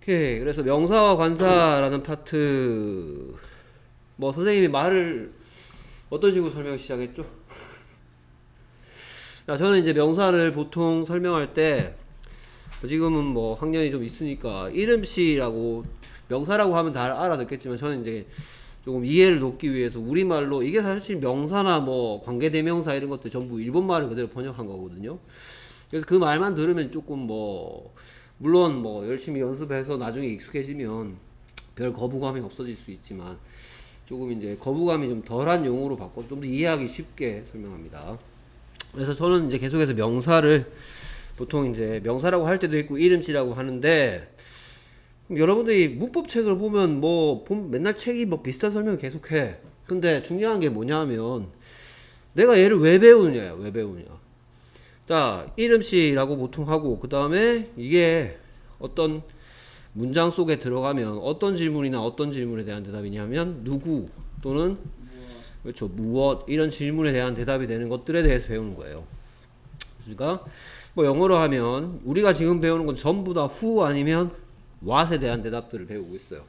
오케이. 그래서 명사와 관사라는 파트 뭐 선생님이 말을 어떤 식으로 설명을 시작했죠? 자, 저는 이제 명사를 보통 설명할 때 지금은 뭐 학년이 좀 있으니까 이름씨라고 명사라고 하면 다 알아듣겠지만 저는 이제 조금 이해를 돕기 위해서 우리말로 이게 사실 명사나 뭐 관계대명사 이런 것들 전부 일본말을 그대로 번역한 거거든요. 그래서 그 말만 들으면 조금 뭐 물론 뭐 열심히 연습해서 나중에 익숙해지면 별 거부감이 없어질 수 있지만 조금 이제 거부감이 좀 덜한 용어로 바꿔서 좀 더 이해하기 쉽게 설명합니다. 그래서 저는 이제 계속해서 명사를 보통 이제 명사라고 할 때도 있고 이름씨라고 하는데 여러분들이 문법책을 보면 뭐 맨날 책이 뭐 비슷한 설명을 계속해. 근데 중요한 게 뭐냐면 내가 얘를 왜 배우느냐야. 왜 배우냐. 자, 이름씨라고 보통 하고 그 다음에 이게 어떤 문장 속에 들어가면 어떤 질문이나 어떤 질문에 대한 대답이냐면 누구 또는 그렇죠 무엇 이런 질문에 대한 대답이 되는 것들에 대해서 배우는 거예요. 그러니까 뭐 영어로 하면 우리가 지금 배우는 건 전부 다 who 아니면 what에 대한 대답들을 배우고 있어요.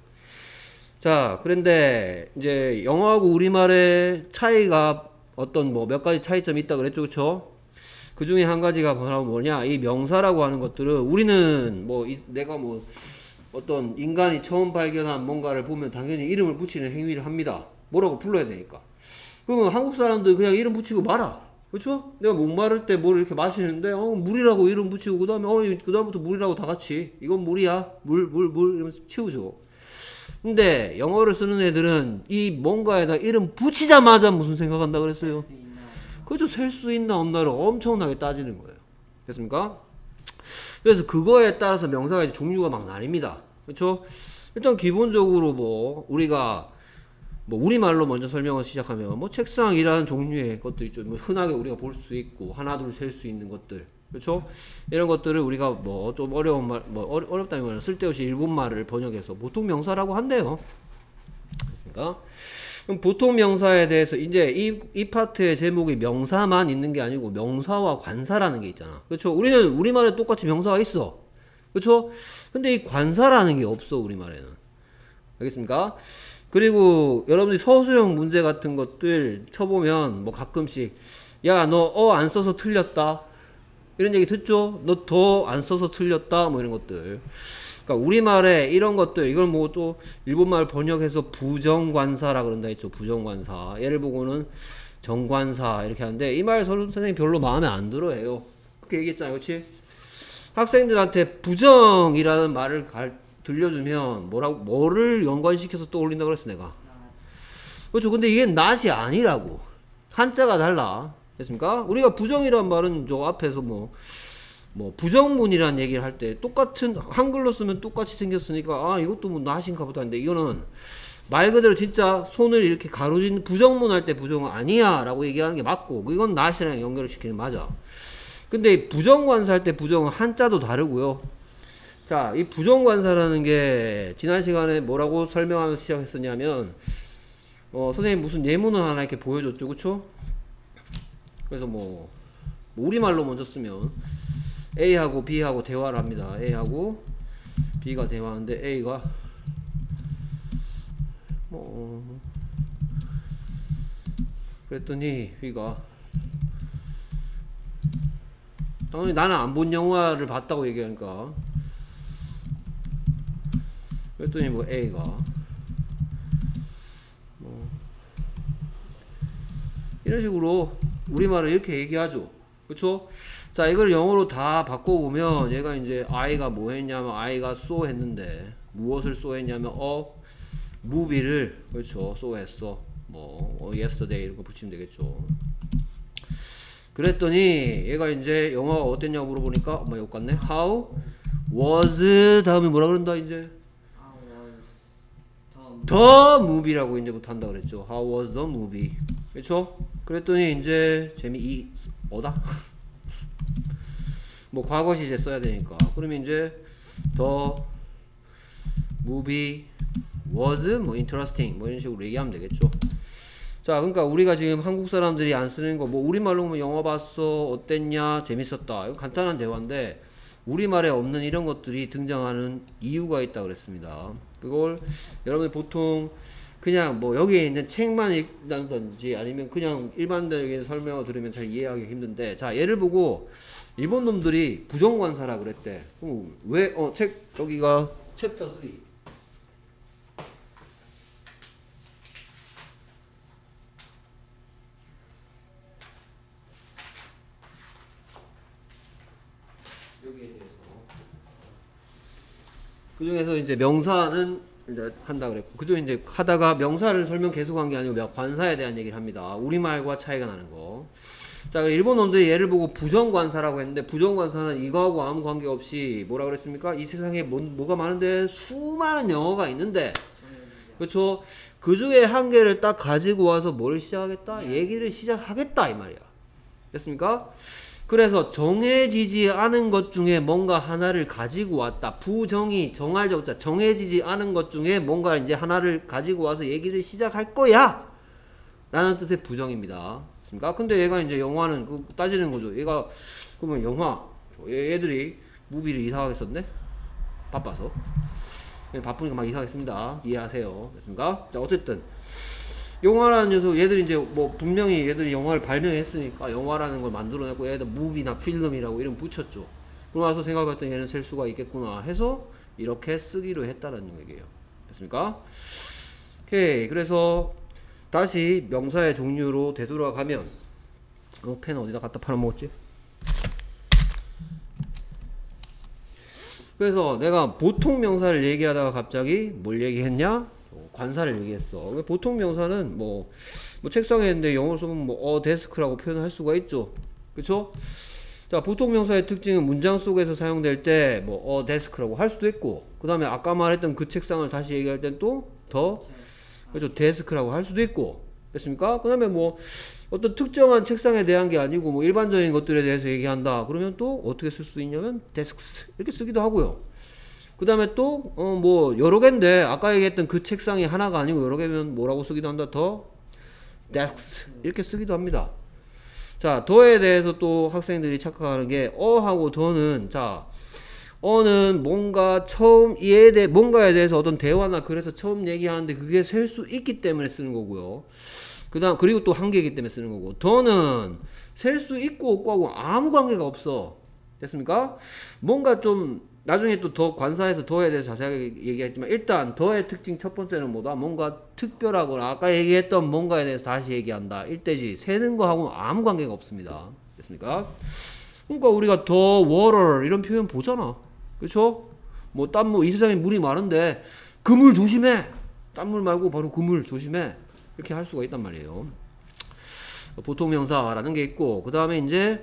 자, 그런데 이제 영어하고 우리말의 차이가 어떤 뭐 몇 가지 차이점이 있다 그랬죠, 그렇죠? 그 중에 한 가지가 바로 뭐냐, 이 명사라고 하는 것들은 우리는 뭐 내가 뭐 어떤 인간이 처음 발견한 뭔가를 보면 당연히 이름을 붙이는 행위를 합니다. 뭐라고 불러야 되니까. 그러면 한국 사람들 그냥 이름 붙이고 말아. 그렇죠? 내가 목마를 때 뭘 이렇게 마시는데 물이라고 이름 붙이고 그다음에 그다음부터 물이라고 다 같이 이건 물이야. 물 이러면서 치우죠. 근데 영어를 쓰는 애들은 이 뭔가에다 이름 붙이자마자 무슨 생각한다 그랬어요? 그렇죠. 셀 수 있나 없나를 엄청나게 따지는 거예요. 됐습니까? 그래서 그거에 따라서 명사가 이제 종류가 막 나뉩니다. 그렇죠? 일단 기본적으로 뭐 우리가 뭐 우리말로 먼저 설명을 시작하면 뭐 책상이라는 종류의 것들 있죠. 뭐 흔하게 우리가 볼 수 있고 하나 둘 셀 수 있는 것들. 그렇죠? 이런 것들을 우리가 뭐 좀 어려운 말, 뭐 어렵다면 쓸데없이 일본말을 번역해서 보통 명사라고 한대요. 됐습니까? 그럼 보통 명사에 대해서 이제 이 파트의 제목이 명사만 있는 게 아니고 명사와 관사라는 게 있잖아. 그렇죠? 우리는 우리말에 똑같이 명사가 있어. 그렇죠? 근데 이 관사라는 게 없어, 우리말에는. 알겠습니까? 그리고 여러분들이 서술형 문제 같은 것들 쳐보면 뭐 가끔씩 야, 너 안 써서 틀렸다. 이런 얘기 듣죠? 너 더 안 써서 틀렸다. 뭐 이런 것들. 그러니까 우리말에 이런 것들, 이걸 뭐 또 일본말 번역해서 부정관사라 그런다 했죠. 부정관사. 얘를 보고는 정관사 이렇게 하는데 이 말 선생님 별로 마음에 안 들어 해요. 그렇게 얘기했잖아요. 그렇지? 학생들한테 부정이라는 말을 들려주면 뭐를 연관시켜서 떠올린다 그랬어 내가. 그렇죠. 근데 이게 낫이 아니라고. 한자가 달라. 됐습니까? 우리가 부정이란 말은 저 앞에서 뭐 부정문이라는 얘기를 할 때 똑같은 한글로 쓰면 똑같이 생겼으니까 아 이것도 뭐 낫인가 보다 했는데 이거는 말 그대로 진짜 손을 이렇게 가로진 부정문 할 때 부정은 아니야 라고 얘기하는 게 맞고 이건 낫이랑 연결을 시키는 맞아. 근데 부정관사 할 때 부정은 한자도 다르고요. 자, 이 부정관사라는 게 지난 시간에 뭐라고 설명하면서 시작했었냐면 선생님 무슨 예문을 하나 이렇게 보여줬죠. 그쵸? 그래서 뭐 우리말로 먼저 쓰면 A하고 B하고 대화를 합니다. A하고 B가 대화하는데 A가 그랬더니 B가 당연히 나는 안 본 영화를 봤다고 얘기하니까 그랬더니 뭐 A가 이런 식으로 우리말을 이렇게 얘기하죠. 그쵸? 자, 이걸 영어로 다 바꿔보면 얘가 이제 I가 뭐 했냐면 I가 so 했는데 무엇을 so 했냐면 movie를 그렇죠. so 했어. 뭐 yesterday 이런 거 붙이면 되겠죠. 그랬더니 얘가 이제 영어가 어땠냐고 물어보니까 엄마 욕 같네. How was 다음에 뭐라 그런다 이제? The movie라고 이제부터 한다 그랬죠. How was the movie? 그렇죠? 그랬더니 이제 어다? 뭐 과거 시제 써야 되니까. 그러면 이제 the movie was 뭐 interesting 뭐 이런 식으로 얘기하면 되겠죠. 자, 그러니까 우리가 지금 한국 사람들이 안 쓰는 거 뭐 우리말로 보면 영화 봤어 어땠냐 재밌었다 이거 간단한 대화인데 우리말에 없는 이런 것들이 등장하는 이유가 있다 그랬습니다. 그걸 여러분이 보통 그냥 뭐 여기에 있는 책만 읽는다든지 아니면 그냥 일반적인 설명을 들으면 잘 이해하기 힘든데, 자 예를 보고 일본 놈들이 부정관사라 그랬대. 왜 책 여기가 챕터 3 여기에 대해서 그 중에서 이제 명사는 이제 한다 그랬고, 그 중에 이제 하다가 명사를 설명 계속한 게 아니고 관사에 대한 얘기를 합니다. 우리말과 차이가 나는 거. 자, 일본 놈들이 얘를 보고 부정관사라고 했는데, 부정관사는 이거하고 아무 관계없이 뭐라 그랬습니까? 이 세상에 뭐가 많은데 수많은 영어가 있는데, 그렇죠? 그 중에 한 개를 딱 가지고 와서 뭘 시작하겠다? 얘기를 시작하겠다 이 말이야. 됐습니까? 그래서 정해지지 않은 것 중에 뭔가 하나를 가지고 왔다. 부정이 정할 적자, 정해지지 않은 것 중에 뭔가 이제 하나를 가지고 와서 얘기를 시작할 거야 라는 뜻의 부정입니다. 됐습니까? 근데 얘가 이제 영화는 따지는 거죠. 얘가 그러면 영화, 얘들이 무비를 이상하게 썼네? 바빠서. 바쁘니까 막 이상하게 씁니다. 이해하세요. 됐습니까? 자, 어쨌든 영화라는 녀석, 얘들이 이제 뭐 분명히 얘들이 영화를 발명했으니까 영화라는 걸 만들어냈고, 얘들 무비나 필름이라고 이름 붙였죠. 그러고 나서 생각해봤더니 얘는 셀 수가 있겠구나 해서 이렇게 쓰기로 했다는 얘기예요. 됐습니까? 오케이. 그래서 다시 명사의 종류로 되돌아가면, 펜 어디다 갖다 팔아먹었지? 그래서 내가 보통 명사를 얘기하다가 갑자기 뭘 얘기했냐? 관사를 얘기했어. 보통 명사는 뭐 책상에 있는데 영어로 쓰면 데스크라고 표현할 수가 있죠. 그쵸? 자, 보통 명사의 특징은 문장 속에서 사용될 때 데스크라고 할 수도 있고, 그 다음에 아까 말했던 그 책상을 다시 얘기할 땐 또 그렇죠, 데스크라고 할 수도 있고. 됐습니까? 그 다음에 어떤 특정한 책상에 대한 게 아니고 일반적인 것들에 대해서 얘기한다 그러면 또 어떻게 쓸 수 있냐면 desks 이렇게 쓰기도 하고요. 그 다음에 또 여러 개인데 아까 얘기했던 그 책상이 하나가 아니고 여러 개면 뭐라고 쓰기도 한다? desks 이렇게 쓰기도 합니다. 자, 더에 대해서 또 학생들이 착각하는 게 하고 더는, 자, 는 뭔가 처음 뭔가에 대해서 어떤 대화나 그래서 처음 얘기하는데 그게 셀 수 있기 때문에 쓰는 거고요. 그리고 또 한계이기 때문에 쓰는 거고, 더는 셀 수 있고 없고 하고 아무 관계가 없어. 됐습니까? 뭔가 좀 나중에 또 더 관사에서 더에 대해서 자세하게 얘기했지만, 일단 더의 특징 첫 번째는 뭐다? 뭔가 특별하거나 아까 얘기했던 뭔가에 대해서 다시 얘기한다. 일대지 세는 거하고 아무 관계가 없습니다. 됐습니까? 그러니까 우리가 더 water 이런 표현 보잖아. 그렇죠? 이 세상에 물이 많은데 그물 조심해. 딴물 말고 바로 그물 조심해. 이렇게 할 수가 있단 말이에요. 보통 명사라는 게 있고, 그 다음에 이제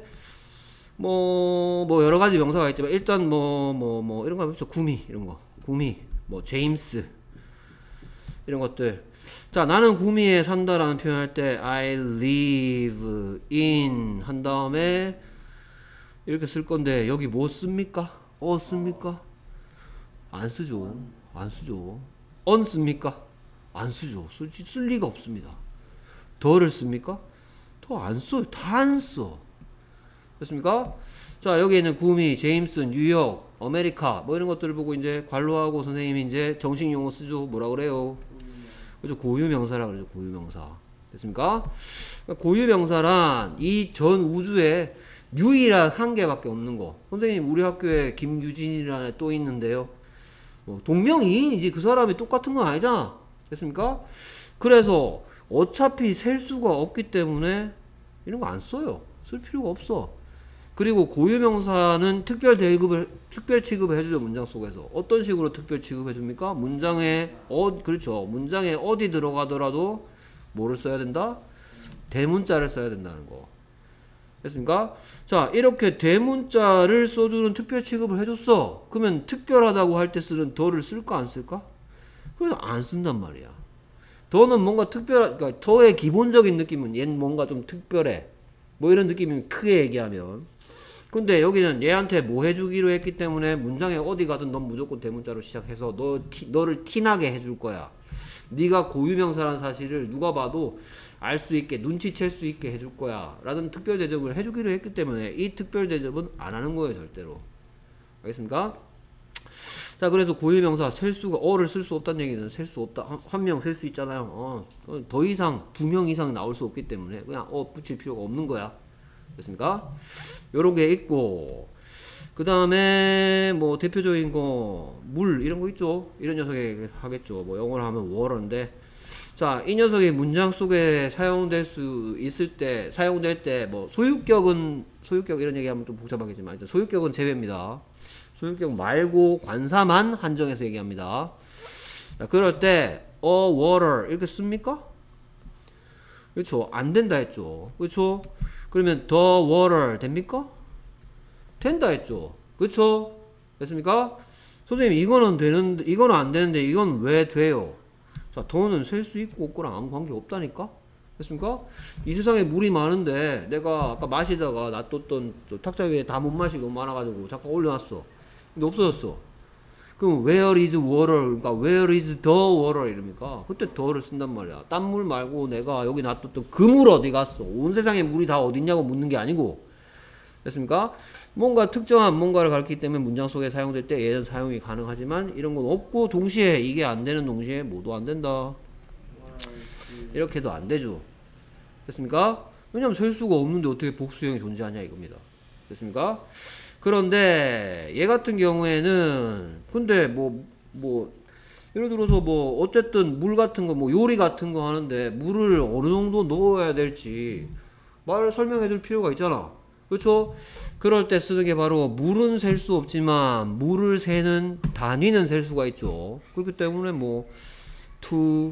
여러 가지 명사가 있지만, 일단 이런 거 하면서 구미, 이런 거. 구미, 제임스. 이런 것들. 자, 나는 구미에 산다라는 표현할 때, I live in 한 다음에 이렇게 쓸 건데, 여기 뭐 씁니까? 씁니까? 안 쓰죠. 안 쓰죠. 씁니까? 안 쓰죠. 쓸 리가 없습니다. 더를 씁니까? 더 안 써요. 다 안 써. 됐습니까? 자, 여기 있는 구미, 제임스, 뉴욕, 아메리카 이런 것들을 보고 이제 관로하고 선생님이 이제 정식 용어 쓰죠. 뭐라 그래요? 그죠? 고유명사라 그러죠. 고유명사. 됐습니까? 고유명사란 이 전 우주에 유일한 한 개밖에 없는 거. 선생님, 우리 학교에 김유진이라는 애 또 있는데요. 동명이인이지 그 사람이 똑같은 건 아니잖아. 됐습니까? 그래서 어차피 셀 수가 없기 때문에 이런 거 안 써요. 쓸 필요가 없어. 그리고 고유명사는 특별 취급을 해주죠. 문장 속에서. 어떤 식으로 특별 취급해 줍니까? 문장에 그렇죠. 문장에 어디 들어가더라도 뭐를 써야 된다? 대문자를 써야 된다는 거. 됐습니까? 자, 이렇게 대문자를 써주는 특별 취급을 해줬어. 그러면 특별하다고 할 때 쓰는 더를 쓸까 안 쓸까? 그래서 안 쓴단 말이야. 더는 뭔가 그러니까 더의 기본적인 느낌은 얘는 뭔가 좀 특별해. 이런 느낌이 크게 얘기하면. 근데 여기는 얘한테 뭐 해주기로 했기 때문에 문장에 어디 가든 넌 무조건 대문자로 시작해서 너를 티나게 해줄 거야. 네가 고유명사라는 사실을 누가 봐도 알 수 있게, 눈치챌 수 있게 해줄 거야 라는 특별 대접을 해주기로 했기 때문에 이 특별 대접은 안 하는 거예요. 절대로. 알겠습니까? 자, 그래서 고유명사 셀 수가 어를 쓸 수 없다는 얘기는 셀 수 없다. 한 명 셀 수 있잖아요. 더 이상 2명 이상 나올 수 없기 때문에 그냥 붙일 필요가 없는 거야. 됐습니까? 요런 게 있고, 그 다음에 뭐 대표적인 거 물 이런 거 있죠. 이런 녀석에 하겠죠. 뭐 영어로 하면 water인데, 자, 이 녀석이 문장 속에 사용될 수 있을 때, 사용될 때 뭐 소유격 이런 얘기하면 좀 복잡하겠지만 소유격은 제외입니다. 소유격 말고 관사만 한정해서 얘기합니다. 자, 그럴 때 water 이렇게 씁니까? 그렇죠. 안 된다 했죠. 그렇죠. 그러면 the water 됩니까? 된다 했죠. 그렇죠. 됐습니까? 선생님, 이거는 되는데 이거는 안 되는데 이건 왜 돼요? 자, 더는 셀 수 있고 없고랑 아무 관계 없다니까? 됐습니까? 이 세상에 물이 많은데 내가 아까 마시다가 놔뒀던 탁자 위에 다 못 마시고 많아가지고 잠깐 올려놨어. 근데 없어졌어. 그럼 where is water? 그러니까 where is the water? 이럽니까? 그때 the를 쓴단 말이야. 딴 물 말고 내가 여기 놔뒀던 그 물 어디 갔어? 온 세상에 물이 다 어딨냐고 묻는 게 아니고. 됐습니까? 뭔가 특정한 뭔가를 가르치기 때문에 문장 속에 사용될 때 얘는 사용이 가능하지만 이런 건 없고, 동시에 이게 안 되는 동시에 뭐도 안 된다. 이렇게도 안 되죠. 됐습니까? 왜냐면 셀 수가 없는데 어떻게 복수형이 존재하냐 이겁니다. 됐습니까? 그런데 얘 같은 경우에는 근데 뭐 예를 들어서 뭐 어쨌든 물 같은 거 뭐 요리 같은 거 하는데 물을 어느 정도 넣어야 될지 말을 설명해 줄 필요가 있잖아. 그렇죠? 그럴 때 쓰는 게 바로 물은 셀 수 없지만 물을 세는 단위는 셀 수가 있죠. 그렇기 때문에 뭐 two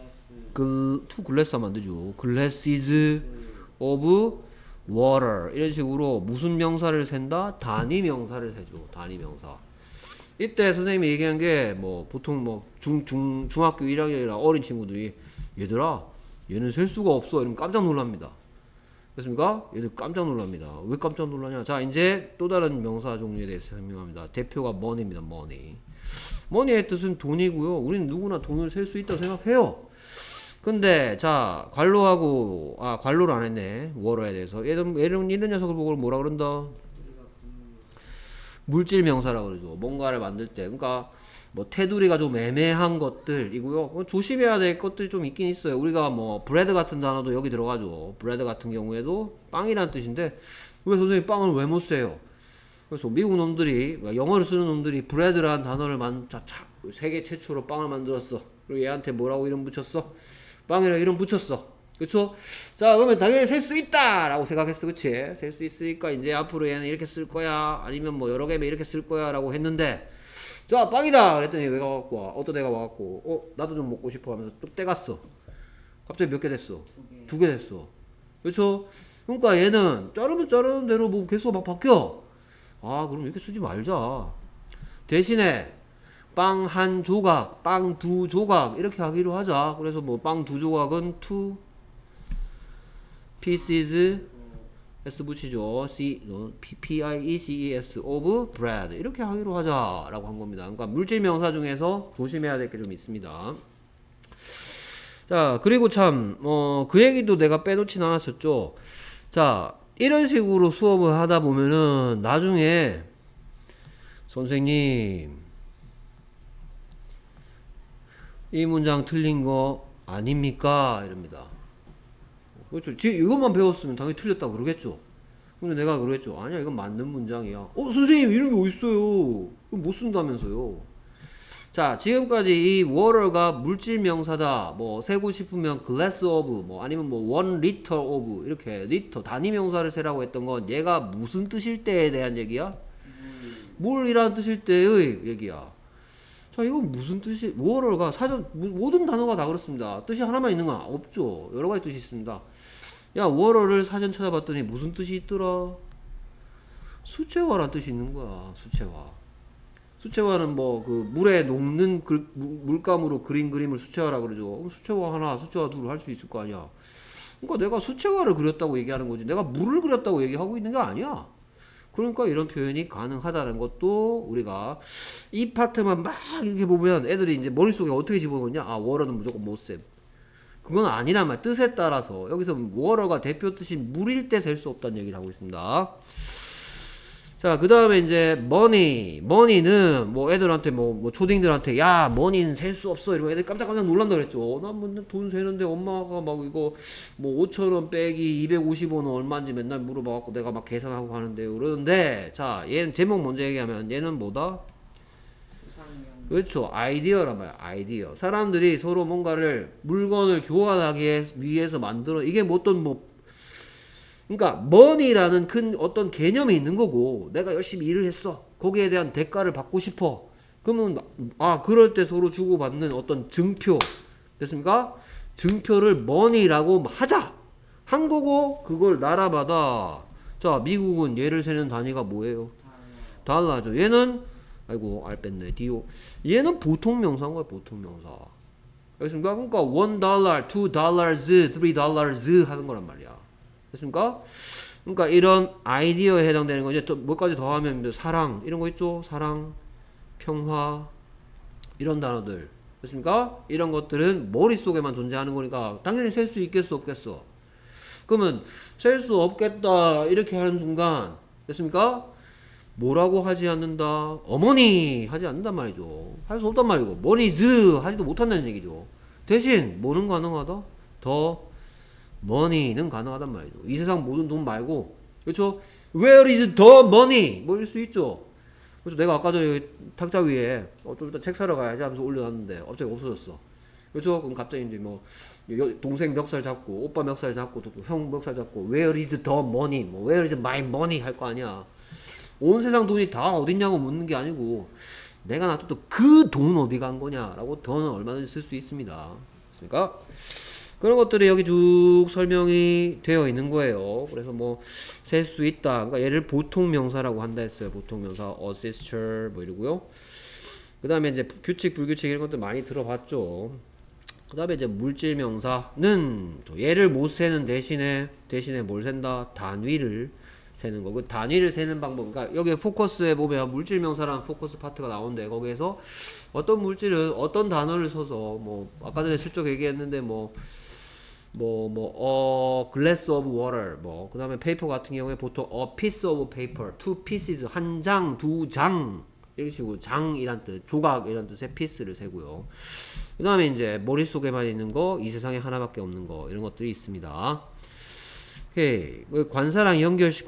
glass 하면 안 되죠. glasses of water 이런 식으로 무슨 명사를 센다? 단위 명사를 세죠. 단위 명사. 이때 선생님이 얘기한 게 뭐 보통 뭐 중학교 1학년이라 어린 친구들이 얘들아 얘는 셀 수가 없어 이러면 깜짝 놀랍니다. 됐습니까? 얘들 깜짝 놀랍니다. 왜 깜짝 놀라냐? 자, 이제 또 다른 명사 종류에 대해서 설명합니다. 대표가 money입니다. money. money의 뜻은 돈이고요. 우리는 누구나 돈을 셀 수 있다고 생각해요. 근데 자, 관로를 안 했네. water에 대해서. 이런 녀석을 보고 뭐라 그런다? 물질 명사라 그러죠. 뭔가를 만들 때. 그러니까 뭐 테두리가 좀 애매한 것들이고요. 조심해야 될 것들이 좀 있긴 있어요. 우리가 뭐 브레드 같은 단어도 여기 들어가죠. 브레드 같은 경우에도 빵이라는 뜻인데 왜 선생님 빵을 왜 못 세요? 그래서 미국 놈들이 영어를 쓰는 놈들이 브레드라는 단어를 세계 최초로 빵을 만들었어. 그리고 얘한테 뭐라고 이름 붙였어? 빵이라고 이름 붙였어. 그쵸? 자, 그러면 당연히 셀 수 있다! 라고 생각했어. 그치? 셀 수 있으니까 이제 앞으로 얘는 이렇게 쓸 거야. 아니면 뭐 여러 개면 이렇게 쓸 거야. 라고 했는데, 자, 빵이다! 그랬더니 얘가 와갖고 와. 어떤 애가 와갖고, 나도 좀 먹고 싶어 하면서 뚝 떼갔어. 갑자기 몇 개 됐어? 2개 됐어. 그쵸? 그러니까 얘는 자르면 자르는 대로 뭐 개수가 막 바뀌어. 아, 그럼 이렇게 쓰지 말자. 대신에, 빵 한 조각, 빵 두 조각, 이렇게 하기로 하자. 그래서 뭐 빵 두 조각은 two pieces S 붙이죠. P-I-E-C-E-S of bread 이렇게 하기로 하자라고 한 겁니다. 그러니까 물질 명사 중에서 조심해야 될 게 좀 있습니다. 자, 그리고 참 그 얘기도 내가 빼놓진 않았었죠. 자, 이런 식으로 수업을 하다 보면은 나중에 선생님 이 문장 틀린 거 아닙니까? 이럽니다. 그렇죠. 지금 이것만 배웠으면 당연히 틀렸다고 그러겠죠. 근데 내가 그러겠죠. 아니야, 이건 맞는 문장이야. 선생님, 이런 게 어딨어요? 못 쓴다면서요. 자, 지금까지 이 water가 물질 명사다. 뭐, 세고 싶으면 glass of, 뭐, 아니면 뭐, 1 liter of, 이렇게, liter, 단위 명사를 세라고 했던 건 얘가 무슨 뜻일 때에 대한 얘기야? 물이라는 뜻일 때의 얘기야. 자, 이건 무슨 뜻이, water가 모든 단어가 다 그렇습니다. 뜻이 하나만 있는 건 없죠. 여러 가지 뜻이 있습니다. 야, water를 사전 찾아봤더니 무슨 뜻이 있더라? 수채화라는 뜻이 있는 거야. 수채화. 수채화는 뭐, 물에 녹는 물감으로 그린 그림을 수채화라 그러죠. 수채화 하나, 수채화 둘 할 수 있을 거 아니야. 그러니까 내가 수채화를 그렸다고 얘기하는 거지. 내가 물을 그렸다고 얘기하고 있는 게 아니야. 그러니까 이런 표현이 가능하다는 것도 우리가 이 파트만 막 이렇게 보면 애들이 이제 머릿속에 어떻게 집어넣냐? 아, water는 무조건 못셈. 그건 아니란 말. 뜻에 따라서 여기서 water가 대표 뜻인 물일 때 셀 수 없다는 얘기를 하고 있습니다. 자, 그 다음에 이제 money는 뭐 애들한테 뭐 초딩들한테 야 money는 셀 수 없어 이러면 애들 깜짝깜짝 놀란다 그랬죠. 나 뭐 돈 세는데 엄마가 막 이거 뭐 5,000원 빼기 250원은 얼마인지 맨날 물어봐갖고 내가 막 계산하고 가는데요 그러는데, 자 얘는 제목 먼저 얘기하면 얘는 뭐다? 그렇죠. 아이디어란 말이야. 아이디어. 사람들이 서로 뭔가를 물건을 교환하기 위해서 만들어, 이게 뭐 어떤 뭐, 그러니까 money라는 큰 어떤 개념이 있는 거고, 내가 열심히 일을 했어. 거기에 대한 대가를 받고 싶어. 그러면 그럴 때 서로 주고받는 어떤 증표, 됐습니까? 증표를 money라고 하자 한 거고, 그걸 나라마다, 자 미국은 얘를 세는 단위가 뭐예요? 달러죠. 얘는 아이고 알 뺐네. 디오. 얘는 보통 명사인 거야. 보통 명사. 알겠습니까? 그러니까 $1, $2, $3 하는 거란 말이야. 됐습니까? 그러니까 이런 아이디어에 해당되는 거, 이제 또 뭐까지 더하면 사랑 이런 거 있죠. 사랑, 평화 이런 단어들. 됐습니까? 이런 것들은 머릿속에만 존재하는 거니까 당연히 셀 수 있겠어 없겠어? 그러면 셀 수 없겠다 이렇게 하는 순간, 됐습니까? 뭐라고 하지 않는다? 어머니 하지 않는단 말이죠. 할 수 없단 말이고, 머니즈 하지도 못한다는 얘기죠. 대신 뭐는 가능하다? 더 money는 가능하단 말이죠. 이 세상 모든 돈 말고, 그렇죠? Where is the money? 뭐일 수 있죠. 그래서 내가 아까 전에 탁자 위에 좀 이따 책 사러 가야지 하면서 올려놨는데 갑자기 없어졌어. 그렇죠? 그럼 갑자기 이제 뭐 동생 멱살 잡고 오빠 멱살 잡고 형 멱살 잡고 Where is the money? 뭐 Where is my money? 할 거 아니야. 온 세상 돈이 다 어딨냐고 묻는 게 아니고, 내가 놔뒀던 그 돈 어디 간 거냐라고 더는 얼마든지 쓸 수 있습니다. 그렇습니까? 그런 것들이 여기 쭉 설명이 되어 있는 거예요. 그래서 뭐 셀 수 있다. 그러니까 얘를 보통 명사라고 한다 했어요. 보통 명사, assistor 뭐 이러고요. 그 다음에 이제 규칙, 불규칙 이런 것들 많이 들어봤죠. 그 다음에 이제 물질 명사는 얘를 못 세는 대신에 뭘 센다? 단위를 세는 거. 그 단위를 세는 방법. 그러니까 여기 포커스에 보면 물질 명사라는 포커스 파트가 나오는데, 거기에서 어떤 물질은 어떤 단어를 써서 뭐 아까 전에 슬쩍 얘기했는데 glass of water, 뭐 그 다음에 페이퍼 같은 경우에 보통 a piece of paper, two pieces, 한 장, 두 장 이런 식으로 장이란 뜻, 조각 이란 뜻의 piece를 세고요. 그 다음에 이제 머릿속에만 있는 거, 이 세상에 하나밖에 없는 거, 이런 것들이 있습니다. 오케이. 관사랑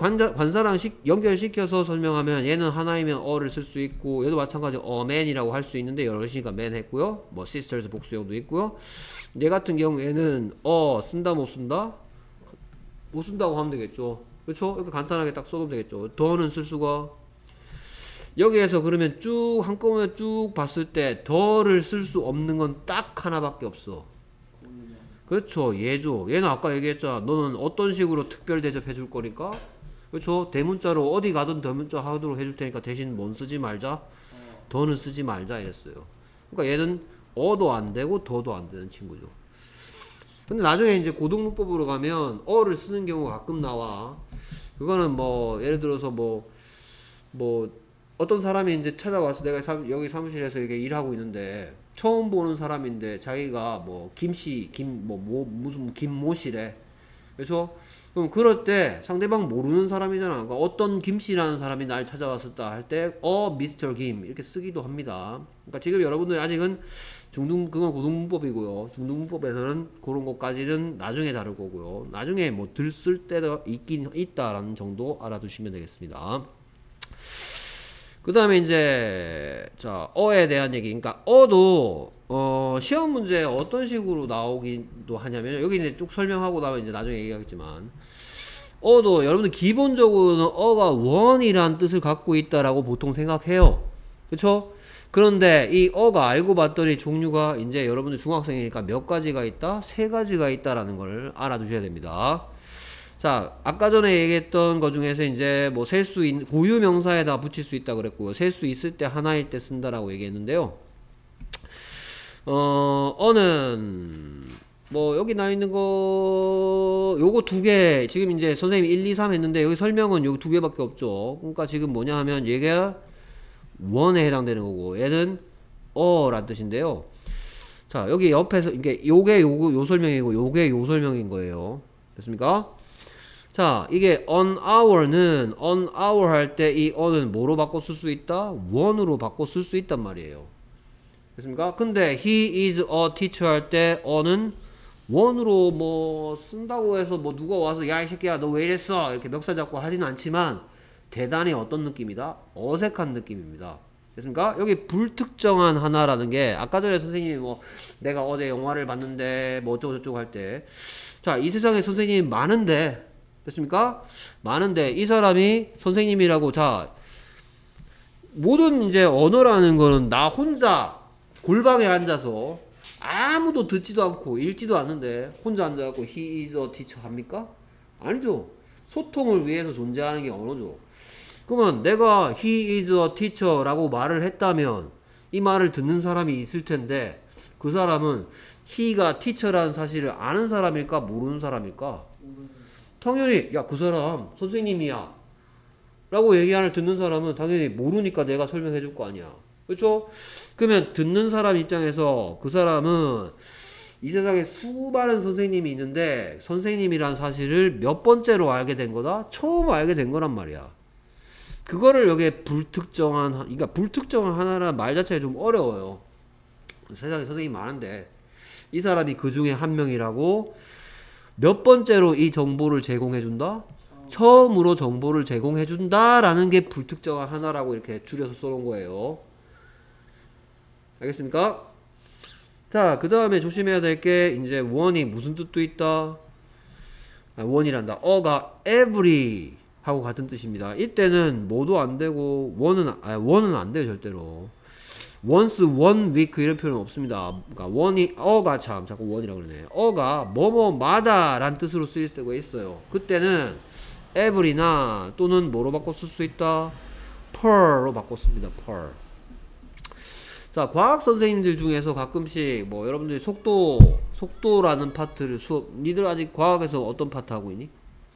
연결시켜서 설명하면 얘는 하나이면 어를 쓸 수 있고, 얘도 마찬가지 man이라고 할 수 있는데 여럿이니까 man 했고요. 뭐 sisters 복수형도 있고요. 얘 같은 경우에는 쓴다 못 쓴다? 못 쓴다고 하면 되겠죠. 그렇죠? 이렇게 간단하게 딱 써도 되겠죠. 더는 쓸 수가, 여기에서 그러면 쭉 한꺼번에 쭉 봤을 때 더를 쓸 수 없는 건 딱 하나밖에 없어. 그렇죠. 얘죠. 얘는 아까 얘기했잖아. 너는 어떤 식으로 특별 대접해 줄 거니까, 그렇죠? 대문자로 어디 가든 대문자 하도록 해줄 테니까 대신 뭔 쓰지 말자? 더는 쓰지 말자 이랬어요. 그러니까 얘는 어도 안 되고 더도 안 되는 친구죠. 근데 나중에 이제 고등문법으로 가면 어를 쓰는 경우가 가끔 나와. 그거는 뭐 예를 들어서 뭐 어떤 사람이 이제 찾아와서, 내가 여기 사무실에서 이렇게 일하고 있는데 처음 보는 사람인데 자기가 뭐 무슨 김모씨래. 그래서 그럼 그럴 때 상대방 모르는 사람이잖아. 그러니까 어떤 김씨라는 사람이 날 찾아왔었다 할 때 미스터 김 이렇게 쓰기도 합니다. 그러니까 지금 여러분들 아직은 그건 고등문법이고요. 중등문법에서는 그런 것까지는 나중에 다룰 거고요. 나중에 뭐 들쓸 때가 있긴 있다라는 정도 알아두시면 되겠습니다. 그 다음에 이제 어에 대한 얘기. 그러니까 어도 시험 문제에 어떤 식으로 나오기도 하냐면, 여기 이제 쭉 설명하고 나면 이제 나중에 얘기하겠지만, 어도 여러분들 기본적으로는 어가 원이란 뜻을 갖고 있다라고 보통 생각해요. 그쵸? 그런데 이 어가 알고 봤더니 종류가 이제 여러분들 중학생이니까 몇 가지가 있다? 3가지가 있다라는 걸 알아두셔야 됩니다. 자, 아까 전에 얘기했던 것 중에서 이제 뭐 셀 수 있는 고유 명사에다 붙일 수 있다 그랬고요. 셀 수 있을 때 하나일 때 쓴다라고 얘기했는데요. 어는 뭐 여기 나 있는 거 요거 2개, 지금 이제 선생님이 1, 2, 3 했는데 여기 설명은 여기 2개밖에 없죠. 그러니까 지금 뭐냐 하면 얘가 원에 해당되는 거고, 얘는 어란 뜻인데요. 자, 여기 옆에서 이게 요게 요 설명이고 요게 요 설명인 거예요. 됐습니까? 자, 이게 on hour는 on hour 할 때 이 on은 뭐로 바꿔 쓸 수 있다? one으로 바꿔 쓸 수 있단 말이에요. 됐습니까? 근데 he is a teacher 할 때 on은 one으로 뭐 쓴다고 해서 뭐 누가 와서 야 이 새끼야 너 왜 이랬어 이렇게 멱살 잡고 하진 않지만 대단히 어떤 느낌이다? 어색한 느낌입니다. 됐습니까? 여기 불특정한 하나라는 게 아까 전에 선생님이 뭐 내가 어제 영화를 봤는데 뭐 어쩌고 저쩌고 할 때 자, 이 세상에 선생님이 많은데 됐습니까? 많은데 이 사람이 선생님이라고 자 모든 이제 언어라는 거는 나 혼자 골방에 앉아서 아무도 듣지도 않고 읽지도 않는데 혼자 앉아갖고 he is a teacher 합니까? 아니죠. 소통을 위해서 존재하는 게 언어죠. 그러면 내가 he is a teacher 라고 말을 했다면 이 말을 듣는 사람이 있을 텐데 그 사람은 he가 teacher라는 사실을 아는 사람일까 모르는 사람일까? 당연히 야 그 사람 선생님이야 라고 얘기하는 듣는 사람은 당연히 모르니까 내가 설명해 줄 거 아니야. 그렇죠? 그러면 듣는 사람 입장에서 그 사람은 이 세상에 수많은 선생님이 있는데 선생님이란 사실을 몇 번째로 알게 된 거다? 처음 알게 된 거란 말이야. 그거를 여기에 불특정한, 그러니까 불특정한 하나라는 말 자체가 좀 어려워요. 세상에 선생님이 많은데 이 사람이 그 중에 한 명이라고 몇 번째로 이 정보를 제공해 준다? 처음으로 정보를 제공해 준다라는 게 불특정한 하나라고 이렇게 줄여서 써놓은 거예요. 알겠습니까? 자, 그 다음에 조심해야 될 게 이제 one이 무슨 뜻도 있다? one이란다. 어가 every 하고 같은 뜻입니다. 이때는 뭐도 안 되고 one은 안 돼요 절대로. once, one week 이런 표현은 없습니다. 그러니까 one이 어가 참 자꾸 one이라고 그러네. 어가 뭐뭐마다 란 뜻으로 쓰일 때가 있어요. 그때는 every나 또는 뭐로 바꿔 쓸 수 있다? per로 바꿔 씁니다. per. 자, 과학 선생님들 중에서 가끔씩 뭐 여러분들이 속도라는 파트를 니들 아직 과학에서 어떤 파트 하고 있니?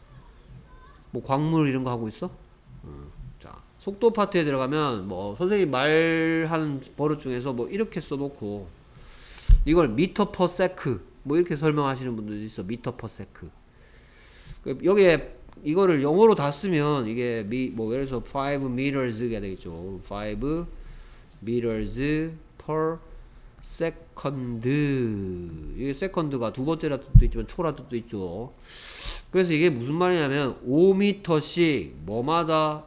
뭐 광물 이런 거 하고 있어? 자, 속도 파트에 들어가면 뭐 선생님 말하는 버릇 중에서 뭐 이렇게 써놓고 이걸 미터 퍼 세크 뭐 이렇게 설명하시는 분들도 있어. 미터 퍼 세크. 여기에 이거를 영어로 다 쓰면 이게 뭐 예를 들어서 5 meters가 되겠죠. 5 meters per second. 이게 second가 두 번째라 뜻도 있지만 초라 뜻도 있죠. 그래서 이게 무슨 말이냐면 5m씩 뭐마다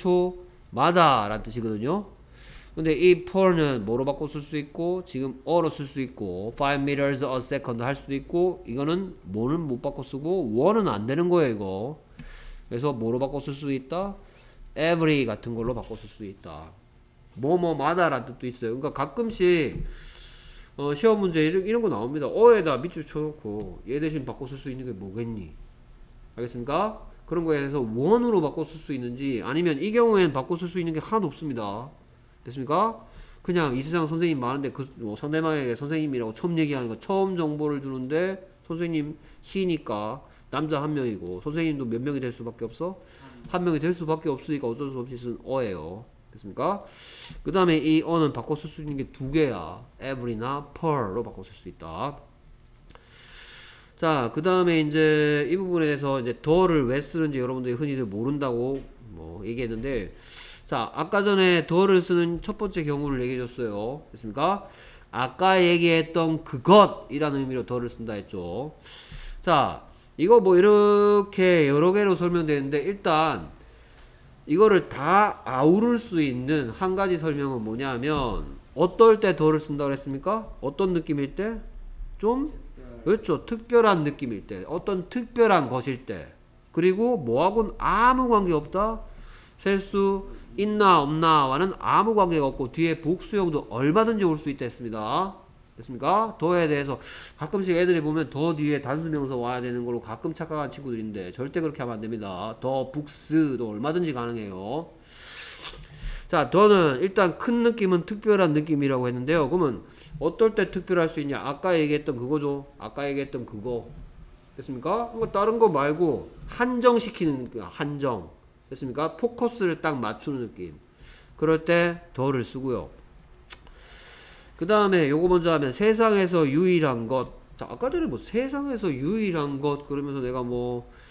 1초마다 라는 뜻이거든요. 근데 이 per는 뭐로 바꿔 쓸 수 있고 지금 어로 쓸 수 있고 5 meters a second 할 수도 있고 이거는 뭐는 못 바꿔 쓰고 one은 안 되는 거예요 이거. 그래서 뭐로 바꿔 쓸 수 있다? every 같은 걸로 바꿔 쓸 수 있다. 뭐뭐마다 라는 뜻도 있어요. 그러니까 가끔씩 시험 문제 이런 거 나옵니다. 어에다 밑줄 쳐놓고 얘 대신 바꿔 쓸 수 있는 게 뭐겠니? 알겠습니까? 그런 거에 대해서 원으로 바꿔 쓸 수 있는지 아니면 이 경우에는 바꿔 쓸 수 있는 게 하나도 없습니다. 됐습니까? 그냥 이 세상 선생님 많은데 뭐 상대방에게 선생님이라고 처음 얘기하는 거 처음 정보를 주는데 선생님 희니까 남자 한 명이고 선생님도 몇 명이 될 수밖에 없어? 한 명이 될 수밖에 없으니까 어쩔 수 없이 쓴 어예요. 됐습니까? 그 다음에 이 어는 바꿔 쓸 수 있는 게 두 개야. every나 per로 바꿔 쓸 수 있다. 자, 그 다음에 이제 이 부분에 대해서 이제 더를 왜 쓰는지 여러분들이 흔히들 모른다고 뭐 얘기했는데, 자, 아까 전에 더를 쓰는 첫 번째 경우를 얘기해 줬어요. 됐습니까? 아까 얘기했던 그것이라는 의미로 더를 쓴다 했죠. 자, 이거 뭐 이렇게 여러 개로 설명되는데 일단 이거를 다 아우를 수 있는 한 가지 설명은 뭐냐면 어떨 때 더를 쓴다고 했습니까? 어떤 느낌일 때? 좀 그렇죠. 특별한 느낌일 때, 어떤 특별한 것일 때, 그리고 뭐하고는 아무 관계없다. 셀 수 있나 없나와는 아무 관계가 없고 뒤에 복수형도 얼마든지 올 수 있다 했습니다. 됐습니까? 더에 대해서 가끔씩 애들이 보면 더 뒤에 단수명사 와야 되는 걸로 가끔 착각한 친구들인데 절대 그렇게 하면 안 됩니다. 더 북스도 얼마든지 가능해요. 자, 더는 일단 큰 느낌은 특별한 느낌이라고 했는데요. 그러면 어떨 때 특별할 수 있냐? 아까 얘기했던 그거죠. 아까 얘기했던 그거. 됐습니까? 그러니까 다른 거 말고 한정시키는 느낌. 한정. 됐습니까? 포커스를 딱 맞추는 느낌. 그럴 때 더를 쓰고요. 그 다음에 요거 먼저 하면 세상에서 유일한 것. 자, 아까 전에 뭐 세상에서 유일한 것 그러면서 내가 뭐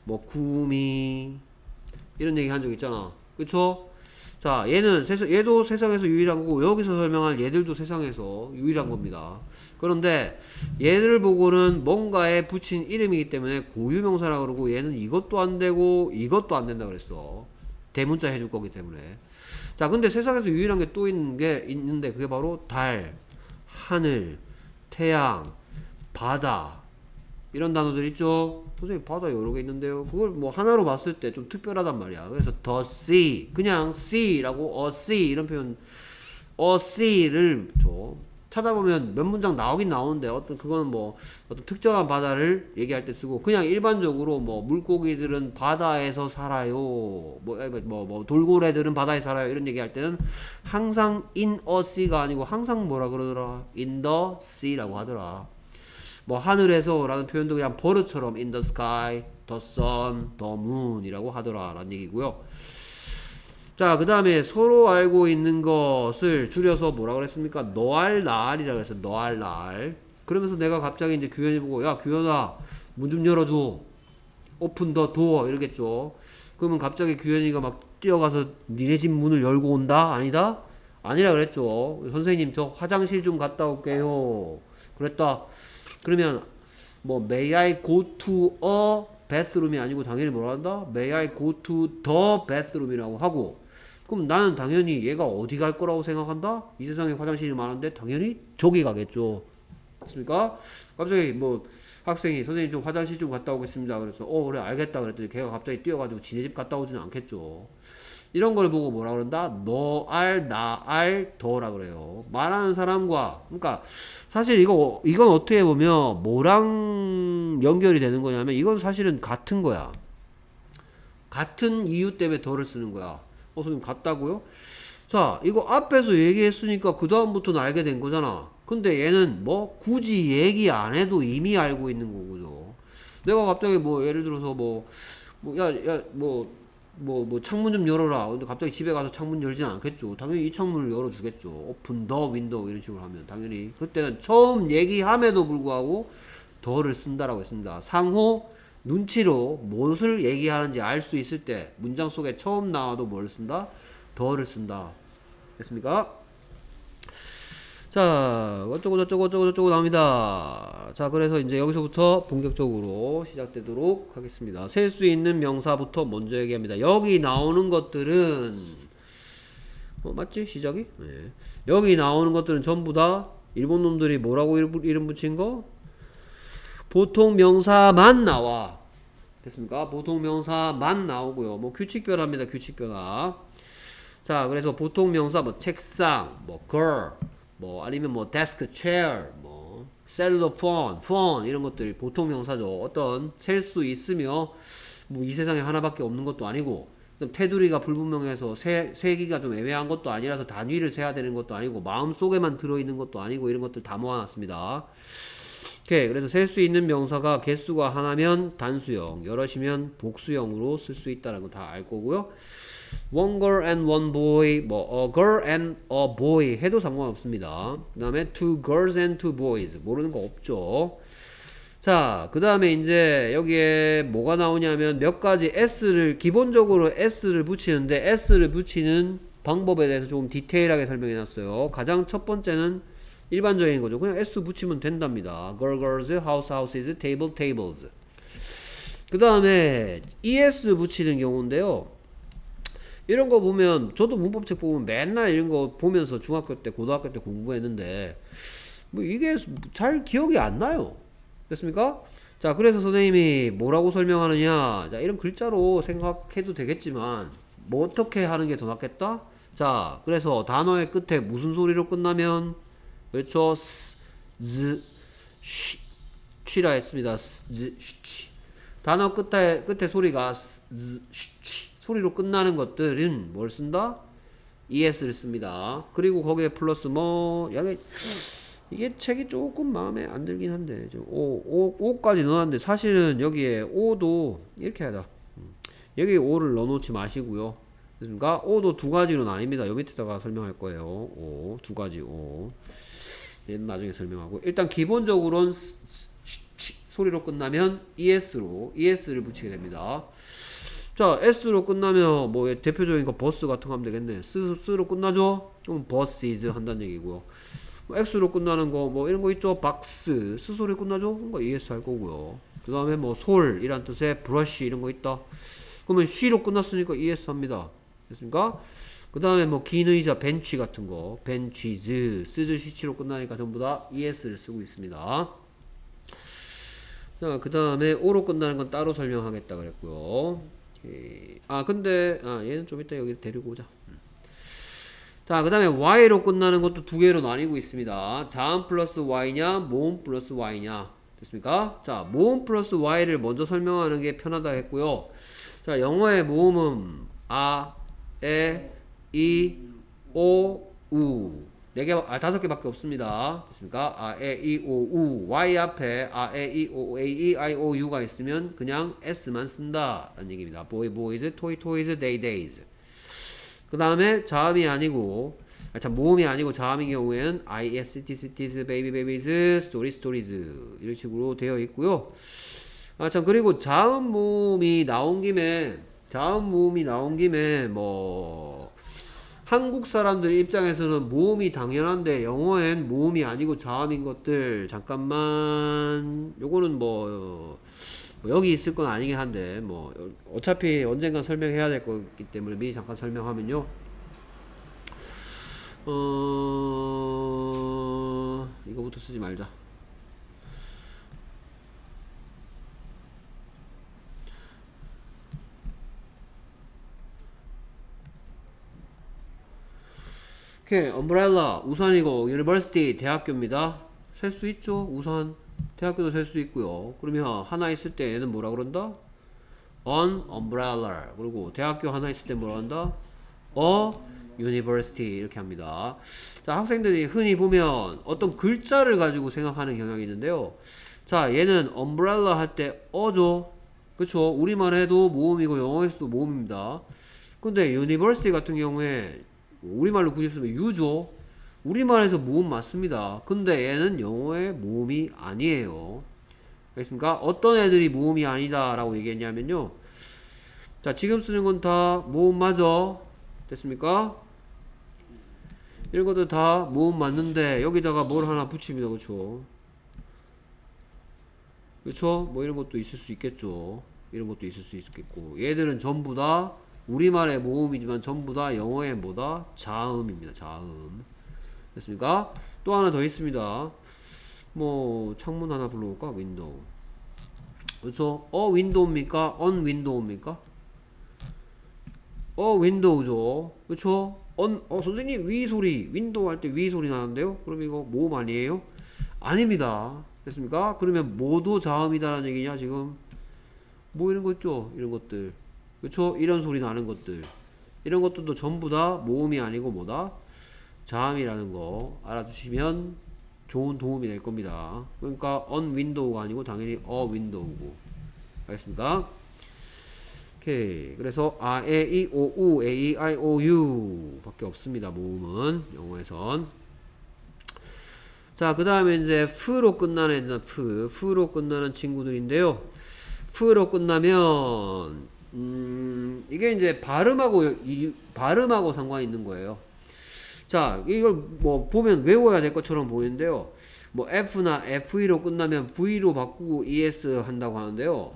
뭐 구미 이런 얘기 한 적 있잖아. 그쵸? 자, 얘도 세상에서 유일한 거고, 여기서 설명할 얘들도 세상에서 유일한 겁니다. 그런데 얘를 보고는 뭔가에 붙인 이름이기 때문에 고유명사라 그러고, 얘는 이것도 안 되고 이것도 안 된다 그랬어. 대문자 해줄 거기 때문에. 자, 근데 세상에서 유일한 게 또 있는데 그게 바로 달, 하늘, 태양, 바다 이런 단어들 있죠. 선생님 바다 여러 개 있는데요. 그걸 뭐 하나로 봤을 때 좀 특별하단 말이야. 그래서 the sea, 그냥 sea라고 a sea 이런 표현, a sea를 줘. 찾아보면 몇 문장 나오긴 나오는데 그거는 뭐 어떤 특정한 바다를 얘기할 때 쓰고, 그냥 일반적으로 뭐 물고기들은 바다에서 살아요, 뭐 돌고래들은 바다에 살아요 이런 얘기할 때는 항상 in a sea가 아니고 항상 뭐라 그러더라, in the sea라고 하더라. 뭐 하늘에서 라는 표현도 그냥 버릇처럼 in the sky, the sun, the moon 이라고 하더라 라는 얘기고요. 자, 그 다음에 서로 알고 있는 것을 줄여서 뭐라 그랬습니까? 너알 나알이라 그랬어. 너알 나알. 그러면서 내가 갑자기 이제 규현이 보고, 야 규현아 문 좀 열어줘, 오픈 더 도어 이러겠죠. 그러면 갑자기 규현이가 막 뛰어가서 니네 집 문을 열고 온다? 아니다? 아니라 그랬죠. 선생님 저 화장실 좀 갔다 올게요 그랬다. 그러면 뭐 may I go to a bathroom이 아니고 당연히 뭐라 한다? may I go to the bathroom이라고 하고, 그럼 나는 당연히 얘가 어디 갈 거라고 생각한다? 이 세상에 화장실이 많은데 당연히 저기 가겠죠. 맞습니까? 갑자기 뭐 학생이 선생님 좀 화장실 좀 갔다 오겠습니다 그래서 그래 알겠다 그랬더니 걔가 갑자기 뛰어가지고 지네 집 갔다 오지는 않겠죠. 이런 걸 보고 뭐라 그런다? 너알 나알 더라 그래요. 말하는 사람과, 그러니까 사실 이건 어떻게 보면 뭐랑 연결이 되는 거냐면, 이건 사실은 같은 거야. 같은 이유 때문에 더를 쓰는 거야. 선생님 같다고요? 자, 이거 앞에서 얘기했으니까 그 다음부터는 알게 된 거잖아. 근데 얘는 뭐 굳이 얘기 안 해도 이미 알고 있는 거고요. 내가 갑자기 뭐 예를 들어서 창문 좀 열어라. 근데 갑자기 집에 가서 창문 열진 않겠죠. 당연히 이 창문을 열어주겠죠. 오픈 더 윈도우 이런 식으로 하면 당연히 그때는 처음 얘기함에도 불구하고 더를 쓴다라고 했습니다. 상호 눈치로 무엇을 얘기하는지 알 수 있을 때 문장 속에 처음 나와도 뭘 쓴다? 더를 쓴다. 됐습니까? 자, 어쩌고 나옵니다. 자, 그래서 이제 여기서부터 본격적으로 시작되도록 하겠습니다. 셀 수 있는 명사부터 먼저 얘기합니다. 여기 나오는 것들은 맞지? 시작이? 네. 여기 나오는 것들은 전부 다 일본 놈들이 뭐라고 이름 붙인 거? 보통 명사만 나와. 됐습니까? 보통 명사만 나오고요. 뭐 규칙 변화입니다. 규칙 변화. 자, 그래서 보통 명사 뭐 책상, 뭐 girl, 뭐 아니면 뭐 desk, chair, 뭐 cellular phone 이런 것들 보통 명사죠. 어떤 셀 수 있으며 뭐 이 세상에 하나밖에 없는 것도 아니고, 테두리가 불분명해서 세기가 좀 애매한 것도 아니라서 단위를 세야 되는 것도 아니고, 마음속에만 들어있는 것도 아니고, 이런 것들 다 모아놨습니다. 오케이. 그래서 셀 수 있는 명사가 개수가 하나면 단수형, 여럿이면 복수형으로 쓸 수 있다는 거 다 알 거고요. One girl and one boy, 뭐 a girl and a boy 해도 상관없습니다. 그 다음에 two girls and two boys 모르는 거 없죠. 자, 그 다음에 이제 여기에 뭐가 나오냐면 몇 가지 기본적으로 s를 붙이는데, s를 붙이는 방법에 대해서 조금 디테일하게 설명해 놨어요. 가장 첫 번째는 일반적인 거죠. 그냥 s 붙이면 된답니다. girl, girls, house, houses, table, tables. 그 다음에 es 붙이는 경우인데요. 이런 거 보면, 저도 문법책 보면 맨날 이런 거 보면서 중학교 때, 고등학교 때 공부했는데 뭐 이게 잘 기억이 안 나요. 됐습니까? 자, 그래서 선생님이 뭐라고 설명하느냐, 자, 이런 글자로 생각해도 되겠지만 뭐 어떻게 하는 게 더 낫겠다? 자, 그래서 단어의 끝에 무슨 소리로 끝나면, 그렇죠? 스, 즈, 쉬, 취라 했습니다. 스, 즈, 쉬. 단어 끝에 소리가 스, 즈, 쉬 소리로 끝나는 것들은 뭘 쓴다? es를 씁니다. 그리고 거기에 플러스 뭐 이게 책이 조금 마음에 안 들긴 한데, 오까지 넣었는데 사실은 여기에 오도 이렇게 하자. 여기 오를 넣어놓지 마시고요. 됐습니까? 오도 두 가지로 나뉩니다. 요 밑에다가 설명할 거예요. 오, 두 가지 오. 얘는 나중에 설명하고, 일단 기본적으로는 소리로 끝나면 es를 붙이게 됩니다. 자, s로 끝나면 뭐 대표적인 거 버스 같은 거 하면 되겠네. 스로 끝나죠? 그럼 buses 한다는 얘기고요. 뭐 x로 끝나는 거 뭐 이런 거 있죠? 박스 스 소리 끝나죠? 뭔가 es 할 거고요. 그 다음에 뭐 솔이란 뜻의 브러쉬 이런 거 있다. 그러면 she로 끝났으니까 es 합니다. 됐습니까? 그 다음에 뭐 긴 의자 벤치 같은 거 benches 스즈 시치로 끝나니까 전부 다 es를 쓰고 있습니다. 자, 그 다음에 o로 끝나는 건 따로 설명하겠다 그랬고요. 근데 얘는 좀 이따 여기 데리고 오자. 자, 그 다음에 y로 끝나는 것도 두 개로 나뉘고 있습니다. 자음 플러스 y냐 모음 플러스 y냐. 됐습니까? 자, 모음 플러스 y를 먼저 설명하는 게 편하다 했고요. 자, 영어의 모음은 아, 에, 이, 오, 우. 5개밖에 없습니다. 됐습니까? 아, 에, 이, 오, 우. Y 앞에 아, 에, 이, 오, A, E, I, O, U가 있으면 그냥 S만 쓴다. 라는 얘기입니다. boy, boys, toy, toys, day, days. 그 다음에 자음이 아니고, 모음이 아니고 자음인 경우에는 I, S, T, cities, baby, babies, story, stories. 이런 식으로 되어 있고요. 그리고 자음 모음이 나온 김에, 뭐, 한국 사람들 입장에서는 모음이 당연한데 영어엔 모음이 아니고 자음인 것들 잠깐만 요거는 뭐 여기 있을 건 아니긴 한데 뭐 어차피 언젠간 설명해야 될 거기 때문에 미리 잠깐 설명하면요. 이거부터 쓰지 말자. 오케이, umbrella 우산이고 university 대학교입니다. 셀 수 있죠? 우산 대학교도 셀 수 있고요. 그러면 하나 있을 때 얘는 뭐라 그런다? an umbrella. 그리고 대학교 하나 있을 때 뭐라 한다? a university 이렇게 합니다. 자, 학생들이 흔히 보면 어떤 글자를 가지고 생각하는 경향이 있는데요. 자, 얘는 umbrella 할 때 어죠. 그쵸? 우리말 해도 모음이고 영어에서도 모음입니다. 근데 university 같은 경우에 우리말로 굳이 쓰면 유죠. 우리말에서 모음 맞습니다. 근데 얘는 영어의 모음이 아니에요. 알겠습니까? 어떤 애들이 모음이 아니다 라고 얘기했냐면요. 자, 지금 쓰는 건 다 모음 맞아. 됐습니까? 이런 것도 다 모음 맞는데 여기다가 뭘 하나 붙입니다. 그쵸? 그쵸? 뭐 이런 것도 있을 수 있겠죠. 이런 것도 있을 수 있겠고, 얘들은 전부 다 우리말의 모음이지만 전부 다 영어의 뭐다? 자음입니다. 자음. 됐습니까? 또 하나 더 있습니다. 뭐 창문 하나 불러볼까? 윈도우. 그렇죠? 윈도우입니까? 윈도우입니까? 윈도우죠. 그렇죠? 선생님 위 소리 윈도우 할 때 위 소리 나는데요? 그럼 이거 모음 아니에요? 아닙니다. 됐습니까? 그러면 모두 자음이다라는 얘기냐 지금? 뭐 이런 거 있죠? 이런 것들. 그쵸? 이런 소리 나는 것들. 이런 것들도 전부 다 모음이 아니고 뭐다? 자음이라는 거 알아두시면 좋은 도움이 될 겁니다. 그러니까 on window가 아니고 당연히 a window고. 알겠습니까? 오케이. 그래서 a, e, i, o, u, a, e, i, o, u 밖에 없습니다. 모음은 영어에선. 자, 그 다음에 이제 f로 끝나는 애들, f로 끝나는 친구들인데요. f로 끝나면 이게 이제 발음하고 상관이 있는 거예요. 자, 이걸 뭐 보면 외워야 될 것처럼 보이는데요. 뭐 F나 FE로 끝나면 V로 바꾸고 ES 한다고 하는데요.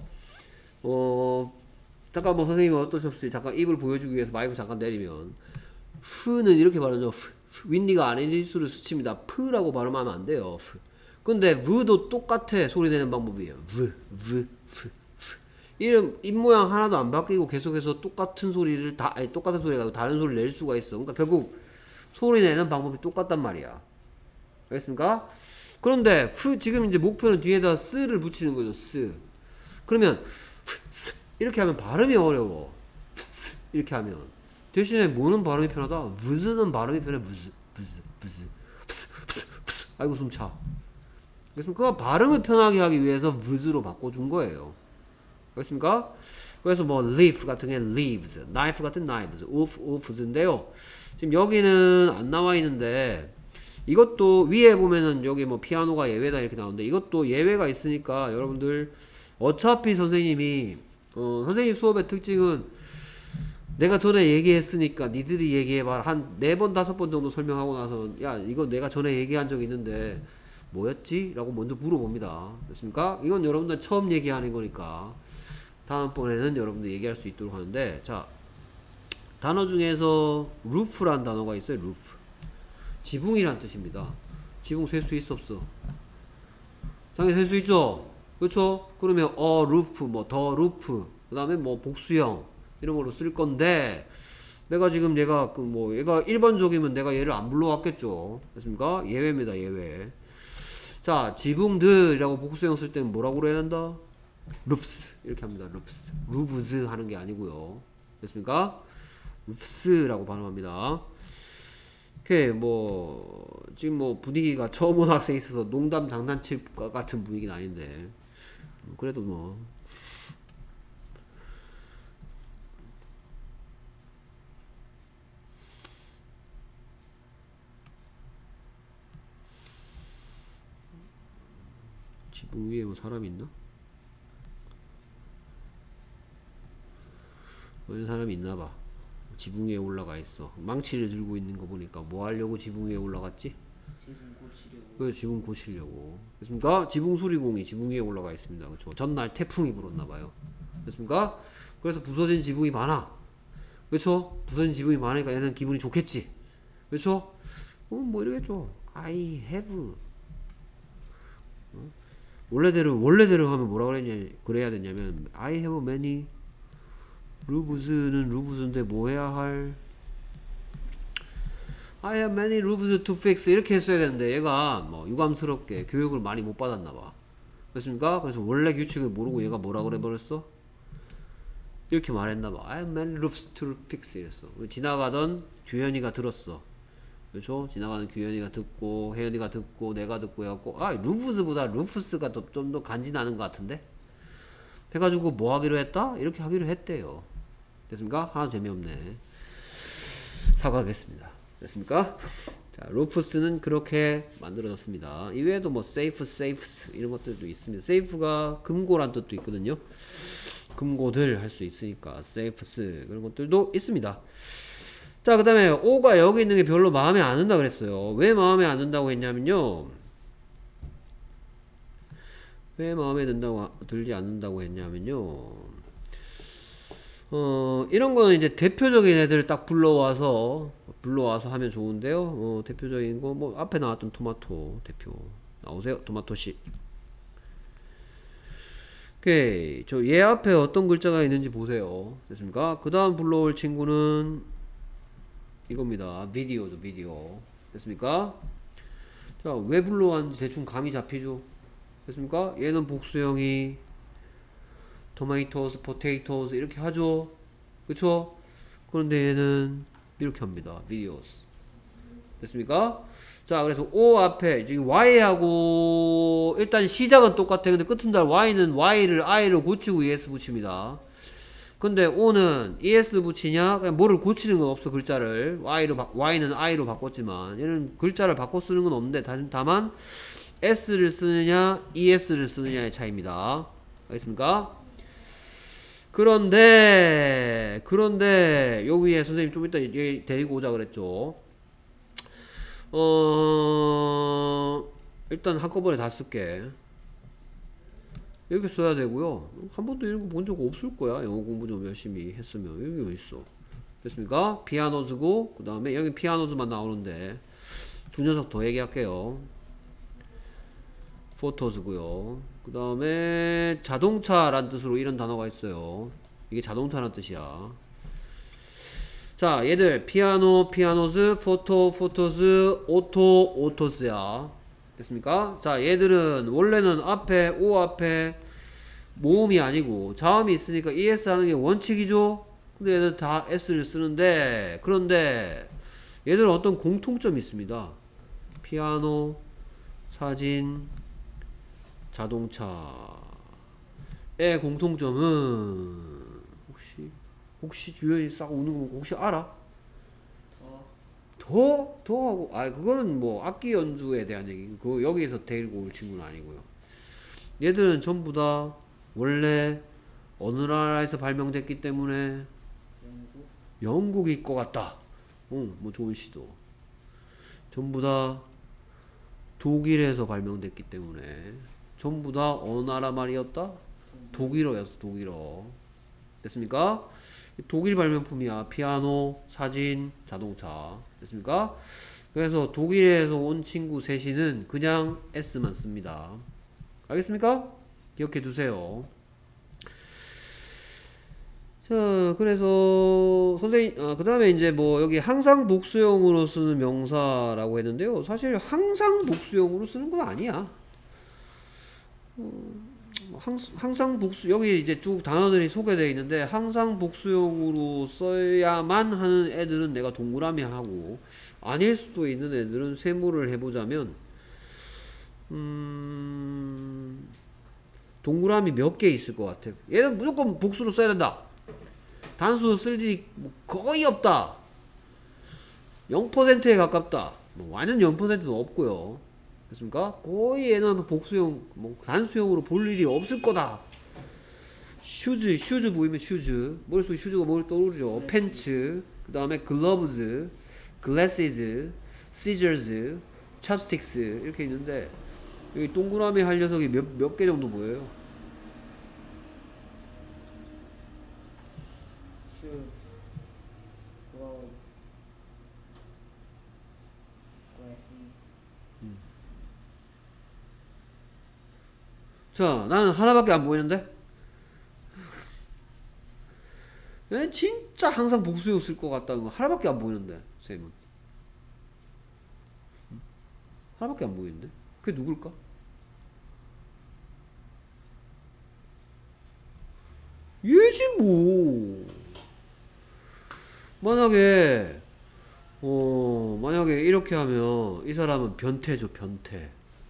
잠깐 뭐 선생님이 어떠셨어요? 잠깐 입을 보여주기 위해서 마이크 잠깐 내리면 F는 이렇게 발음하죠. 윈디가 아랫입술을 스칩니다. F라고 발음하면 안 돼요. 근데 V도 똑같아. 소리 내는 방법이에요. V. 이름 입모양 하나도 안 바뀌고 계속해서 똑같은 소리를 똑같은 소리가 아니고 다른 소리를 낼 수가 있어. 그러니까 결국 소리 내는 방법이 똑같단 말이야. 알겠습니까? 그런데 지금 이제 목표는 뒤에다 스를 붙이는 거죠. 스. 그러면 이렇게 하면 발음이 어려워. 이렇게 하면 대신에 뭐는 발음이 편하다? 브즈는 발음이 편해. 브즈. 아이고 숨차. 그래서 발음을 편하게 하기 위해서 브즈로 바꿔준 거예요. 알겠습니까? 그래서 뭐 leaf 같은 게 leaves, knife 같은 knives, oofs인데요. 지금 여기는 안 나와 있는데 이것도 위에 보면은 여기 뭐 피아노가 예외다 이렇게 나오는데 이것도 예외가 있으니까 여러분들 어차피 선생님이 선생님 수업의 특징은 내가 전에 얘기했으니까 니들이 얘기해봐. 한 4번 5번 정도 설명하고 나서 야 이거 내가 전에 얘기한 적 있는데 뭐였지? 라고 먼저 물어봅니다. 됐습니까? 이건 여러분들 처음 얘기하는 거니까 다음번에는 여러분들 얘기할 수 있도록 하는데, 자 단어 중에서 roof란 단어가 있어요. roof 지붕이란 뜻입니다. 지붕 셀 수 있어 없어? 당연히 셀 수 있죠. 그렇죠? 그러면 roof 뭐 the roof 그 다음에 뭐 복수형 이런 걸로 쓸 건데, 내가 지금 얘가 얘가 1번적이면 내가 얘를 안 불러왔겠죠. 됐습니까? 예외입니다. 예외. 자, 지붕들이라고 복수형 쓸 때는 뭐라고 그래야 된다? roofs 이렇게 합니다. roofs roofs 하는 게 아니고요. 됐습니까? roofs라고 발음합니다. 오케이. 지금 분위기가 처음 온 학생이 있어서 농담 장난칠 것 같은 분위기는 아닌데 그래도 지붕 위에 사람이 있나? 어떤 사람이 있나봐. 지붕 위에 올라가 있어. 망치를 들고 있는 거 보니까 뭐 하려고 지붕 위에 올라갔지? 지붕 고치려고. 그래서 지붕 고치려고. 됐습니까? 지붕 수리공이 지붕 위에 올라가 있습니다. 그렇죠? 전날 태풍이 불었나봐요. 됐습니까? 그래서 부서진 지붕이 많아. 그렇죠? 부서진 지붕이 많으니까 얘는 기분이 좋겠지. 그렇죠? 이러겠죠. I have. 원래대로 하면 뭐라 그래야 되냐면 I have many roofs는 roofs인데 뭐 해야 할? I have many roofs to fix 이렇게 했어야 되는데 얘가 유감스럽게 교육을 많이 못 받았나봐. 그렇습니까? 그래서 원래 규칙을 모르고 얘가 뭐라 그래 버렸어? 이렇게 말했나봐. I have many roofs to fix 이랬어. 지나가던 규현이가 들었어. 그렇죠? 지나가는 규현이가 듣고 혜연이가 듣고 내가 듣고 해갖고 루프스보다 루프스가 좀 더 간지나는 것 같은데? 해가지고 뭐 하기로 했다? 이렇게 하기로 했대요. 됐습니까? 하나 재미없네. 사과하겠습니다. 됐습니까? 자, 루프스는 그렇게 만들어졌습니다. 이외에도 safe, safes 이런 것들도 있습니다. safe가 금고란 뜻도 있거든요. 금고들 할 수 있으니까 safes 그런 것들도 있습니다. 자, 그 다음에 O가 여기 있는 게 별로 마음에 안 든다 그랬어요. 왜 마음에 안 든다고 했냐면요. 왜 마음에 들지 않는다고 했냐면요. 이런 거는 이제 대표적인 애들을 딱 불러와서 하면 좋은데요. 대표적인 거 앞에 나왔던 토마토 대표 나오세요. 토마토씨. 오케이. 얘 앞에 어떤 글자가 있는지 보세요. 됐습니까? 그 다음 불러올 친구는 이겁니다. 비디오죠. 비디오. 됐습니까? 자, 왜 불러왔는지 대충 감이 잡히죠. 됐습니까? 얘는 복수형이 tomatoes, potatoes 이렇게 하죠. 그쵸? 그런데 얘는 이렇게 합니다. videos. 됐습니까? 자, 그래서 O 앞에 지금 Y하고 일단 시작은 똑같아. 근데 끝은 달 Y는 Y를 I로 고치고 ES 붙입니다. 근데 O는 ES 붙이냐? 그냥 뭐를 고치는 건 없어. 글자를 Y는 I로 바꿨지만 얘는 글자를 바꿔 쓰는 건 없는데 다만 S를 쓰느냐 ES를 쓰느냐의 차이입니다. 알겠습니까? 그런데 요 위에 선생님 좀 이따 얘기 데리고 오자 그랬죠. 일단 한꺼번에 다 쓸게. 이렇게 써야 되고요. 한 번도 이런 거 본 적 없을 거야. 영어 공부 좀 열심히 했으면. 여기 왜 있어? 됐습니까? 피아노즈고 그 다음에 여기 피아노즈만 나오는데 두 녀석 더 얘기할게요. 포토즈고요. 그 다음에 자동차란 뜻으로 이런 단어가 있어요. 이게 자동차란 뜻이야. 자, 얘들 피아노, 피아노즈, 포토, 포토즈, 오토, 오토즈야. 됐습니까? 자, 얘들은 원래는 O 앞에 모음이 아니고 자음이 있으니까 ES 하는 게 원칙이죠. 근데 얘들 다 S를 쓰는데, 그런데 얘들은 어떤 공통점이 있습니다. 피아노, 사진, 자동차의 공통점은 혹시 유연이 싹 우는 거 혹시 알아? 더 더 하고, 그거는 뭐 악기 연주에 대한 얘기. 그거 여기에서 데리고 올 친구는 아니고요. 얘들은 전부 다 원래 어느 나라에서 발명됐기 때문에 영국일 것 같다. 뭐 좋은 시도. 전부 다 독일에서 발명됐기 때문에 전부 다 어느 나라 말이었다? 독일어였어, 독일어. 됐습니까? 독일 발명품이야. 피아노, 사진, 자동차. 됐습니까? 그래서 독일에서 온 친구 셋이는 그냥 S만 씁니다. 알겠습니까? 기억해 두세요. 자, 그래서 선생님, 그 다음에 이제 뭐 여기 항상 복수형으로 쓰는 명사라고 했는데요. 사실 항상 복수형으로 쓰는 건 아니야. 항상 복수, 여기 이제 쭉 단어들이 소개되어 있는데 항상 복수형으로 써야만 하는 애들은 내가 동그라미 하고, 아닐 수도 있는 애들은 세모를 해보자면 동그라미 몇 개 있을 것 같아요. 얘는 무조건 복수로 써야 된다. 단수 쓸 일이 뭐 거의 없다. 0%에 가깝다. 뭐 완전 0%는 없고요. 됐습니까? 거의 얘는 복수형, 뭐 단수형으로 볼 일이 없을 거다. 슈즈 보이면 슈즈. 머릿속에 슈즈가 뭘 떠오르죠? 팬츠, 그 다음에 글러브즈, 글래시즈, 시저즈, 찹스틱스 이렇게 있는데 여기 동그라미 할 녀석이 몇 개 정도 보여요? 자, 나는 하나밖에 안 보이는데? 진짜 항상 복수형 쓸 것 같다는 거 하나밖에 안 보이는데, 쌤은. 하나밖에 안 보이는데? 그게 누굴까? 얘지 뭐. 만약에 이렇게 하면 이 사람은 변태죠, 변태.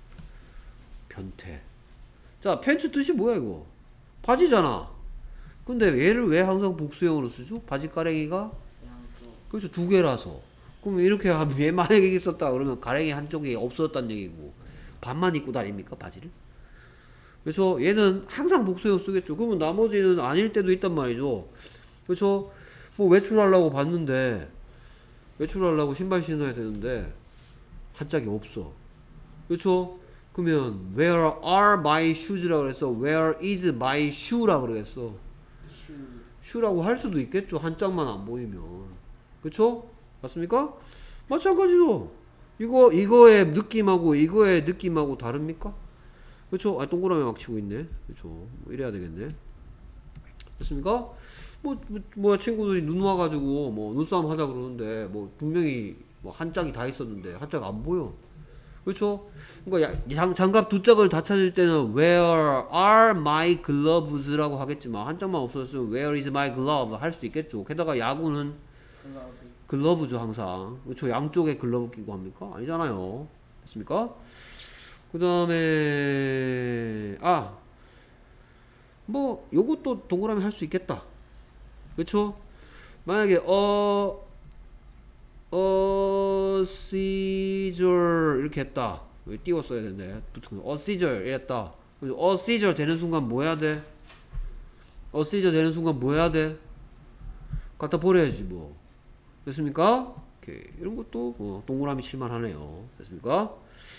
자, 팬츠 뜻이 뭐야 이거? 바지잖아. 근데 얘를 왜 항상 복수형으로 쓰죠? 바지 가랭이가? 그렇죠, 두 개라서. 그럼 이렇게 하면 얘 만약에 있었다 그러면 가랭이 한쪽이 없었단 얘기고 반만 입고 다닙니까 바지를? 그래서 얘는 항상 복수형 쓰겠죠. 그러면 나머지는 아닐 때도 있단 말이죠. 그렇죠? 뭐 외출하려고 봤는데 외출하려고 신발 신어야 되는데 한 짝이 없어. 그렇죠? 그러면 where are my shoes라고 그랬어. where is my shoe라고 그랬어. shoe라고 할 수도 있겠죠. 한 짝만 안 보이면. 그쵸? 맞습니까? 마찬가지로 이거의 느낌하고 이거의 느낌하고 다릅니까? 그쵸? 동그라미 막 치고 있네. 그쵸? 뭐 이래야 되겠네. 됐습니까? 뭐 친구들이 눈 와가지고 뭐 눈싸움 하자 그러는데 뭐 분명히 뭐 한 짝이 다 있었는데 한 짝 안 보여. 그렇죠? 그러니까 장갑 두 짝을 다 찾을 때는 where are my gloves라고 하겠지만 한 짝만 없었으면 where is my glove 할 수 있겠죠. 게다가 야구는 글러브죠 항상. 그렇죠? 양쪽에 글러브 끼고 합니까? 아니잖아요. 됐습니까? 그 다음에 뭐 요것도 동그라미 할 수 있겠다. 그렇죠? 만약에 seizure 이렇게 했다. 여기 띄웠어야 되는데 seizure 이랬다. seizure 되는 순간 뭐 해야 돼? seizure 되는 순간 뭐 해야 돼? 갖다 버려야지 뭐. 됐습니까? 오케이. 이런 것도 동그라미 칠만 하네요. 됐습니까?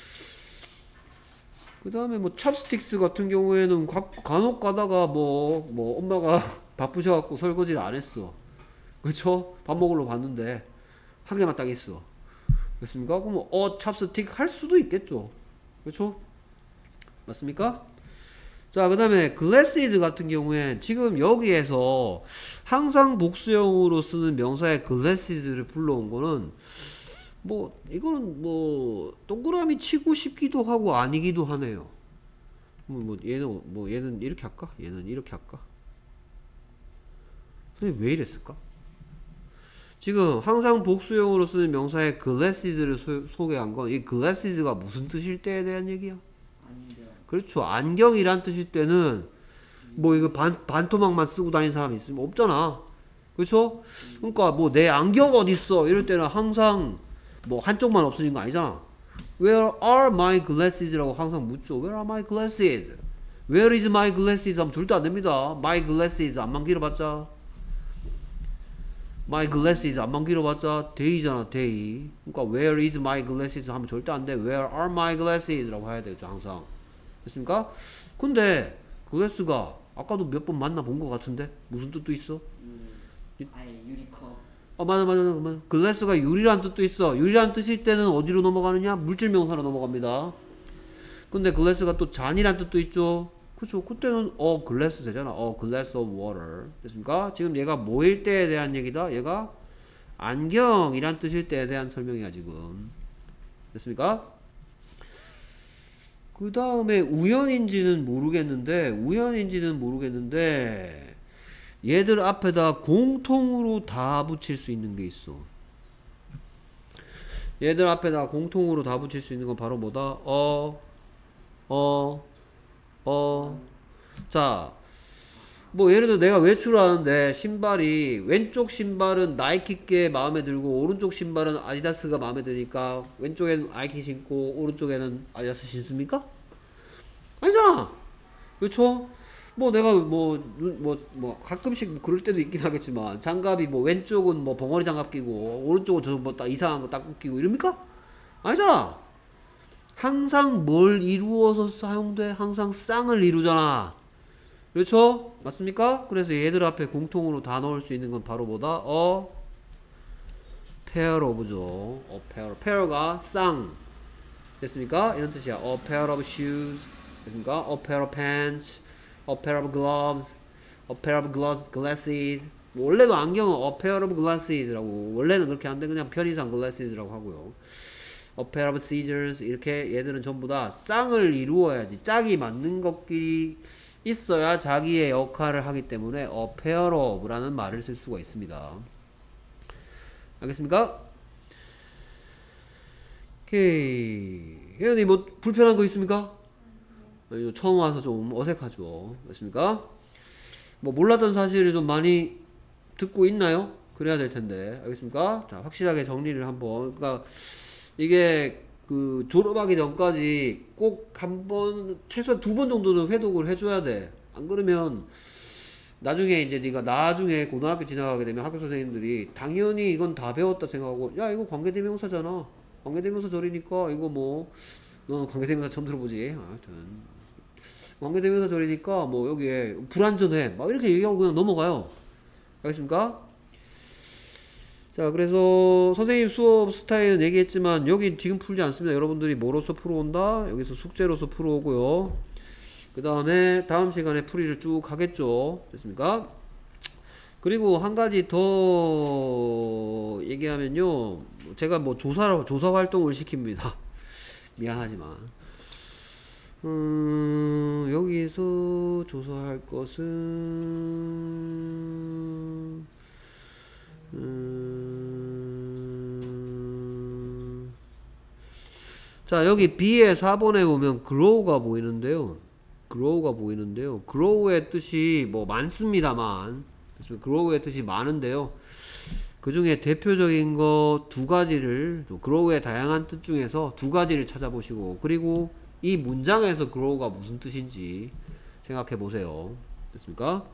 그 다음에 뭐 찹스틱스 같은 경우에는 간혹 가다가 뭐 엄마가 바쁘셔갖고 설거지를 안 했어. 그쵸? 밥 먹으러 갔는데 한 개만 딱 있어. 됐습니까? 그럼 찹스틱 할 수도 있겠죠. 그렇죠? 맞습니까? 자, 그 다음에 glasses 같은 경우엔 지금 여기에서 항상 복수형으로 쓰는 명사의 glasses를 불러온 거는 이거는 동그라미 치고 싶기도 하고 아니기도 하네요. 얘는 이렇게 할까? 얘는 이렇게 할까? 선생님 왜 이랬을까? 지금 항상 복수형으로 쓰는 명사의 glasses를 소개한 건 이 glasses가 무슨 뜻일 때에 대한 얘기야? 안경. 그렇죠. 안경이란 뜻일 때는 이거 반토막만 쓰고 다니는 사람이 있으면 없잖아. 그렇죠? 그러니까 내 안경 어딨어? 이럴 때는 항상 뭐 한쪽만 없어진 거 아니잖아. Where are my glasses라고 항상 묻죠. Where are my glasses? Where is my glasses? 하면 절대 안 됩니다. My glasses 안만 길어봤자. My glasses 안만 길어봤자 day잖아, day. 그러니까 where is my glasses 하면 절대 안 돼. Where are my glasses? 라고 해야 되겠죠, 항상. 됐습니까? 근데 glass가 아까도 몇 번 만나본 것 같은데 무슨 뜻도 있어? 유리컵. 맞아. 글래스가 유리란 뜻도 있어. 유리란 뜻일 때는 어디로 넘어가느냐? 물질 명사로 넘어갑니다. 근데 글래스가 또 잔이란 뜻도 있죠. 그쵸? 그때는 글래스 되잖아. glass of water. 됐습니까? 지금 얘가 뭐일 때에 대한 얘기다. 얘가 안경이란 뜻일 때에 대한 설명이야 지금. 됐습니까? 그 다음에 우연인지는 모르겠는데 얘들 앞에다 공통으로 다 붙일 수 있는 게 있어. 얘들 앞에다 공통으로 다 붙일 수 있는 건 바로 뭐다? 자, 뭐 예를 들어 내가 외출을 하는데 신발이 왼쪽 신발은 나이키께 마음에 들고 오른쪽 신발은 아디다스가 마음에 드니까 왼쪽에는 나이키 신고 오른쪽에는 아디다스 신습니까? 아니잖아. 그렇죠? 뭐 내가 뭐 가끔씩 그럴 때도 있긴 하겠지만 장갑이 뭐 왼쪽은 뭐 벙어리 장갑 끼고 오른쪽은 저 뭐 딱 이상한 거 딱 끼고 이럽니까? 아니잖아. 항상 뭘 이루어서 사용돼? 항상 쌍을 이루잖아. 그렇죠? 맞습니까? 그래서 얘들 앞에 공통으로 다 넣을 수 있는 건 바로 뭐다? pair of죠. pair가 쌍. 됐습니까? 이런 뜻이야. A pair of shoes. 됐습니까? A pair of pants. A pair of gloves. A pair of glasses. 원래도 안경은 a pair of glasses라고. 원래는 그렇게 안 돼. 그냥 편의상 glasses라고 하고요. A pair of scissors. 이렇게 얘들은 전부 다 쌍을 이루어야지. 짝이 맞는 것끼리 있어야 자기의 역할을 하기 때문에 a pair of라는 말을 쓸 수가 있습니다. 알겠습니까? 오케이. 혜연이 뭐 불편한 거 있습니까? 처음 와서 좀 어색하죠. 맞습니까? 뭐 몰랐던 사실을 좀 많이 듣고 있나요? 그래야 될 텐데. 알겠습니까? 자, 확실하게 정리를 한번. 그러니까 이게 그 졸업하기 전까지 꼭 한 번, 최소한 2번 정도는 회독을 해줘야 돼. 안 그러면 나중에 이제 네가 나중에 고등학교 지나가게 되면 학교 선생님들이 당연히 이건 다 배웠다 생각하고, 야 이거 관계대명사잖아. 관계대명사 절이니까 이거 뭐 너는 관계대명사 처음 들어보지. 하여튼 관계대명사 절이니까 뭐 여기에 불완전해 막 이렇게 얘기하고 그냥 넘어가요. 알겠습니까? 자, 그래서 선생님 수업 스타일은 얘기했지만 여기 지금 풀지 않습니다. 여러분들이 뭐로서 풀어온다? 여기서 숙제로서 풀어오고요. 그 다음에 다음 시간에 풀이를 쭉 하겠죠. 됐습니까? 그리고 한 가지 더 얘기하면요, 제가 뭐 조사 활동을 시킵니다. 미안하지만 여기서 조사할 것은 자, 여기 B의 4번에 보면 grow가 보이는데요. grow의 뜻이 뭐 많습니다만, grow의 뜻이 많은데요. 그 중에 대표적인 거 2가지를, grow의 다양한 뜻 중에서 2가지를 찾아보시고, 그리고 이 문장에서 grow가 무슨 뜻인지 생각해 보세요. 됐습니까?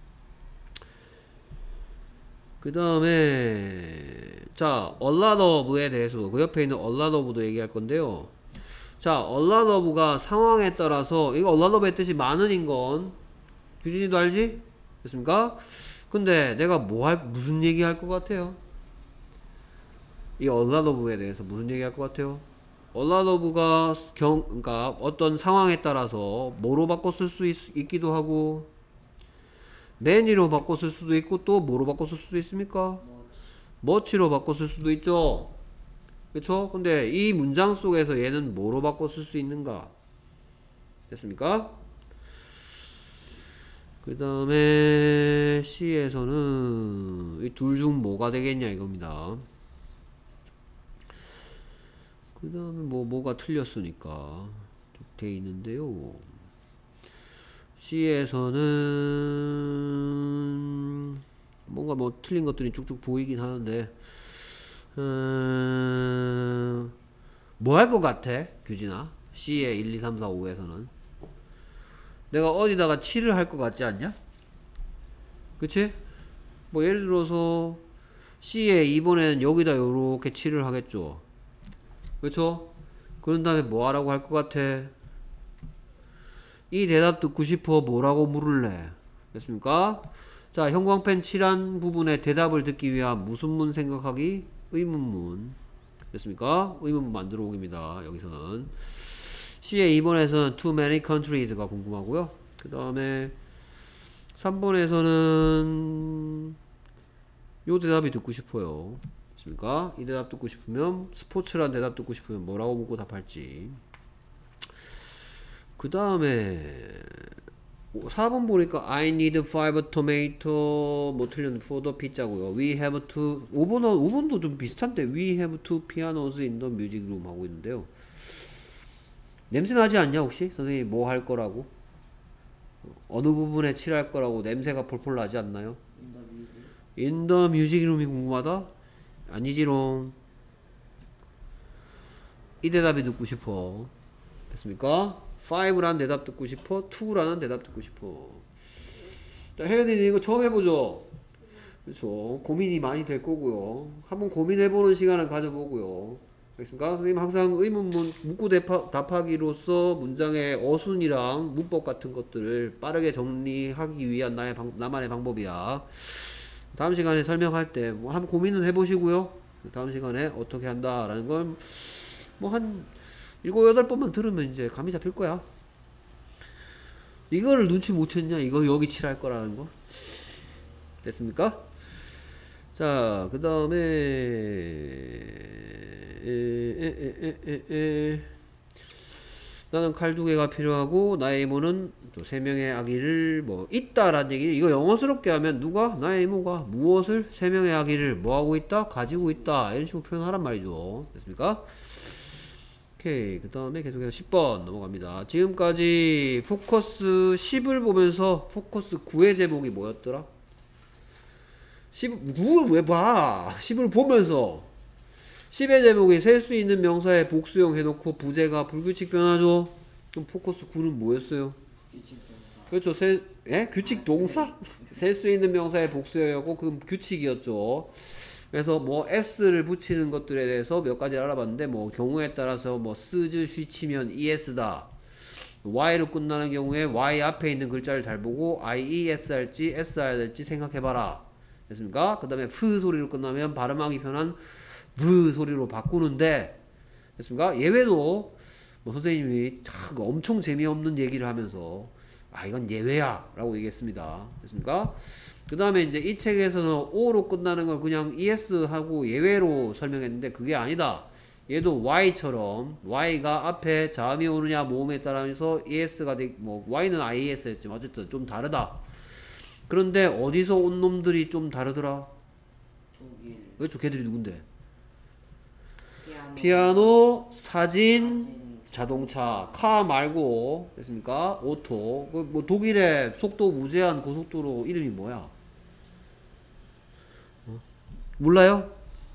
그 다음에 자, a lot of에 대해서 그 옆에 있는 a lot of도 얘기할 건데요. 자, a lot of가 상황에 따라서 이거 a lot of의 뜻이 많은인 건 규진이도 알지? 됐습니까? 근데 내가 무슨 얘기 할 것 같아요? 이 a lot of에 대해서 무슨 얘기 할 것 같아요? a lot of가 그러니까 어떤 상황에 따라서 뭐로 바꿔 쓸 수 있기도 하고 many로 바꿔 쓸 수도 있고 또 뭐로 바꿔 쓸 수도 있습니까? much로 바꿔 쓸 수도 있죠. 그쵸? 근데 이 문장 속에서 얘는 뭐로 바꿔 쓸 수 있는가? 됐습니까? 그 다음에 C에서는 이 둘 중 뭐가 되겠냐 이겁니다. 그 다음에 뭐가 틀렸으니까 쭉 돼 있는데요. C에서는 뭔가 뭐 틀린 것들이 쭉쭉 보이긴 하는데 뭐 할 것 같아? 규진아. C의 1, 2, 3, 4, 5에서는 내가 어디다가 칠을 할 것 같지 않냐? 그치? 뭐 예를 들어서 C의 2번에는 여기다 요렇게 칠을 하겠죠. 그쵸? 그런 다음에 뭐 하라고 할 것 같아? 이 대답 듣고 싶어. 뭐라고 물을래? 됐습니까? 자, 형광펜 칠한 부분에 대답을 듣기 위한 무슨 문 생각하기? 의문문. 됐습니까? 의문문 만들어 오기입니다. 여기서는 C의 2번에서는 too many countries가 궁금하고요. 그 다음에 3번에서는 요 대답이 듣고 싶어요. 됐습니까? 이 대답 듣고 싶으면 스포츠란 대답 듣고 싶으면 뭐라고 묻고 답할지. 그 다음에 4번 보니까 I need 5 tomato 뭐 틀렸는데 for the pizza고요. We have to 5번도 좀 비슷한데 We have two pianos in the music room 하고 있는데요. 냄새 나지 않냐 혹시? 선생님이 뭐 할 거라고? 어느 부분에 칠할 거라고 냄새가 폴폴 나지 않나요? In the music room이 궁금하다? 아니지롱. 이 대답이 듣고 싶어. 됐습니까? 5라는 대답 듣고 싶어. 2라는 대답 듣고 싶어. 자, 혜연이는 이거 처음 해보죠? 그렇죠. 고민이 많이 될 거고요. 한번 고민해보는 시간을 가져보고요. 알겠습니까? 선생님 항상 의문문 묻고 답하기로서 문장의 어순이랑 문법 같은 것들을 빠르게 정리하기 위한 나만의 방법이야. 다음 시간에 설명할 때 뭐 한번 고민은 해보시고요. 다음 시간에 어떻게 한다라는 걸 뭐 한 7, 8번만 들으면 이제 감이 잡힐 거야. 이거를 눈치 못 챘냐? 이거 여기 칠할 거라는 거. 됐습니까? 자, 그 다음에 나는 칼 2개가 필요하고 나의 이모는 또 3명의 아기를 뭐 있다라는 얘기. 이거 영어스럽게 하면 누가? 나의 이모가 무엇을? 3명의 아기를 뭐하고 있다? 가지고 있다. 이런 식으로 표현하란 말이죠. 됐습니까? 오케이. 그 다음에 계속해서 10번 넘어갑니다. 지금까지 포커스 10을 보면서 포커스 9의 제목이 뭐였더라? 9를 왜 봐? 10을 보면서 10의 제목이 셀 수 있는 명사의 복수형 해놓고 부제가 불규칙 변화죠. 그럼 포커스 9는 뭐였어요? 규칙 동사. 그렇죠. 규칙 동사? 셀 수 있는 명사의 복수형이었고 그 규칙이었죠. 그래서 뭐 s를 붙이는 것들에 대해서 몇 가지 알아봤는데 뭐 경우에 따라서 뭐 쓰즈 쉬치면 es다. y로 끝나는 경우에 y 앞에 있는 글자를 잘 보고 ies 할지 s 해야 될지 생각해봐라. 됐습니까? 그 다음에 f 소리로 끝나면 발음하기 편한 v 소리로 바꾸는데, 됐습니까? 예외도 뭐 선생님이 엄청 재미없는 얘기를 하면서 이건 예외야 라고 얘기했습니다. 됐습니까? 그 다음에 이제 이 책에서는 o로 끝나는 걸 그냥 es 하고 예외로 설명했는데 그게 아니다. 얘도 y처럼 y가 앞에 자음이 오느냐 모음에 따라서 es가 뭐 y는 ies 했지만 어쨌든 좀 다르다. 그런데 어디서 온 놈들이 좀 다르더라? 독일. 그렇죠. 걔들이 누군데? 피아노, 사진, 자동차, 카 말고 됐습니까? 오토. 뭐 독일의 속도 무제한 고속도로 이름이 뭐야? 몰라요?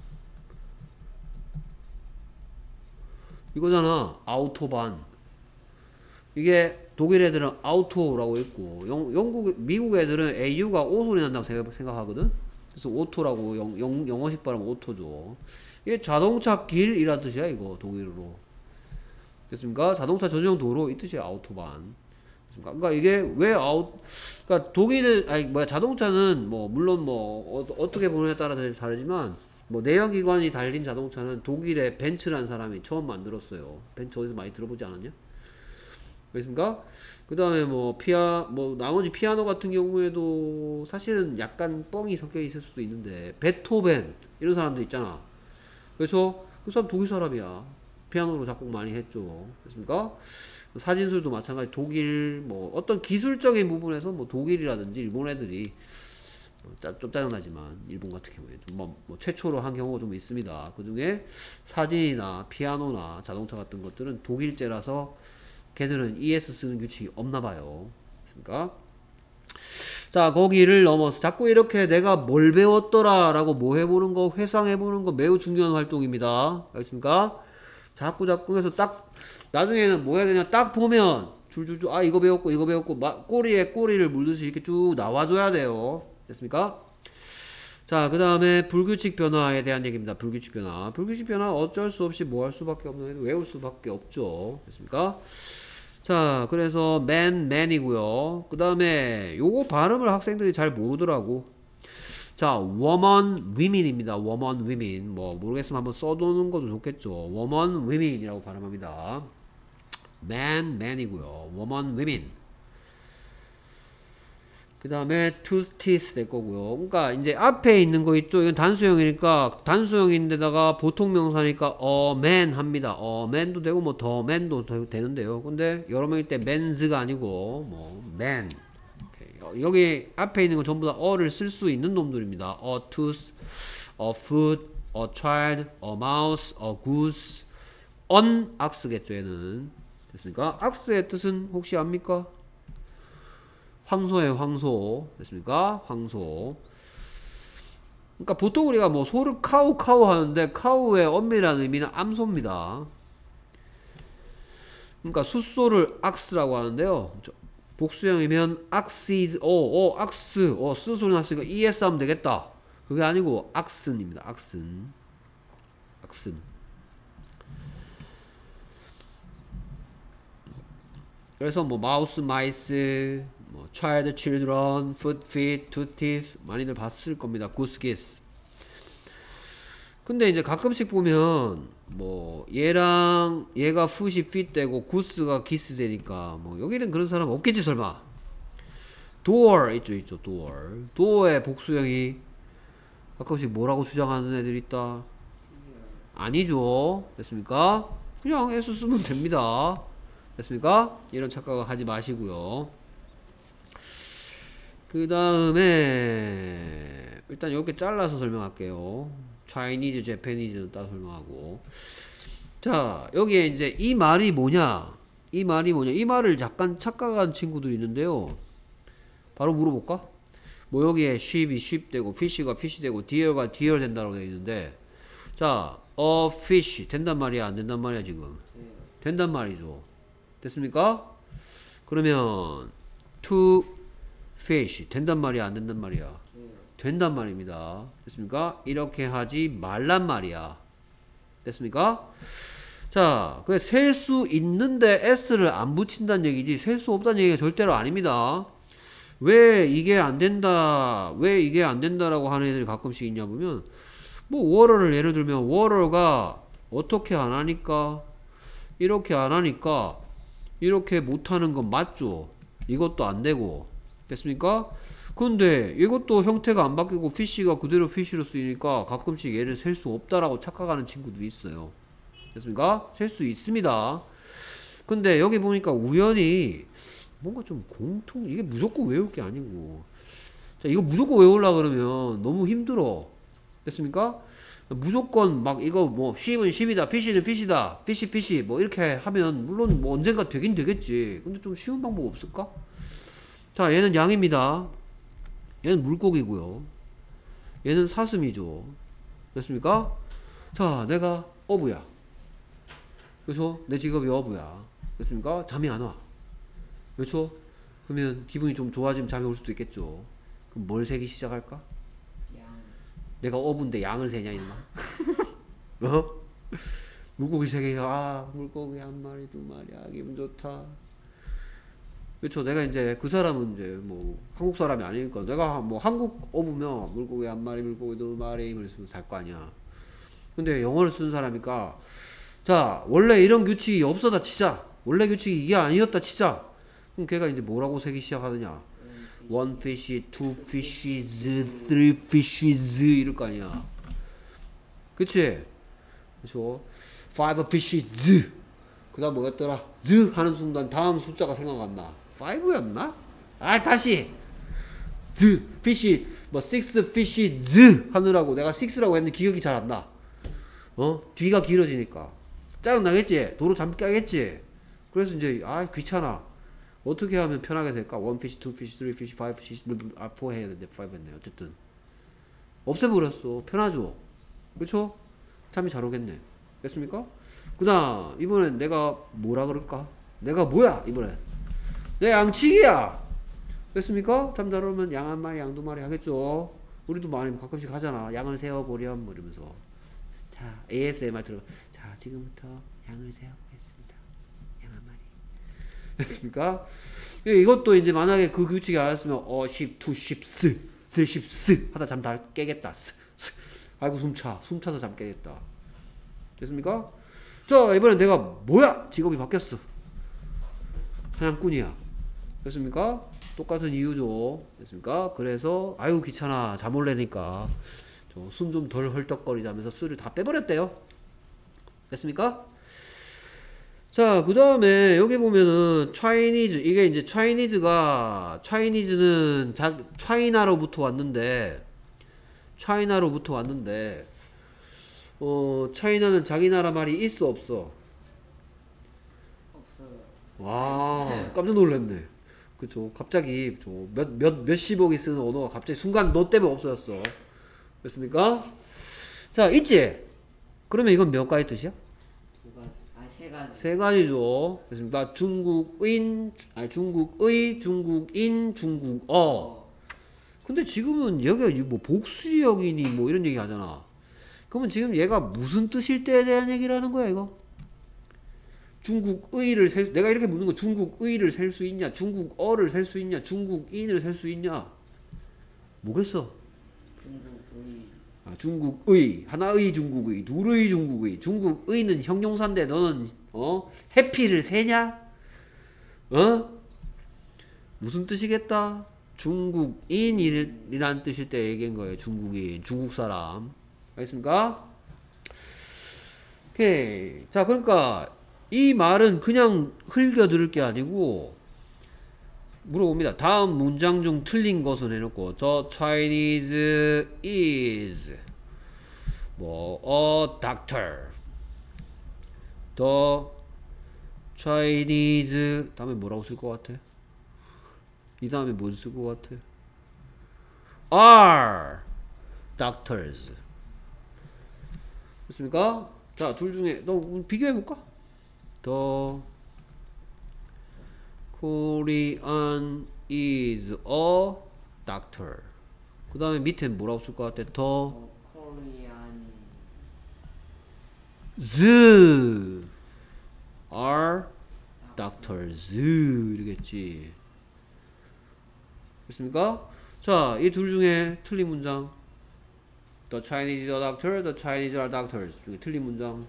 이거잖아. 아우토반. 이게 독일 애들은 아우토라고 있고 미국 애들은 AU가 O 소리 난다고 생각하거든. 그래서 오토라고 영어식 발음 오토죠. 이게 자동차 길이란 뜻이야. 이거 독일어로. 됐습니까? 자동차 전용 도로 이 뜻이야. 아우토반. 그러니까 이게 왜 그러니까 자동차는 뭐 물론 뭐 어떻게 보느냐에 따라 다르지만 뭐 내연기관이 달린 자동차는 독일의 벤츠라는 사람이 처음 만들었어요. 벤츠 어디서 많이 들어보지 않았냐? 그렇습니까? 그 다음에 뭐 나머지 피아노 같은 경우에도 사실은 약간 뻥이 섞여 있을 수도 있는데 베토벤 이런 사람도 있잖아. 그렇죠? 그 사람 독일 사람이야. 피아노로 작곡 많이 했죠. 그렇습니까? 사진술도 마찬가지. 독일 뭐 어떤 기술적인 부분에서 뭐 독일이라든지 일본 애들이 좀 짜증나지만 일본 같은 경우에 뭐 최초로 한 경우가 좀 있습니다. 그 중에 사진이나 피아노나 자동차 같은 것들은 독일제라서 걔들은 ES 쓰는 규칙이 없나 봐요. 그러니까 자, 거기를 넘어서 자꾸 이렇게 내가 뭘 배웠더라 라고 뭐 해보는 거, 회상해보는 거 매우 중요한 활동입니다. 알겠습니까? 자꾸 해서 딱 나중에는 뭐 해야 되냐 딱 보면 줄줄줄 아 이거 배웠고 꼬리에 꼬리를 물듯이 이렇게 쭉 나와줘야 돼요. 됐습니까? 자, 그 다음에 불규칙 변화에 대한 얘기입니다. 불규칙 변화 어쩔 수 없이 뭐 할 수밖에 없는 외울 수밖에 없죠. 됐습니까? 자, 그래서 man이고요. 그 다음에 요거 발음을 학생들이 잘 모르더라고. 자, woman, women입니다. woman, women. 뭐 모르겠으면 한번 써두는 것도 좋겠죠. woman, women이라고 발음합니다. man이고요. woman, women. 그 다음에 tooth, teeth 될 거고요. 그러니까 이제 앞에 있는 거 있죠. 이건 단수형이니까 단수형인데다가 보통 명사니까 man 합니다. man도 되고 뭐 the man도 되는데요. 근데 여러 명일 때 men's가 아니고 뭐 man. 오케이. 여기 앞에 있는 건 전부 다 어를 쓸 수 있는 놈들입니다. a tooth, a foot, a child, a mouse, a goose, an ox겠죠. 얘는 됐습니까? ox의 뜻은 혹시 압니까? 황소예요, 황소. 됐습니까? 황소. 그러니까 보통 우리가 뭐 소를 카우 하는데 카우의 엄밀한 의미는 암소입니다. 그러니까 숫소를 악스라고 하는데요. 복수형이면 악시즈, 악스, 쓰 소리 났으니까 es 하면 되겠다. 그게 아니고 악슨입니다. 악슨. 그래서 뭐 마우스, 마이스, 뭐 child, children, foot, feet, tooth, teeth 많이들 봤을 겁니다. goose, geese. 근데 이제 가끔씩 보면 뭐 얘랑 얘가 foot이 feet 되고 goose가 geese 되니까 뭐 여기는 그런 사람 없겠지 설마. door 있죠. door의 복수형이 가끔씩 뭐라고 주장하는 애들이 있다. 아니죠. 됐습니까? 그냥 s 쓰면 됩니다. 됐습니까? 이런 착각을 하지 마시고요. 그 다음에 일단 이렇게 잘라서 설명할게요. Chinese, Japanese는 따로 설명하고. 자, 여기에 이제 이 말이 뭐냐? 이 말을 약간 착각한 친구들이 있는데요. 바로 물어볼까? 뭐 여기에 sheep이 sheep 되고 fish가 fish 되고 deer가 deer 된다고 되어 있는데, 자, a fish 된단 말이야, 안 된단 말이야 지금? 된단 말이죠. 됐습니까? 그러면 to fish 된단 말이야, 안 된단 말이야? 된단 말입니다. 됐습니까? 이렇게 하지 말란 말이야. 됐습니까? 자, 그래 셀 수 있는데 s를 안 붙인다는 얘기지 셀 수 없다는 얘기가 절대로 아닙니다. 왜 이게 안 된다라고 하는 애들이 가끔씩 있냐 보면 뭐 water를 예를 들면 water가 어떻게 안 하니까 이렇게 안 하니까 이렇게 못하는 건 맞죠. 이것도 안 되고. 됐습니까? 근데 이것도 형태가 안 바뀌고 fish가 그대로 fish로 쓰이니까 가끔씩 얘를 셀 수 없다라고 착각하는 친구도 있어요. 됐습니까? 셀 수 있습니다. 근데 여기 보니까 우연히 뭔가 좀 이게 무조건 외울 게 아니고, 자, 이거 무조건 외우려고 그러면 너무 힘들어. 됐습니까? 무조건 막 이거 뭐 sheep은 sheep이다, fish는 fish이다, fish 뭐 이렇게 하면 물론 뭐 언젠가 되긴 되겠지. 근데 좀 쉬운 방법 없을까? 자, 얘는 양입니다. 얘는 물고기고요. 얘는 사슴이죠. 됐습니까? 자, 내가 어부야. 그래서 내 직업이 어부야. 됐습니까? 잠이 안 와. 그렇죠? 그러면 기분이 좀 좋아지면 잠이 올 수도 있겠죠. 그럼 뭘 세기 시작할까? 내가 어부인데 양을 세냐 이놈아. 물고기 세계가 물고기 한 마리 두 마리 기분 좋다. 그렇죠. 내가 이제 그 사람은 이제 뭐 한국 사람이 아니니까 내가 뭐 한국 어부면 물고기 한 마리 물고기 두 마리 이러면서 살 거 아니야. 근데 영어를 쓰는 사람이니까 자 원래 이런 규칙이 없었다 치자. 원래 규칙이 이게 아니었다 치자. 그럼 걔가 이제 뭐라고 세기 시작하느냐. one fish, two fishes, three fishes 이럴 거 아니야. 그치? 그쵸? five fishes. 그 다음 뭐였더라? z 하는 순간 다음 숫자가 생각 안 나. 5였나? 다시! z, fish, 뭐 six fishes 하느라고 내가 6라고 했는데 기억이 잘 안 나. 뒤가 길어지니까. 짜증나겠지? 도로 잠 깨겠지? 그래서 이제 귀찮아. 어떻게 하면 편하게 될까? 1 fish, 2 fish, 3 fish, 5 fish, 4 해야 되는데 5 했네. 어쨌든 없애버렸어. 편하죠? 그쵸? 참이 잘 오겠네. 됐습니까? 그 다음 이번엔 내가 뭐라 그럴까? 내가 뭐야 이번엔? 내 양치기야. 됐습니까? 참 잘 오면 양 한 마리 양 두 마리 하겠죠. 우리도 많이 가끔씩 하잖아. 양을 세어보렴 뭐 이러면서. 자 ASMR 들어. 자 지금부터 양을 세어보겠습니다. 양 한 마리. 됐습니까? 이것도 이제 만약에 그 규칙이 알았으면 10, 2, 10, 3, 10, 4 하다 잠 다 깨겠다. 아이고 숨차서 잠 깨겠다. 됐습니까? 자 이번엔 내가 뭐야? 직업이 바뀌었어. 사냥꾼이야. 됐습니까? 똑같은 이유죠. 됐습니까? 그래서 아유 귀찮아 잠 올래니까 숨 좀 덜 헐떡거리자면서 술을 다 빼버렸대요. 됐습니까? 자, 그 다음에 여기 보면은 차이니즈 이게 이제 차이니즈는 차이나로부터 왔는데 차이나는 자기 나라 말이 있어 없어? 없어요. 와 깜짝 놀랐네. 그쵸. 갑자기 몇십억이 쓰는 언어가 갑자기 순간 너 때문에 없어졌어. 됐습니까? 자 있지? 그러면 이건 몇 가지 뜻이야? 두 가지. 세 가지. 세 가지죠. 됐습니까? 중국인, 중국어. 근데 지금은 여기가 뭐 복수역이니 뭐 이런 얘기 하잖아. 그러면 지금 얘가 무슨 뜻일 때에 대한 얘기를 하는 거야, 이거? 중국의를 내가 이렇게 묻는 거 중국의를 셀 수 있냐? 중국어를 셀 수 있냐? 중국인을 셀 수 있냐? 뭐겠어? 중국의. 하나의 중국의, 둘의 중국의. 중국의는 형용사인데 너는 해피를 세냐? 무슨 뜻이겠다? 중국인이란 뜻일 때 얘기한 거예요. 중국인, 중국 사람. 알겠습니까? 오케이. 자, 그러니까 이 말은 그냥 흘겨 들을 게 아니고 물어봅니다. 다음 문장 중 틀린 것을 해놓고 The Chinese is 뭐 a doctor. The Chinese 다음에 뭐라고 쓸 것 같아? 이 다음에 뭘 쓸 것 같아? are doctors. 됐습니까? 자, 둘 중에 너 비교해볼까? The Korean is a doctor. 그 다음에 밑에 뭐라고 쓸 것 같아? The Koreans are doctors. 이러겠지. 됐습니까? 자, 이 둘 중에 틀린 문장. The Chinese is a doctor, the Chinese are doctors 중에 틀린 문장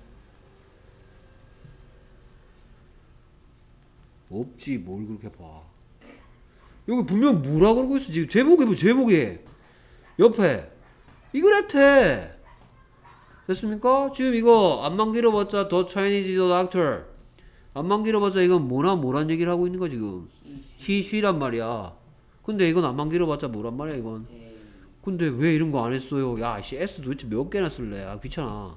없지. 뭘 그렇게 봐. 여기 분명 뭐라 그러고 있어. 지금 제목에 뭐 제목에 옆에 이거랬대. 됐습니까? 지금 이거 안만 길어봤자 The Chinese is a doctor. 안만 길어봤자 이건 뭐란 얘기를 하고 있는 거 지금. He, she란 말이야. 근데 이건 안만 길어봤자 뭐란 말이야 이건. 근데 왜 이런 거 안 했어요? 야, 씨, S 도대체 몇 개나 쓸래? 아, 귀찮아.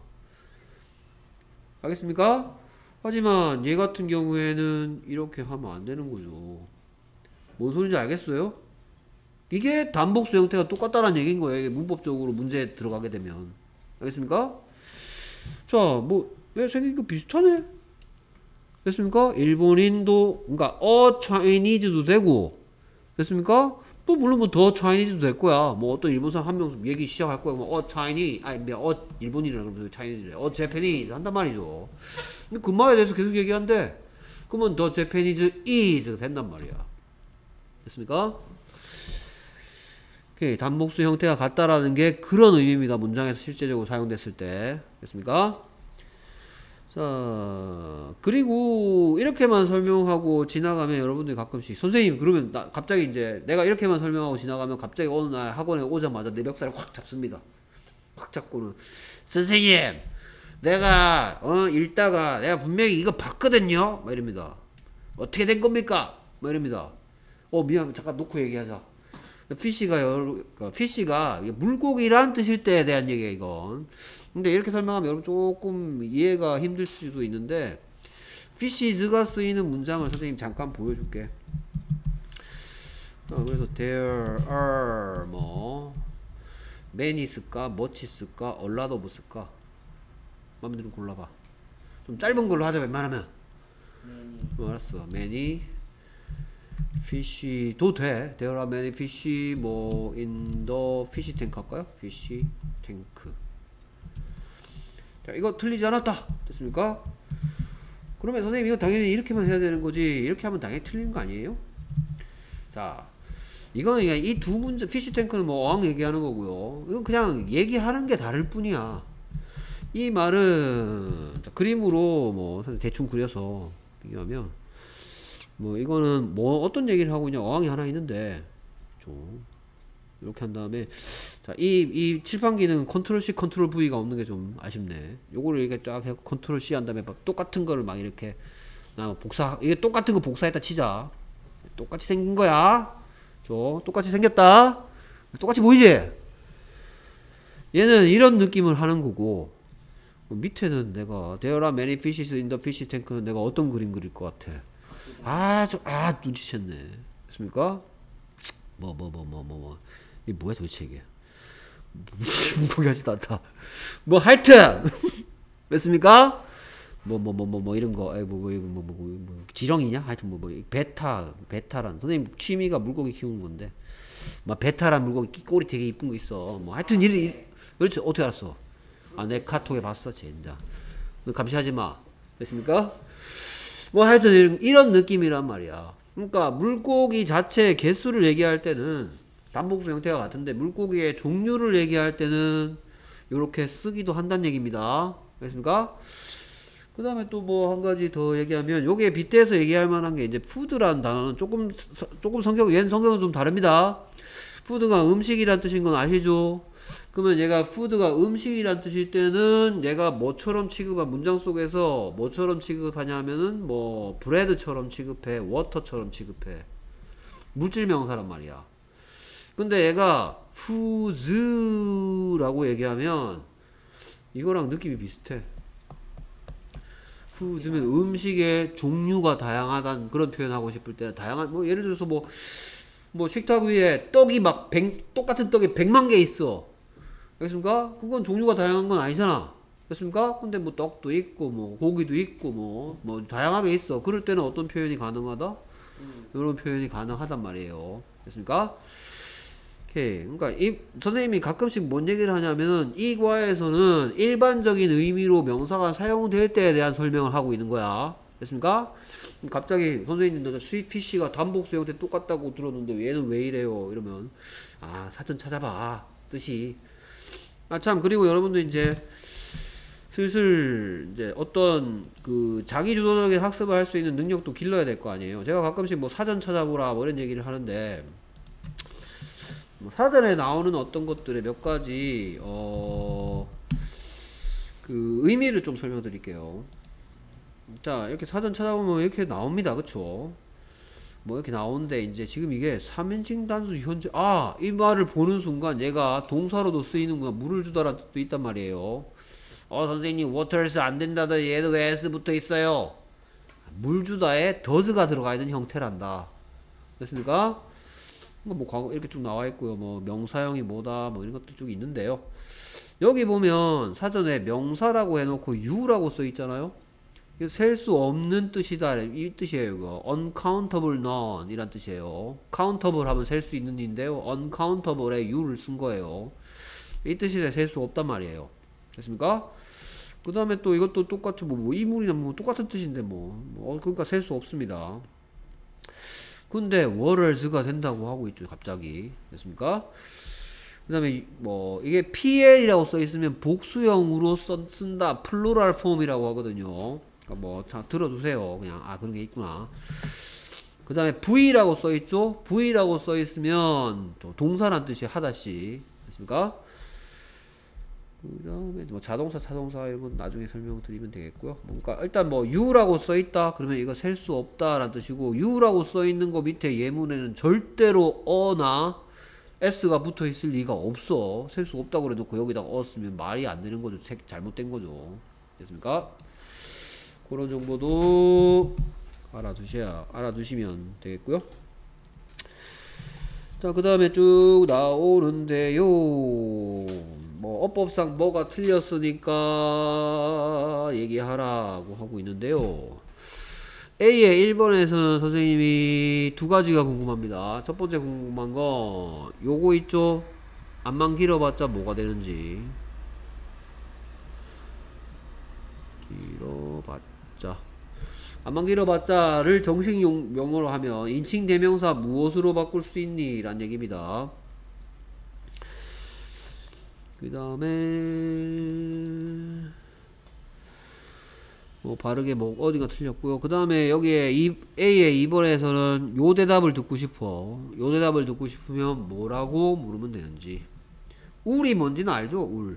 알겠습니까? 하지만 얘 같은 경우에는 이렇게 하면 안 되는 거죠. 뭔 소리인지 알겠어요? 이게 단복수 형태가 똑같다는 얘기인 거예요. 이게 문법적으로 문제에 들어가게 되면. 알겠습니까? 자, 뭐, 왜 생긴 거 비슷하네? 됐습니까? 일본인도, 그러니까, Chinese도 되고, 됐습니까? 또 물론 뭐 더 차이니즈도 될 거야. 뭐 어떤 일본 사람 한 명 얘기 시작할 거야. 뭐 차이니 아니 일본이라 그러면 차이니즈래. 제패니즈 한단 말이죠. 근데 그 말에 대해서 계속 얘기한대. 그러면 더 제패니즈 is 된단 말이야. 됐습니까? 오케이. 단복수 형태가 같다라는 게 그런 의미입니다. 문장에서 실제적으로 사용됐을 때. 됐습니까? 자, 그리고 이렇게만 설명하고 지나가면 여러분들이 가끔씩 선생님 그러면 갑자기 이제 내가 이렇게만 설명하고 지나가면 갑자기 어느 날 학원에 오자마자 내 멱살을 확 잡습니다. 확 잡고는 선생님 내가 읽다가 내가 분명히 이거 봤거든요. 막 이럽니다. 어떻게 된 겁니까? 막 이럽니다. 미안 잠깐 놓고 얘기하자. 피쉬가 물고기란 뜻일 때에 대한 얘기야 이건. 근데 이렇게 설명하면 여러분 조금 이해가 힘들 수도 있는데 fishies가 쓰이는 문장을 선생님 잠깐 보여줄게. 그래서 there are 뭐 many 쓸까, much 쓸까, a lot of 쓸까? 마음대로 골라봐. 좀 짧은 걸로 하자 웬만하면. many. 알았어. many fish도 돼. there are many fish 뭐 in the fish tank 할까요? fish tank. 자, 이거 틀리지 않았다. 됐습니까? 그러면 선생님 이거 당연히 이렇게만 해야 되는 거지. 이렇게 하면 당연히 틀린 거 아니에요? 자, 이거는 그냥 이 두 문제, 피시 탱크는 뭐 어항 얘기하는 거고요. 이건 그냥 얘기하는 게 다를 뿐이야. 이 말은 그림으로 뭐 대충 그려서 비교하면 뭐 이거는 뭐 어떤 얘기를 하고 있냐. 어항이 하나 있는데 좀 이렇게 한 다음에 자, 이 칠판기는 컨트롤 C 컨트롤 V가 없는 게 좀 아쉽네. 요거를 이렇게 쫙 해서 컨트롤 C 한 다음에 막 똑같은 거를 막 이렇게 복사, 이게 똑같은 거 복사했다 치자. 똑같이 생긴 거야. 똑같이 생겼다. 똑같이 보이지? 얘는 이런 느낌을 하는 거고, 밑에는 내가 there are many fishes in the fish tank는 내가 어떤 그림 그릴 것 같아? 눈치챘네. 됐습니까? 이게 뭐야 도대체 이게? 포기하지도 않다. 뭐 하여튼 됐습니까? 이런 거, 지렁이냐? 하여튼 베타란 선생님 취미가 물고기 키우는 건데, 막 베타란 물고기 꼬리 되게 이쁜 거 있어. 뭐 하여튼 그렇지. 어떻게 알았어? 내 카톡에 봤어, 젠장. 너 감시하지 마. 됐습니까? 뭐 하여튼 이런 느낌이란 말이야. 그러니까 물고기 자체의 개수를 얘기할 때는 단복수 형태가 같은데, 물고기의 종류를 얘기할 때는 이렇게 쓰기도 한다는 얘기입니다. 알겠습니까? 그 다음에 또 뭐 한 가지 더 얘기하면, 요게 빗대서 얘기할 만한 게 이제 푸드라는 단어는 조금 얘는 성격은 좀 다릅니다. 푸드가 음식이란 뜻인 건 아시죠? 그러면 얘가 푸드가 음식이란 뜻일 때는 얘가 뭐처럼 취급한, 문장 속에서 뭐처럼 취급하냐면은 뭐 브레드처럼 취급해, 워터처럼 취급해. 물질 명사란 말이야. 근데 얘가 푸즈라고 얘기하면 이거랑 느낌이 비슷해. 푸즈면 음식의 종류가 다양하다는 그런 표현하고 싶을 때, 다양한, 뭐 예를 들어서 뭐 식탁 위에 떡이 막 똑같은 떡이 100만 개 있어. 알겠습니까? 그건 종류가 다양한 건 아니잖아. 됐습니까? 근데 뭐 떡도 있고 뭐 고기도 있고 뭐 다양하게 있어. 그럴 때는 어떤 표현이 가능하다? 이런 표현이 가능하단 말이에요. 됐습니까? 오케이. 그러니까 선생님이 가끔씩 뭔 얘기를 하냐면은 이 과에서는 일반적인 의미로 명사가 사용될 때에 대한 설명을 하고 있는 거야. 됐습니까? 갑자기 선생님들 스윗 PC가 단복수 형태 똑같다고 들었는데 얘는 왜 이래요? 이러면 사전 찾아봐. 뜻이. 참, 그리고 여러분들 이제 슬슬 이제 어떤 그 자기 주도적인 학습을 할 수 있는 능력도 길러야 될 거 아니에요. 제가 가끔씩 뭐 사전 찾아보라 뭐 이런 얘기를 하는데, 사전에 나오는 어떤 것들의 몇 가지 그 의미를 좀 설명드릴게요. 자, 이렇게 사전 찾아보면 이렇게 나옵니다. 그쵸? 뭐 이렇게 나오는데, 이제 지금 이게 3인칭 단수 현재, 이 말을 보는 순간 얘가 동사로도 쓰이는구나. 물을 주다라는 뜻도 있단 말이에요. 선생님 waters 안 된다더 얘도 왜 s 붙어 있어요? 물 주다에 does가 들어가 있는 형태란다. 됐습니까? 뭐 과거 이렇게 쭉 나와 있고요. 뭐 명사형이 뭐다 뭐 이런 것도 쭉 있는데요. 여기 보면 사전에 명사라고 해놓고 you라고 써 있잖아요. 셀 수 없는 뜻이다, 이 뜻이에요. 이거 uncountable none 이란 뜻이에요. countable 하면 셀 수 있는 인데요, uncountable에 you를 쓴 거예요. 이 뜻이래. 셀 수 없단 말이에요. 됐습니까? 그 다음에 또 이것도 똑같은 뭐 이물이나 뭐 똑같은 뜻인데 그러니까 셀 수 없습니다. 근데 waters가 된다고 하고 있죠, 갑자기. 됐습니까? 그 다음에 뭐 이게 pl이라고 써 있으면 복수형으로 쓴다, 플루럴 폼이라고 하거든요. 그러니까 자, 들어두세요. 그냥 그런 게 있구나. 그 다음에 v라고 써 있죠. v라고 써 있으면 또 동사란 뜻이 하다시. 됐습니까? 그 다음에 뭐 자동사, 타동사 이런 건 나중에 설명드리면 되겠고요. 그러니까 일단 뭐 you라고 써 있다 그러면 이거 셀 수 없다라는 뜻이고, you라고 써 있는 거 밑에 예문에는 절대로 어나 s가 붙어 있을 리가 없어. 셀 수 없다고 그래놓고 여기다가 쓰면 말이 안 되는 거죠. 잘못된 거죠. 됐습니까? 그런 정보도 알아두시면 되겠고요. 자, 그 다음에 쭉 나오는데요. 뭐 어법상 뭐가 틀렸으니까 얘기하라고 하고 있는데요. A의 1번에서는 선생님이 두 가지가 궁금합니다. 첫 번째 궁금한 거 요거 있죠? 안만 길어봤자 뭐가 되는지. 길어봤자 안만 길어봤자를 정식 명어로 하면 인칭 대명사 무엇으로 바꿀 수 있니? 라는 얘기입니다. 그 다음에 뭐 바르게 뭐 어디가 틀렸고요. 그 다음에 여기에 A의 2번에서는 요 대답을 듣고 싶어. 요 대답을 듣고 싶으면 뭐라고 물으면 되는지. 울이 뭔지는 알죠? 울.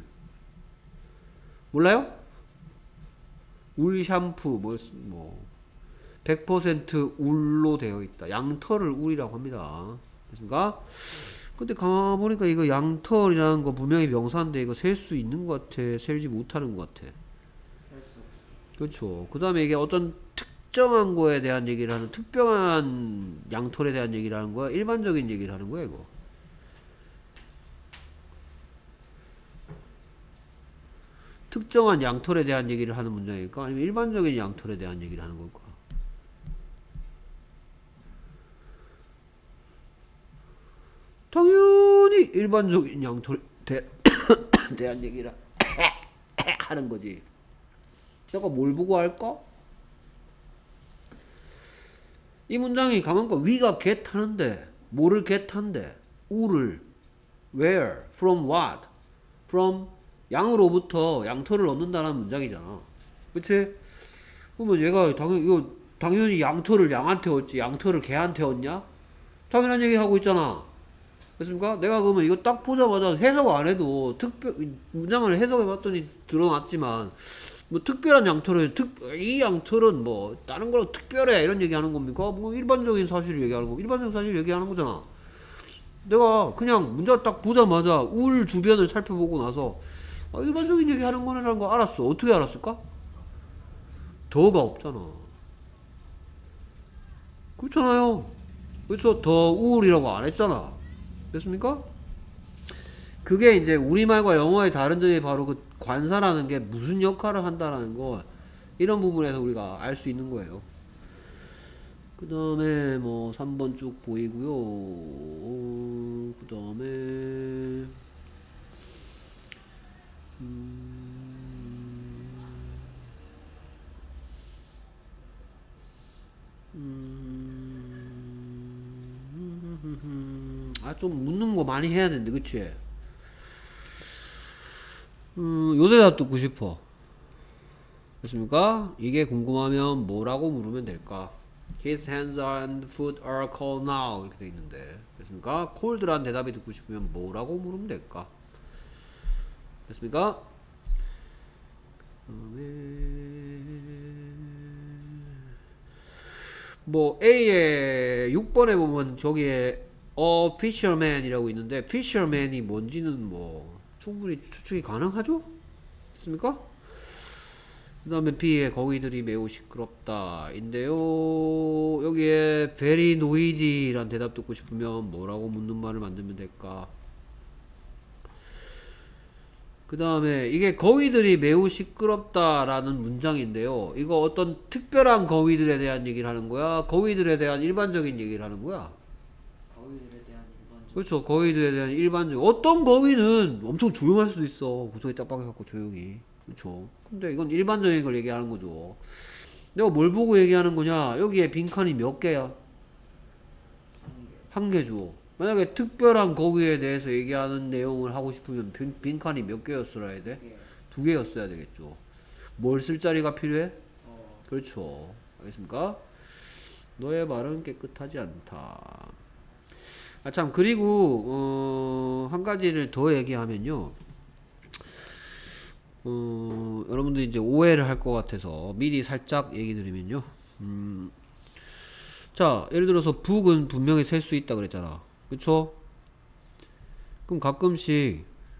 몰라요? 울 샴푸 뭐 100% 울로 되어 있다. 양털을 울이라고 합니다. 됐습니까? 근데 가만보니까 이거 양털이라는 거 분명히 명사인데 이거 셀 수 있는 것 같아? 셀지 못하는 것 같아? 그렇죠. 그 다음에 이게 어떤 특정한 거에 대한 얘기를 하는, 특별한 양털에 대한 얘기를 하는 거야? 일반적인 얘기를 하는 거야 이거? 특정한 양털에 대한 얘기를 하는 문장일까? 아니면 일반적인 양털에 대한 얘기를 하는 걸까? 당연히 일반적인 양털에 대한 얘기를 하는 거지. 내가 뭘 보고 할까? 이 문장이 가만 봐. 위가 get하는데 뭐를 get한데? 우를 where? from what? from 양으로부터 양털을 얻는다는 문장이잖아. 그치? 그러면 얘가 당연히 양털을 양한테 얻지 양털을 개한테 얻냐? 당연한 얘기 하고 있잖아. 됐습니까? 내가 그러면 이거 딱 보자마자 해석 안 해도 문장을 해석해 봤더니 드러났지만 뭐 특별한 양털은 이 양털은 뭐 다른 거랑 특별해 이런 얘기하는 겁니까? 뭐 일반적인 사실을 얘기하는 거, 일반적인 사실을 얘기하는 거잖아. 내가 그냥 문장 딱 보자마자 울 주변을 살펴보고 나서 일반적인 얘기하는 거라는 거 알았어. 어떻게 알았을까? 더가 없잖아. 그렇잖아요. 그렇죠? 더 우울이라고 안 했잖아. 됐습니까? 그게 이제 우리말과 영어의 다른 점이 바로 그 관사라는 게 무슨 역할을 한다라는 거, 이런 부분에서 우리가 알 수 있는 거예요. 그 다음에 뭐 3번 쭉 보이고요. 그 다음에 좀 묻는 거 많이 해야 되는데, 그치? 요 대답 듣고 싶어. 됐습니까? 이게 궁금하면 뭐라고 물으면 될까? His hands and foot are cold now. 이렇게 돼 있는데. 됐습니까? cold란 대답이 듣고 싶으면 뭐라고 물으면 될까? 됐습니까? 뭐 A의 6번에 보면 저기에 fisherman이라고 있는데 fisherman이 뭔지는 뭐 충분히 추측이 가능하죠? 됐습니까? 그 다음에 B에 거위들이 매우 시끄럽다 인데요. 여기에 very noisy 란 대답 듣고 싶으면 뭐라고 묻는 말을 만들면 될까? 그 다음에 이게 거위들이 매우 시끄럽다라는 문장인데요. 이거 어떤 특별한 거위들에 대한 얘기를 하는 거야? 거위들에 대한 일반적인 얘기를 하는 거야? 거위들에 대한 일반적. 그렇죠. 거위들에 대한 일반적. 어떤 거위는 엄청 조용할 수도 있어. 구석에 딱 박혀갖고 조용히. 그렇죠. 근데 이건 일반적인 걸 얘기하는 거죠. 내가 뭘 보고 얘기하는 거냐? 여기에 빈칸이 몇 개야? 한 개죠. 만약에 특별한 거위에 대해서 얘기하는 내용을 하고 싶으면 빈칸이 몇 개였어야 돼? 두 개였어야 되겠죠. 뭘 쓸 자리가 필요해? 그렇죠. 알겠습니까? 너의 말은 깨끗하지 않다. 참, 그리고 한 가지를 더 얘기하면요. 여러분들이 이제 오해를 할 것 같아서 미리 살짝 얘기 드리면요. 자, 예를 들어서 북은 분명히 셀 수 있다 그랬잖아. 그쵸? 그럼 가끔씩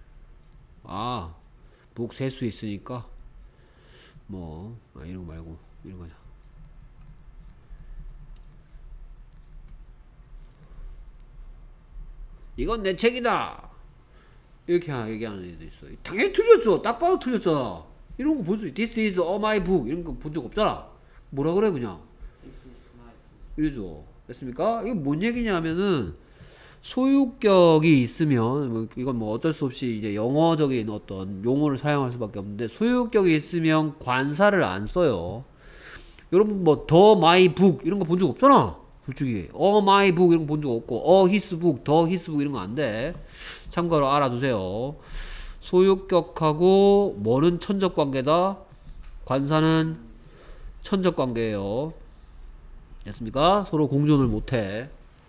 북 셀 수 있으니까 뭐 이런 거 말고 이런 거자. 이건 내 책이다. 이렇게 얘기하는 애도 있어. 당연히 틀렸죠. 딱 봐도 틀렸잖아. 이런 거 볼 수 있어. This is my book. 이런 거 본 적 없잖아. 뭐라 그래 그냥. This is my book. 이러죠. 됐습니까? 이거 뭔 얘기냐면은 소유격이 있으면 이건 뭐 어쩔 수 없이 이제 영어적인 어떤 용어를 사용할 수밖에 없는데 소유격이 있으면 관사를 안 써요. 여러분 뭐 the my book 이런 거 본 적 없잖아. 솔직히 my book 이런 거 본 적 없고 his book, the his book 이런 거 안 돼. 참고로 알아두세요. 소유격하고 뭐는 천적관계다. 관사는 천적관계예요. 됐습니까? 서로 공존을 못해.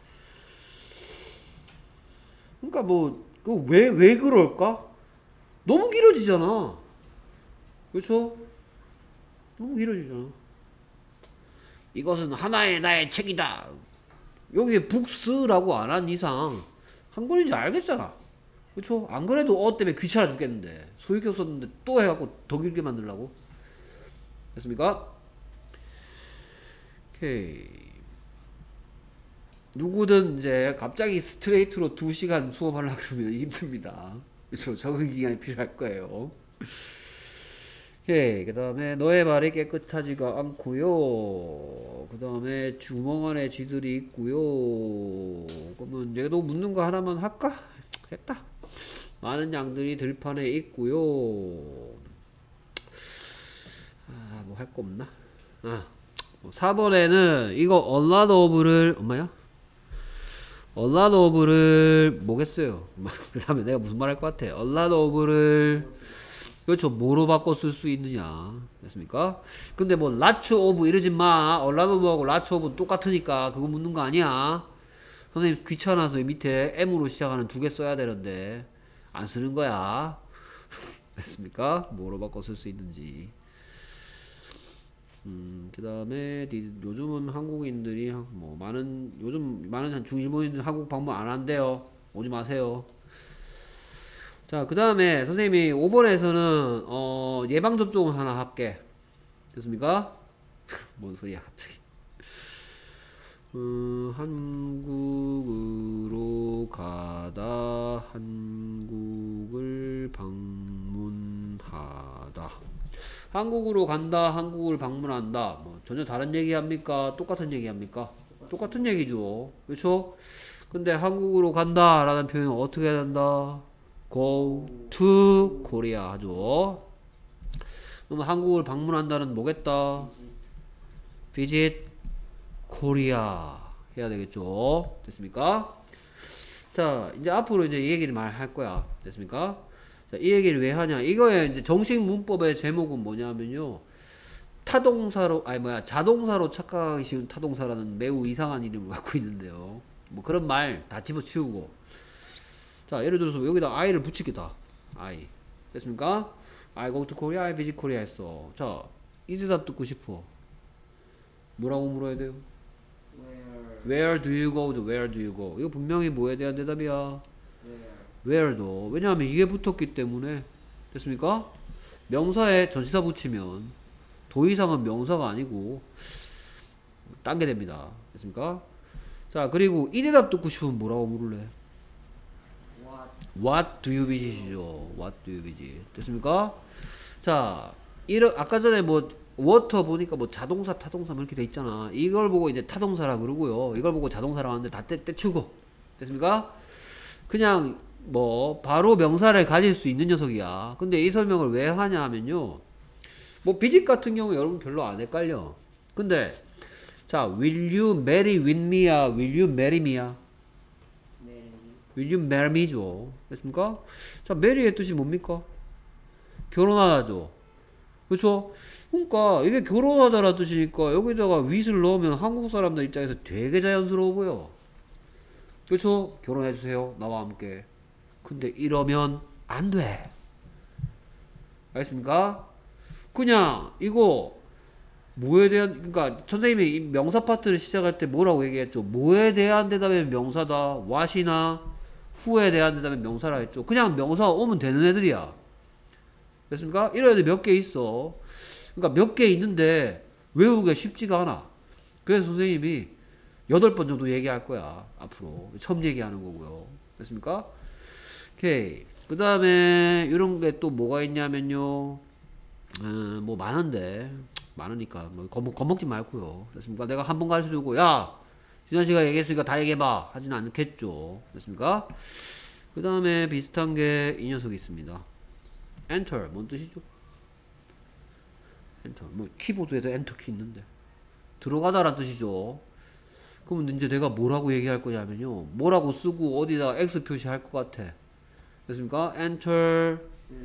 그러니까 뭐 왜 그럴까? 너무 길어지잖아. 그렇죠? 너무 길어지잖아. 이것은 하나의 나의 책이다. 여기에 북스라고 안 한 이상 한글인지 알겠잖아. 그렇죠? 안 그래도 때문에 귀찮아 죽겠는데 소유격 썼는데 또 해갖고 더 길게 만들라고. 됐습니까? 오케이. 누구든 이제 갑자기 스트레이트로 2시간 수업하려고 그러면 힘듭니다. 그렇죠? 적응 기간이 필요할 거예요. 오케이. 그 다음에 너의 말이 깨끗하지가 않고요. 그 다음에 주먹 안에 쥐들이 있고요. 그러면 얘도 묻는 거 하나만 할까? 됐다. 많은 양들이 들판에 있고요. 뭐 할 거 없나? 4번에는 이거 얼라드 오브를 엄마야? 얼라드 오브를 뭐겠어요? 그 다음에 내가 무슨 말 할 것 같아? 얼라드 오브를 그렇죠. 뭐로 바꿔 쓸 수 있느냐. 됐습니까? 근데 뭐 라츠 오브 이러지 마. 얼라드 오브하고 라츠 오브는 똑같으니까 그거 묻는 거 아니야. 선생님 귀찮아서 밑에 M으로 시작하는 2개 써야 되는데 안 쓰는 거야. 됐습니까? 뭐로 바꿔 쓸 수 있는지. 그 다음에 요즘은 한국인들이 뭐 요즘 많은 중일본인들 한국 방문 안 한대요. 오지 마세요. 자, 그 다음에 선생님이 5번에서는 예방접종을 하나 할게. 됐습니까? 뭔 소리야 갑자기. 한국으로 가다 한국을 방문하다. 한국으로 간다, 한국을 방문한다. 뭐 전혀 다른 얘기 합니까? 똑같은 얘기 합니까? 똑같은 얘기죠. 그렇죠? 근데 한국으로 간다 라는 표현은 어떻게 해야 된다? Go to Korea 하죠. 그럼 한국을 방문한다는 뭐겠다? Visit Korea 해야 되겠죠. 됐습니까? 자, 이제 앞으로 이제 이 얘기를 말할 거야. 됐습니까? 자, 이 얘기를 왜 하냐? 이거의 이제 정식 문법의 제목은 뭐냐면요. 자동사로 착각하기 쉬운 타동사라는 매우 이상한 이름을 갖고 있는데요. 뭐 그런 말 다 집어치우고. 자, 예를 들어서 여기다 I를 붙이겠다. I. 됐습니까? I go to Korea, I visit Korea 했어. 자, 이 대답 듣고 싶어. 뭐라고 물어야 돼요? Where do you go? Where do you go? 이거 분명히 뭐에 대한 대답이야? where도. 왜냐하면 이게 붙었기 때문에. 됐습니까? 명사에 전치사 붙이면 도의상은 명사가 아니고 딴 게 됩니다. 됐습니까? 자, 그리고 이 대답 듣고 싶으면 뭐라고 물을래? What do you visit이죠. What do you visit? 됐습니까? 자, 아까 전에 뭐 워터 보니까 뭐 자동사, 타동사 뭐 이렇게 돼 있잖아. 이걸 보고 이제 타동사라 그러고요. 이걸 보고 자동사라고 하는데 다 떼치우고. 됐습니까? 그냥 뭐 바로 명사를 가질 수 있는 녀석이야. 근데 이 설명을 왜 하냐 하면요. 뭐 비직 같은 경우 여러분 별로 안 헷갈려. 근데 자, will you marry with me야? will you marry me야? will you marry me죠. 됐습니까? 자, marry의 뜻이 뭡니까? 결혼하다죠. 그렇죠? 그러니까 이게 결혼하다라는 뜻이니까 여기다가 with를 넣으면 한국 사람들 입장에서 되게 자연스러워 보여. 그렇죠? 결혼해주세요. 나와 함께. 근데 이러면 안 돼. 알겠습니까? 그냥 이거 뭐에 대한, 그러니까 선생님이 이 명사 파트를 시작할 때 뭐라고 얘기했죠? 뭐에 대한 대답이면 명사다. what이나 who에 대한 대답이면 명사라 했죠. 그냥 명사가 오면 되는 애들이야. 됐습니까? 이런 애들 몇 개 있어. 그러니까 몇 개 있는데 외우기가 쉽지가 않아. 그래서 선생님이 8번 정도 얘기할 거야. 앞으로 처음 얘기하는 거고요. 됐습니까? 오케이. 그 다음에 이런 게 또 뭐가 있냐면요. 뭐 많은데 많으니까 뭐 겁먹지 말고요. 됐습니까? 내가 한 번 가르쳐주고 야 지난 시간에 얘기했으니까 다 얘기해봐 하지는 않겠죠. 됐습니까? 그 다음에 비슷한 게 이 녀석이 있습니다. Enter 뭔 뜻이죠? Enter 뭐 키보드에도 Enter 키 있는데 들어가다란 뜻이죠. 그럼 이제 내가 뭐라고 얘기할 거냐면요. 뭐라고 쓰고 어디다 X 표시할 것 같아. 됐습니까? Enter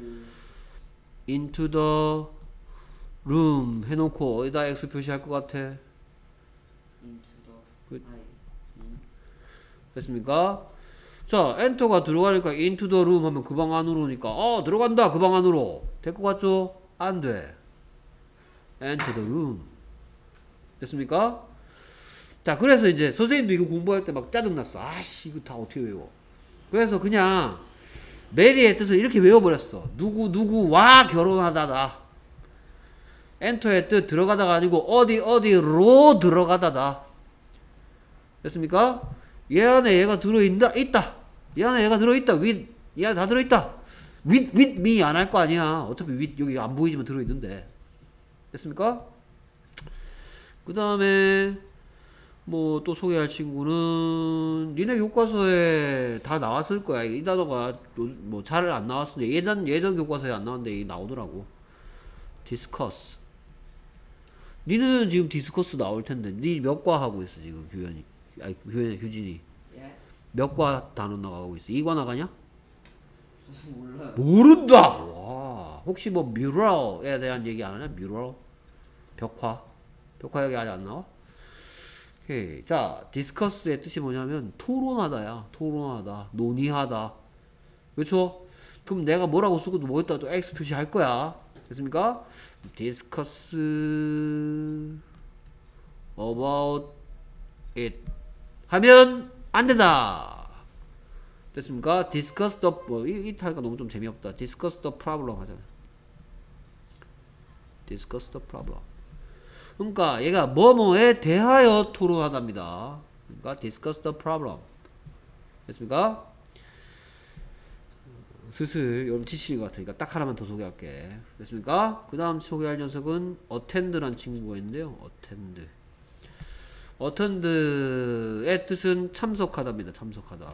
into the room 해놓고 어디다 X 표시할 것 같아. into the 그- I in 됐습니까? 자, 엔터가 들어가니까 into the room 하면 그 방 안으로니까 들어간다 그 방 안으로 될 것 같죠? 안 돼. enter the room 됐습니까? 자, 그래서 이제 선생님도 이거 공부할 때 막 짜증났어. 아씨 이거 다 어떻게 외워. 그래서 그냥 메리의 뜻을 이렇게 외워버렸어. 누구와 결혼하다다. 엔터의 뜻 들어가다가 아니고 어디로 들어가다다. 됐습니까? 얘 안에 얘가 들어있다. 얘 안에 얘가 들어있다. 얘 안에 다 들어있다. with me 안 할 거 아니야. 어차피 with 여기 안 보이지만 들어있는데. 됐습니까? 그 다음에 뭐 또 소개할 친구는 니네 교과서에 다 나왔을 거야. 이 단어가 뭐 잘 안 나왔으니 예전 교과서에 안 나왔는데 이게 나오더라고. discuss. 니는 지금 디스커스 나올 텐데 니 몇 과 하고 있어 지금 규진이 예? 몇 과 단원 나가고 있어? 2과 나가냐? 몰라요. 모른다. 와 혹시 뭐 뮤럴에 대한 얘기 안 하냐? 뮤럴 벽화 얘기 아직 안 나와? 오케이. 자 디스커스의 뜻이 뭐냐면 토론하다야. 토론하다 논의하다. 그렇죠? 그럼 내가 뭐라고 쓰고 뭐했다 또 X 표시할 거야. 됐습니까? discuss about it 하면 안 된다. 됐습니까? discuss the 이 타니까 너무 좀 재미없다. discuss the problem 하잖아. discuss the problem. 그러니까 얘가 뭐뭐에 대하여 토론하답니다. 그러니까 discuss the problem. 됐습니까? 슬슬 여러분 지칠 것 같으니까 딱 하나만 더 소개할게. 됐습니까? 그 다음 소개할 녀석은 attend란 친구가 있는데요. attend의 뜻은 참석하다입니다. 참석하다.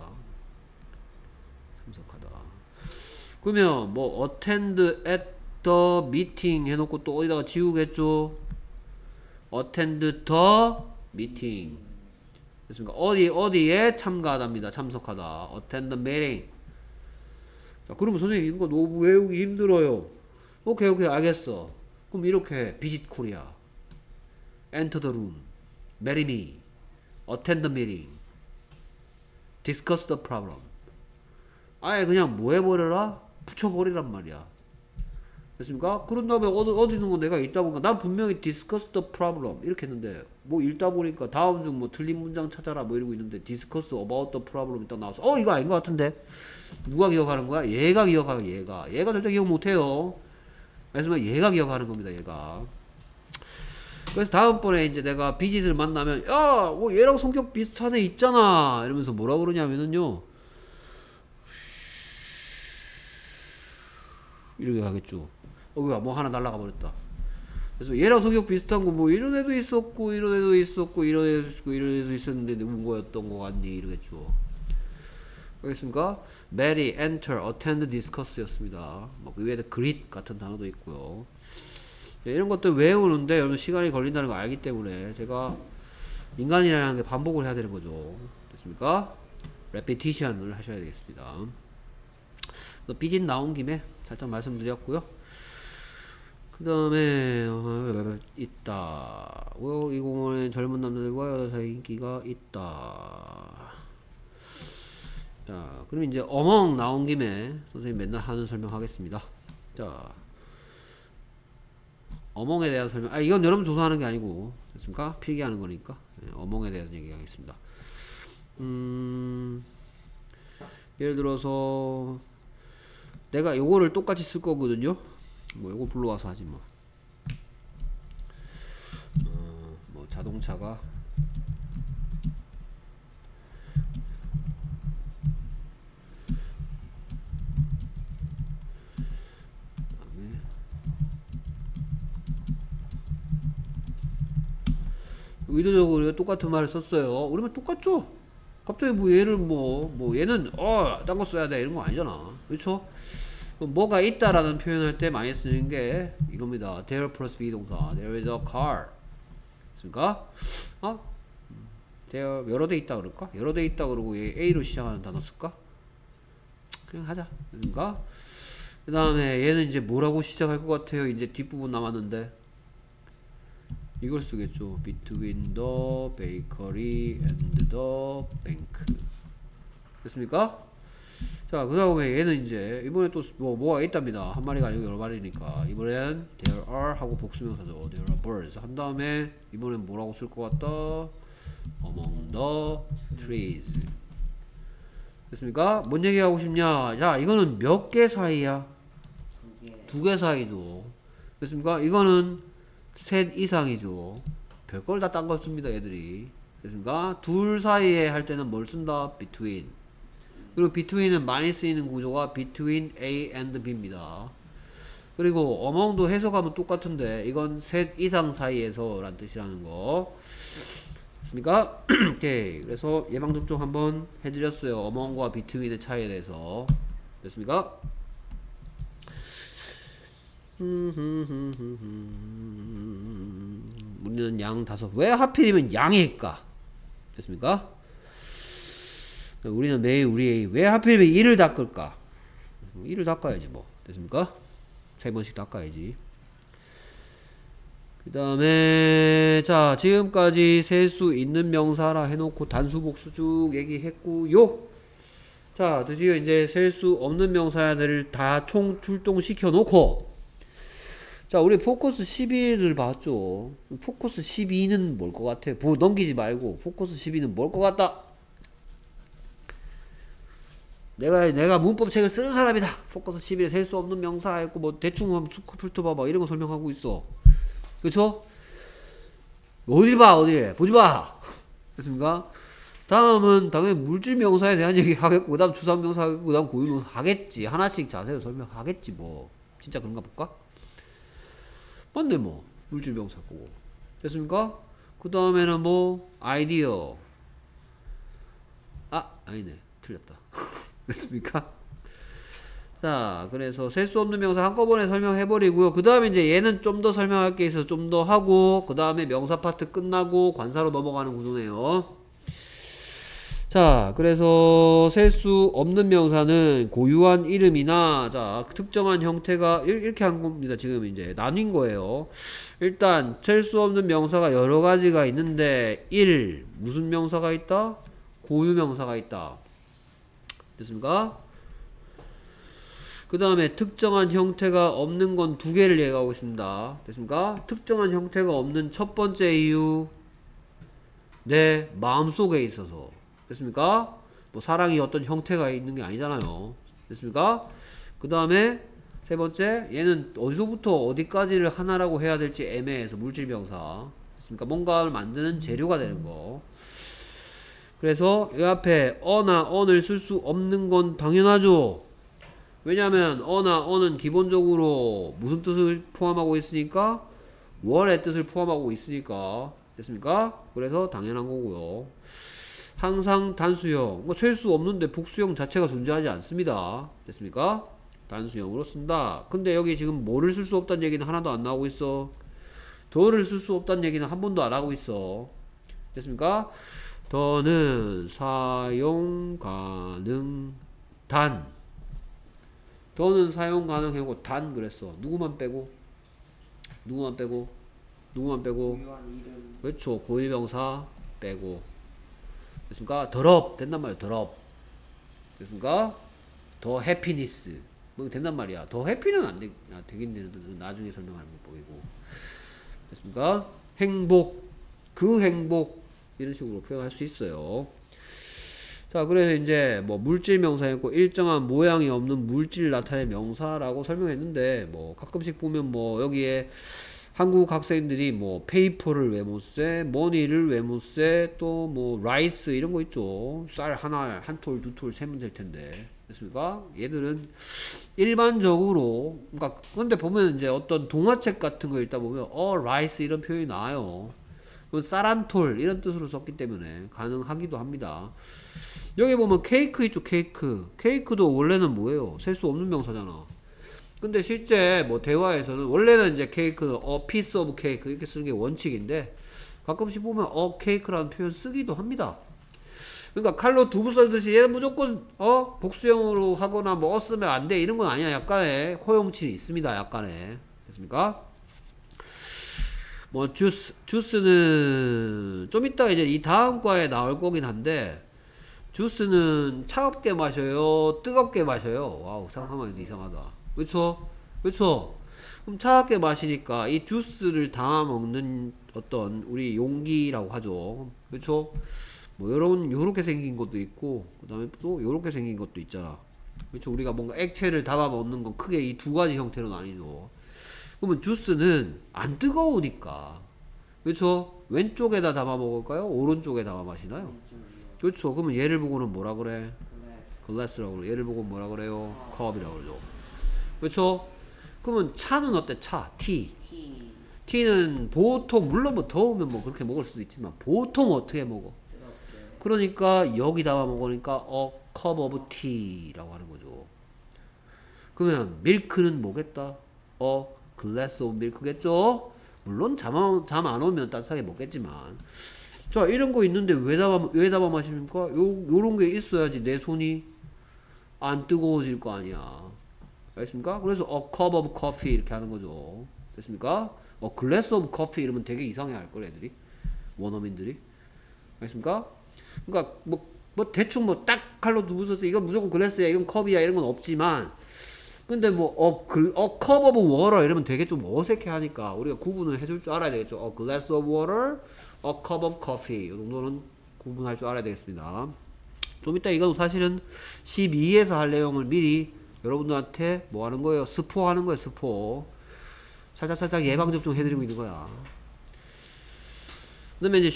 그러면 뭐 attend at the meeting 해놓고 또 어디다가 지우겠죠? attend the meeting. 됐습니까? 어디에 참가하답니다. 참석하다. attend the meeting. 자, 그러면 선생님 이거 너무 외우기 힘들어요. 오케이 알겠어. 그럼 이렇게 visit Korea, enter the room, marry me, attend the meeting, discuss the problem. 아예 그냥 뭐 해버려라? 붙여버리란 말이야. 됐습니까? 그런 다음에 어디서 뭐 내가 읽다 보니까 난 분명히 discuss the problem 이렇게 했는데 뭐 읽다 보니까 다음 중 뭐 틀린 문장 찾아라 뭐 이러고 있는데 discuss about the problem 딱 나와서 이거 아닌 것 같은데 누가 기억하는 거야? 얘가 기억하는 거야. 얘가 절대 기억 못해요. 그래서 얘가 기억하는 겁니다. 얘가. 그래서 다음번에 이제 내가 비짓을 만나면 뭐 얘랑 성격 비슷한 애 있잖아 이러면서 뭐라 그러냐면은요 이렇게 하겠죠. 뭐 하나 날라가 버렸다. 그래서 얘랑 성격 비슷한 거 뭐 이런 애도 있었고 이런 애도 있었고 이런 애도 있었고 이런 애도 있었는데 누군 거였던 거 같니 이러겠죠. 알겠습니까? marry, enter, attend, discuss 였습니다. 그 위에 greet 같은 단어도 있고요. 네, 이런 것들 외우는데 여러분 시간이 걸린다는 거 알기 때문에 제가 인간이라는 게 반복을 해야 되는 거죠. 됐습니까? repetition을 하셔야 되겠습니다. 삐진 나온 김에 살짝 말씀드렸고요. 그 다음에 있다. 이 공원에 젊은 남자들과 여자의 인기가 있다. 자, 그럼 이제 어멍 나온 김에 선생님 맨날 하는 설명하겠습니다. 자, 어멍에 대한 설명. 이건 여러분 조사하는 게 아니고 됐습니까? 필기하는 거니까 어멍에 대해서 얘기하겠습니다. 예를 들어서 내가 요거를 똑같이 쓸 거거든요. 뭐 요거 불러와서 하지 뭐. 뭐 자동차가 의도적으로 우리가 똑같은 말을 썼어요. 우리만 똑같죠? 갑자기 뭐 얘를 얘는 딴 거 써야 돼 이런 거 아니잖아. 그렇죠? 뭐가 있다라는 표현할 때 많이 쓰는 게 이겁니다. There 플러스 비동사. There is a car. 있습니까? There 여러 대 있다 그럴까? 여러 대 있다 그러고 얘 A로 시작하는 단어 쓸까? 그냥 하자. 그러니까 그 다음에 얘는 이제 뭐라고 시작할 것 같아요? 이제 뒷부분 남았는데 이걸 쓰겠죠. Between the bakery and the bank. 됐습니까? 자, 그 다음에 얘는 이제 이번에 또 뭐가 있답니다. 한 마리가 아니고 여러 마리니까 이번엔 there are 하고 복수명사죠. There are birds 한 다음에 이번엔 뭐라고 쓸 것 같다? Among the trees. 됐습니까? 뭔 얘기하고 싶냐? 야, 이거는 몇 개 사이야? 두 개 사이죠. 됐습니까? 이거는 셋 이상이죠. 별걸 다 딴 걸 씁니다, 얘들이. 됐습니까? 둘 사이에 할 때는 뭘 쓴다? between. 그리고 between은 많이 쓰이는 구조가 between A and B입니다. 그리고 among도 해석하면 똑같은데 이건 셋 이상 사이에서 라는 뜻이라는 거. 됐습니까? 오케이. 그래서 예방접종 한번 해드렸어요. among과 between의 차이에 대해서. 됐습니까? 우리는 양 5. 왜 하필이면 양일까? 됐습니까? 우리는 매일 우리 A 왜 하필이면 1을 닦을까? 1을 닦아야지 뭐. 됐습니까? 3번씩 닦아야지. 그 다음에 자 지금까지 셀 수 있는 명사라 해놓고 단수 복수 쭉 얘기했고요. 자 드디어 이제 셀 수 없는 명사들을 다 총 출동시켜 놓고 자 우리 포커스 12를 봤죠. 포커스 12는 뭘 것 같아? 넘기지 말고 포커스 12는 뭘 것 같다? 내가 문법 책을 쓰는 사람이다. 포커스 12에 셀 수 없는 명사 했고 뭐 대충 하면 스코필트 봐봐 이런 거 설명하고 있어. 그쵸? 어딜 봐 어딜 보지 마. 됐습니까? 다음은 당연히 물질 명사에 대한 얘기 하겠고 그 다음 주산 명사 하겠고 그 다음 고유 명사 하겠지. 하나씩 자세히 설명하겠지 뭐. 진짜 그런가 볼까? 맞네 뭐 물질 명사 거고. 됐습니까? 그 다음에는 뭐 아이디어 아니네 틀렸다. 됐습니까? 자 그래서 셀 수 없는 명사 한꺼번에 설명해버리고요. 그 다음에 이제 얘는 좀 더 설명할 게 있어서 좀 더 하고 그 다음에 명사 파트 끝나고 관사로 넘어가는 구조네요. 자 그래서 셀 수 없는 명사는 고유한 이름이나 자 특정한 형태가 이렇게 한 겁니다. 지금 이제 나뉜 거예요. 일단 셀 수 없는 명사가 여러 가지가 있는데 1. 무슨 명사가 있다? 고유 명사가 있다. 됐습니까? 그 다음에 특정한 형태가 없는 건 2개를 얘기하고 있습니다. 됐습니까? 특정한 형태가 없는 첫 번째 이유 내 마음속에 있어서. 됐습니까? 뭐 사랑이 어떤 형태가 있는 게 아니잖아요. 됐습니까? 그 다음에 세 번째 얘는 어디서부터 어디까지를 하나라고 해야 될지 애매해서 물질명사. 됐습니까? 뭔가를 만드는 재료가 되는 거. 그래서 이 앞에 어나 언을 쓸 수 없는 건 당연하죠. 왜냐면 어나 언은 기본적으로 무슨 뜻을 포함하고 있으니까 월의 뜻을 포함하고 있으니까. 됐습니까? 그래서 당연한 거고요. 항상 단수형 뭐 셀 수 없는데 복수형 자체가 존재하지 않습니다. 됐습니까? 단수형으로 쓴다. 근데 여기 지금 뭐를 쓸 수 없다는 얘기는 하나도 안 나오고 있어. 더를 쓸 수 없다는 얘기는 한 번도 안 하고 있어. 됐습니까? 더는 사용 가능 단. 더는 사용 가능하고 단 그랬어. 누구만 빼고? 누구만 빼고? 누구만 빼고? 그렇죠. 고유명사 빼고. 됐습니까? 더럽 된단 말이야. 더럽. 됐습니까? 더 해피니스 뭐 된단 말이야. 더 해피는 안 되긴 되는데 나중에 설명하는 거 보이고. 됐습니까? 행복 그 행복 이런 식으로 표현할 수 있어요. 자 그래서 이제 뭐 물질 명사였고 일정한 모양이 없는 물질 나타낸 명사라고 설명했는데 뭐 가끔씩 보면 뭐 여기에 한국 학생들이 뭐 페이퍼를 왜 못 세, 머니를 왜 못 세, 또 뭐 라이스 이런 거 있죠. 쌀 하나 한 톨 두 톨 세면 될 텐데. 됐습니까? 얘들은 일반적으로 그러니까 근데 보면 이제 어떤 동화책 같은 거 읽다 보면 라이스 이런 표현이 나와요. 사란톨 이런 뜻으로 썼기 때문에 가능하기도 합니다. 여기 보면 케이크 있죠. 케이크도 원래는 뭐예요? 셀 수 없는 명사잖아. 근데 실제 뭐 대화에서는 원래는 이제 케이크는 a piece of cake 이렇게 쓰는 게 원칙인데 가끔씩 보면 a cake라는 표현 쓰기도 합니다. 그러니까 칼로 두부 썰듯이 얘는 무조건 복수형으로 하거나 뭐 쓰면 안 돼 이런 건 아니야. 약간의 허용치이 있습니다. 약간의. 됐습니까? 뭐 주스는 좀 이따 이제 이 다음 과에 나올 거긴 한데 주스는 차갑게 마셔요, 뜨겁게 마셔요. 와우, 상상하면 이상하다. 그쵸? 그럼 차갑게 마시니까 이 주스를 담아 먹는 어떤 우리 용기라고 하죠. 그쵸? 뭐 요렇게 생긴 것도 있고 그 다음에 또 요렇게 생긴 것도 있잖아. 그쵸? 우리가 뭔가 액체를 담아 먹는 건 크게 이 두 가지 형태로 나뉘죠. 그러면 주스는 안 뜨거우니까 그쵸? 왼쪽에다 담아 먹을까요? 오른쪽에 담아 마시나요? 그렇죠. 그러면 얘를 보고는 뭐라 그래? 글라스라고 그래. 얘를 보고 뭐라 그래요? 컵이라고 그러죠. 그렇죠? 그러면 차는 어때? 차, 티는 보통 물론 뭐 더우면 뭐 그렇게 먹을 수도 있지만 보통 어떻게 먹어? 그러니까 여기다가 먹으니까 a cup of tea라고 하는 거죠. 그러면 밀크는 뭐겠다? a glass of milk겠죠? 물론 잠 안 오면 따뜻하게 먹겠지만 자 이런 거 있는데 왜 담아 마십니까? 요런 게 있어야지 내 손이 안 뜨거워질 거 아니야. 알겠습니까? 그래서 a cup of coffee 이렇게 하는 거죠. 됐습니까? a glass of coffee 이러면 되게 이상해 할걸 애들이 원어민들이. 알겠습니까? 그러니까 뭐 대충 뭐 딱 칼로 두부 써서 이건 무조건 글래스야 이건 컵이야 이런 건 없지만 근데 뭐 a cup of water 이러면 되게 좀 어색해 하니까 우리가 구분을 해줄 줄 알아야 되겠죠. a glass of water, a cup of coffee 이 정도는 구분할 줄 알아야 되겠습니다. 좀 이따 이건 사실은 12에서 할 내용을 미리 여러분들한테 뭐 하는 거예요? 스포 하는 거예요. 스포 살짝 예방접종 해드리고 있는 거야. 그 다음에 이제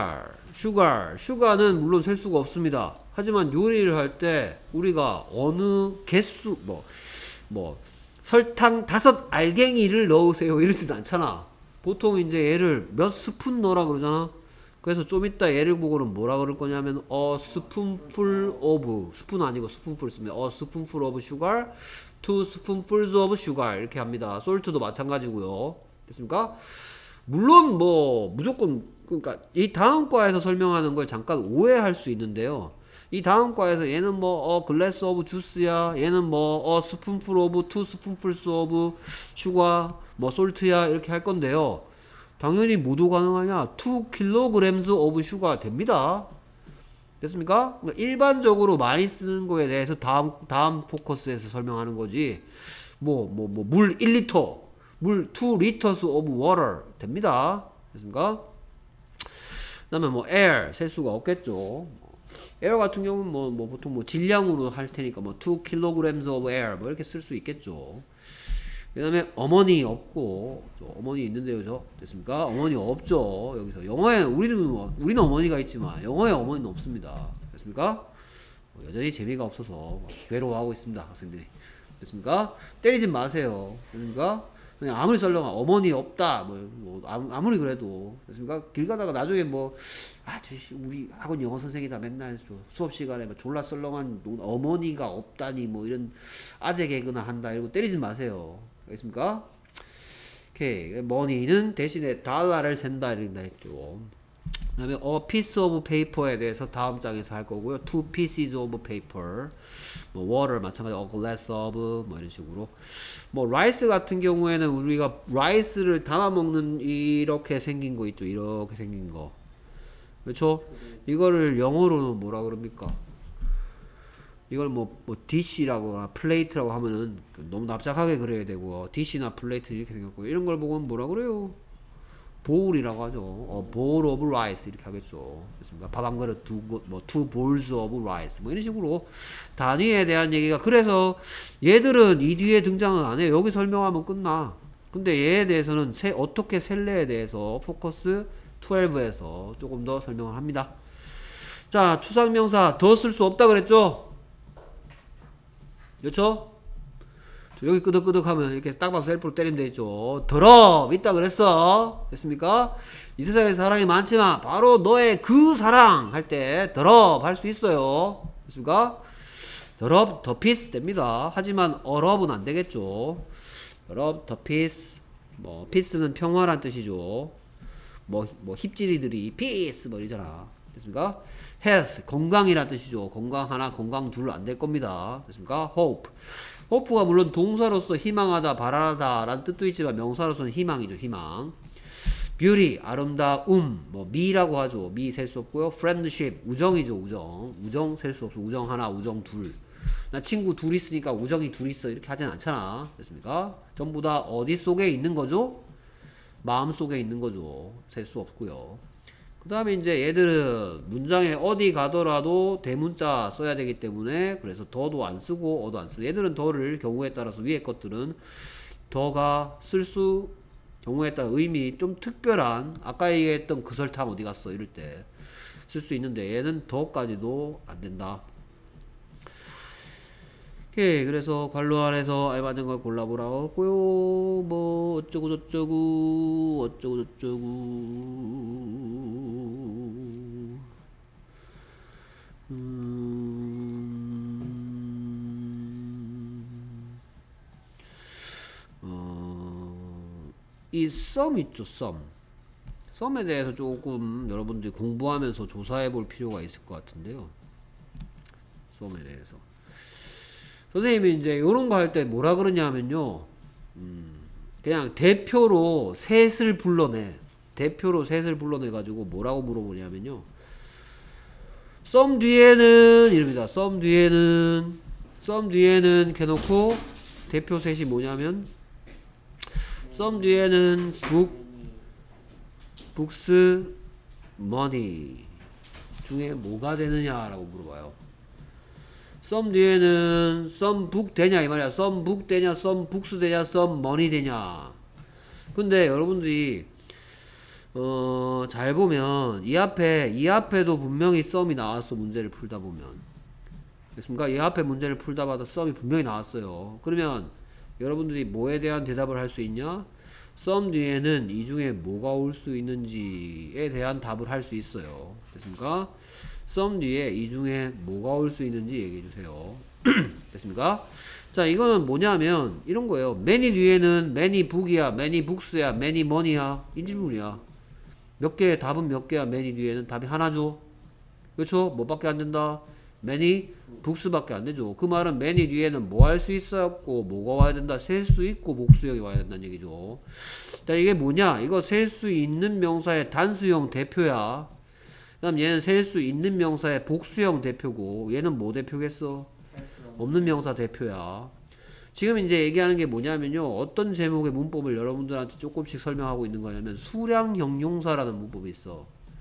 슈가는 물론 셀 수가 없습니다. 하지만 요리를 할 때 우리가 어느 개수 뭐 설탕 5 알갱이를 넣으세요 이러지도 않잖아. 보통 이제 얘를 몇 스푼 넣으라 그러잖아. 그래서 좀 이따 얘를 보고는 뭐라 그럴 거냐면 a spoonful of 스푼 아니고 스푼풀 씁니다. a spoonful of sugar, 2 spoonfuls of sugar 이렇게 합니다. 솔트도 마찬가지고요. 됐습니까? 물론 뭐 무조건 그러니까 이 다음 과에서 설명하는 걸 잠깐 오해할 수 있는데요. 이 다음 과에서 얘는 뭐 glass of juice야, 얘는 뭐 spoonful of, 2 spoonfuls of sugar, 뭐 salt야 이렇게 할 건데요. 당연히 모두 가능하냐? 2 kilograms of sugar 됩니다. 됐습니까? 그러니까 일반적으로 많이 쓰는 거에 대해서 다음 포커스에서 설명하는 거지. 물 1리터, 물 2 liters of water 됩니다. 됐습니까? 그 다음에 뭐 air 셀 수가 없겠죠. 에어 같은 경우는 뭐 보통 뭐 질량으로 할 테니까 뭐 2 kilograms of air 뭐 이렇게 쓸 수 있겠죠. 그 다음에 어머니 없고 어머니 있는데요. 저 됐습니까? 어머니 없죠. 여기서 영어에 우리는 어머니가 있지만 영어에 어머니는 없습니다. 됐습니까? 여전히 재미가 없어서 괴로워하고 있습니다. 학생들이. 됐습니까? 때리지 마세요. 됐습니까? 그냥 아무리 썰렁아 어머니 없다 아무리 그래도 됐습니까? 길 가다가 나중에 우리 학원 영어 선생이다 맨날 수업 시간에 졸라 썰렁한 어머니가 없다니 뭐 이런 아재 개그나 한다 이러고 때리지 마세요. 알겠습니까? 오케이. 머니는 대신에 달러를 센다 이런다 했죠. 그 다음에 a piece of paper에 대해서 다음 장에서 할 거고요. 2 pieces of paper 뭐 water 마찬가지 a glass of 뭐 이런 식으로 뭐 라이스 같은 경우에는 우리가 라이스를 담아 먹는 이렇게 생긴 거 있죠. 이렇게 생긴 거 그렇죠? 이거를 영어로는 뭐라 그럽니까? 이걸 뭐 디시라고 플레이트라고 하면은 너무 납작하게 그려야 되고 디시나 플레이트 이렇게 생겼고 이런 걸 보면 뭐라 그래요? 보울이라고 하죠. bowl of rice 이렇게 하겠죠. 그렇습니까? 밥 한 그릇 two bowls of rice 뭐 이런 식으로 단위에 대한 얘기가 그래서 얘들은 이 뒤에 등장은 안 해요. 여기 설명하면 끝나. 근데 얘에 대해서는 어떻게 셀래에 대해서 포커스 12에서 조금 더 설명을 합니다. 자, 추상명사 더 쓸 수 없다 그랬죠? 그렇죠? 여기 끄덕끄덕하면 이렇게 딱방 셀프로 때리면 되죠. 더럽 있다 그랬어. 됐습니까? 이 세상에 사랑이 많지만 바로 너의 그 사랑 할 때 더럽 할 수 있어요. 됐습니까? 더럽 더 피스 됩니다. 하지만 어럽은 안 되겠죠. 더럽 더 피스. 뭐 피스는 평화란 뜻이죠. 뭐 힙지리들이 피스 뭐 이러잖아. 됐습니까? health 건강이란 뜻이죠. 건강 하나 건강 둘 안 될 겁니다. 됐습니까? hope hope가 물론 동사로서 희망하다 바라다 라는 뜻도 있지만 명사로서는 희망이죠. 희망. beauty 아름다움 뭐 미라고 하죠. 미 셀 수 없고요. friendship 우정이죠. 우정 셀 수 없어. 우정 하나 우정 둘. 나 친구 둘 있으니까 우정이 둘 있어 이렇게 하진 않잖아. 됐습니까? 전부 다 어디 속에 있는 거죠? 마음 속에 있는 거죠. 셀 수 없고요. 그 다음에 이제 얘들은 문장에 어디 가더라도 대문자 써야 되기 때문에 그래서 더도 안 쓰고 어도 안 쓰고 얘들은 더를 경우에 따라서 위에 것들은 더가 쓸 수 경우에 따라 의미 좀 특별한 아까 얘기했던 그 설탕 어디 갔어 이럴 때 쓸 수 있는데 얘는 더까지도 안 된다. 오케이. 그래서 관로 안에서 알맞은 걸 골라보라고 했고요. 뭐 어쩌고 저쩌고 어쩌고 저쩌고 이 썸 있죠. 썸에 대해서 조금 여러분들이 공부하면서 조사해 볼 필요가 있을 것 같은데요. 썸에 대해서 선생님이 이제 이런 거 할 때 뭐라 그러냐면요. 그냥 대표로 셋을 불러내. 대표로 셋을 불러내 가지고 뭐라고 물어보냐면요. 썸 뒤에는 이럽니다. 썸 뒤에는 해놓고 대표 셋이 뭐냐면 썸 뒤에는 북스 머니 중에 뭐가 되느냐라고 물어봐요. 썸 뒤에는 썸 북 되냐 이 말이야. 썸 북 되냐 썸 북스 되냐 썸 머니 되냐. 근데 여러분들이 잘 보면 이 앞에도 분명히 썸이 나왔어. 문제를 풀다 보면 됐습니까? 이 앞에 문제를 풀다 봐도 썸이 분명히 나왔어요. 그러면 여러분들이 뭐에 대한 대답을 할 수 있냐? 썸 뒤에는 이 중에 뭐가 올 수 있는지에 대한 답을 할 수 있어요. 됐습니까? 썸 뒤에 이 중에 뭐가 올 수 있는지 얘기해 주세요. 됐습니까? 자, 이거는 뭐냐면 이런 거예요. many 뒤에는 many book이야, many books야, many money야. 인질문이야. 몇 개, 답은 몇 개야? many 뒤에는 답이 하나죠. 그렇죠? 뭐밖에 안 된다? many books밖에 안 되죠. 그 말은 many 뒤에는 뭐 할 수 있었고 뭐가 와야 된다? 셀 수 있고 복수형이 와야 된다는 얘기죠. 자, 이게 뭐냐? 이거 셀 수 있는 명사의 단수형 대표야. 그 다음 얘는 셀 수 있는 명사의 복수형 대표고 얘는 뭐 대표겠어? 없는 명사 대표야. 지금 이제 얘기하는 게 뭐냐면요. 어떤 제목의 문법을 여러분들한테 조금씩 설명하고 있는 거냐면 수량 형용사라는 문법이 있어.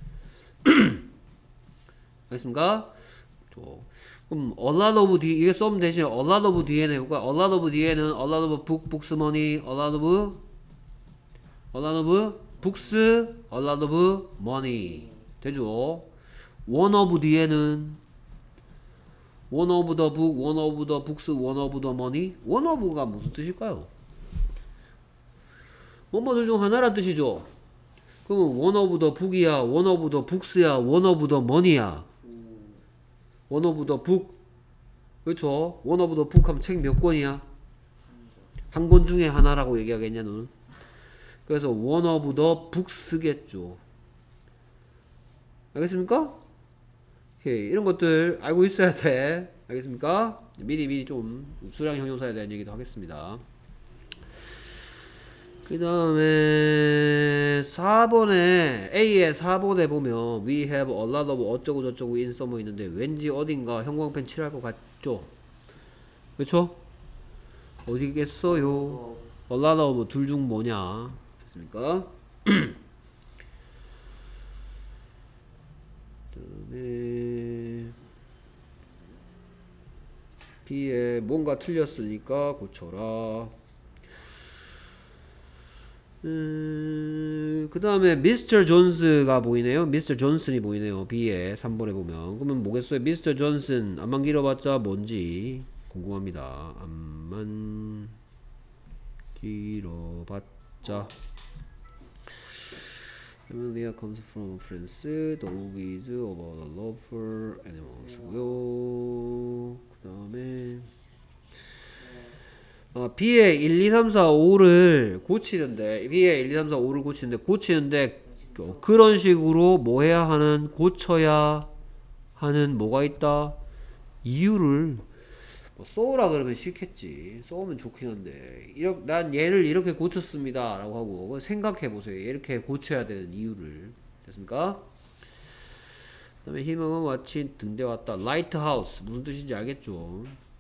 알겠습니까? 그럼 a lot of 뒤 이게 썸 대신에 a lot of 뒤에는 해볼까? a lot of 뒤에는 a lot of book, books, money, a lot of books, a lot of money 되죠? one of 뒤에는 one of the book, one of the books, one of the money. one of가 무슨 뜻일까요? 뭐뭐들 중 하나란 뜻이죠. 그러면 one of the book이야, one of the books야, one of the money야. one of the book. 그렇죠? one of the book 하면 책 몇 권이야? 한 권 중에 하나라고 얘기하겠냐 너는? 그래서 one of the books겠죠. 알겠습니까? 오케이. 이런 것들 알고 있어야 돼. 알겠습니까? 미리 좀 수량 형용사에 대한 얘기도 하겠습니다. 그 다음에 4번에 A의 4번에 보면 we have a lot of 어쩌고 저쩌고 in summer 있는데 왠지 어딘가 형광펜 칠할 것 같죠? 그렇죠? 어디겠어요? a lot of 둘 중 뭐냐? 됐습니까? 그다음에 B에 뭔가 틀렸으니까 고쳐라. 그 다음에 미스터 존스가 보이네요. 미스터 존슨이 보이네요. B에 3번에 보면. 그러면 뭐겠어요? 미스터 존슨. 안만 길어봤자 뭔지 궁금합니다. 안만 길어봤자 Emilia comes from France. The movie is about a love for animals고요. 그 다음에 B의 1, 2, 3, 4, 5를 고치는데 B의 1, 2, 3, 4, 5를 고치는데 그런 식으로 뭐 해야 하는 고쳐야 하는 뭐가 있다? 이유를 뭐 써오라 그러면 싫겠지. 써오면 좋긴 한데 난 얘를 이렇게 고쳤습니다 라고 하고 생각해 보세요. 이렇게 고쳐야 되는 이유를. 됐습니까? 그 다음에 희망은 마치 등대 왔다. 라이트하우스 무슨 뜻인지 알겠죠?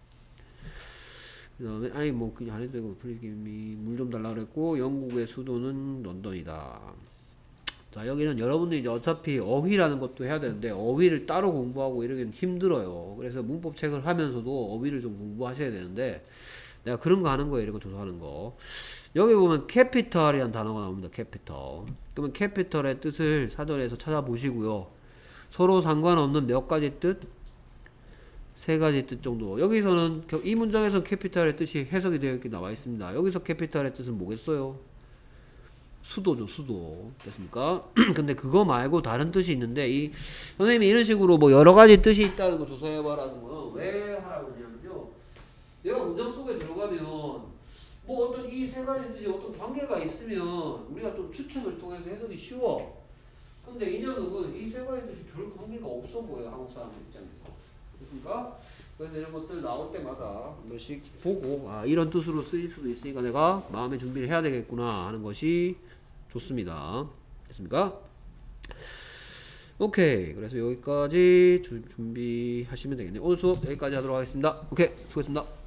그 다음에 아니 뭐 그냥 안 해도 되고 물 좀 달라 그랬고 영국의 수도는 런던이다. 자 여기는 여러분들이 이제 어차피 어휘라는 것도 해야 되는데 어휘를 따로 공부하고 이러기는 힘들어요. 그래서 문법책을 하면서도 어휘를 좀 공부하셔야 되는데 내가 그런 거 하는 거예요. 이런 거 조사하는 거. 여기 보면 캐피털이라는 단어가 나옵니다. 캐피털. 그러면 캐피털의 뜻을 사전에서 찾아보시고요. 서로 상관없는 몇 가지 뜻? 세 가지 뜻 정도. 여기서는 이 문장에서 캐피탈의 뜻이 해석이 되어 있게 나와 있습니다. 여기서 캐피탈의 뜻은 뭐겠어요? 수도죠, 수도. 됐습니까? 근데 그거 말고 다른 뜻이 있는데 선생님이 이런 식으로 뭐 여러 가지 뜻이 있다는 거 조사해봐라는 거는 왜 하라고 그러냐면요. 내가 문장 속에 들어가면 뭐 어떤 이 세 가지 뜻이 어떤 관계가 있으면 우리가 좀 추측을 통해서 해석이 쉬워. 근데 이 녀석은 이 세 가지 뜻이 별 관계가 없어 보여요. 한국 사람들 입장에서. 됐습니까? 그래서 이런 것들 나올 때마다 한 번씩 보고 이런 뜻으로 쓰일 수도 있으니까 내가 마음의 준비를 해야 되겠구나 하는 것이 좋습니다. 됐습니까? 오케이. 그래서 여기까지 준비하시면 되겠네요. 오늘 수업 여기까지 하도록 하겠습니다. 오케이. 수고했습니다.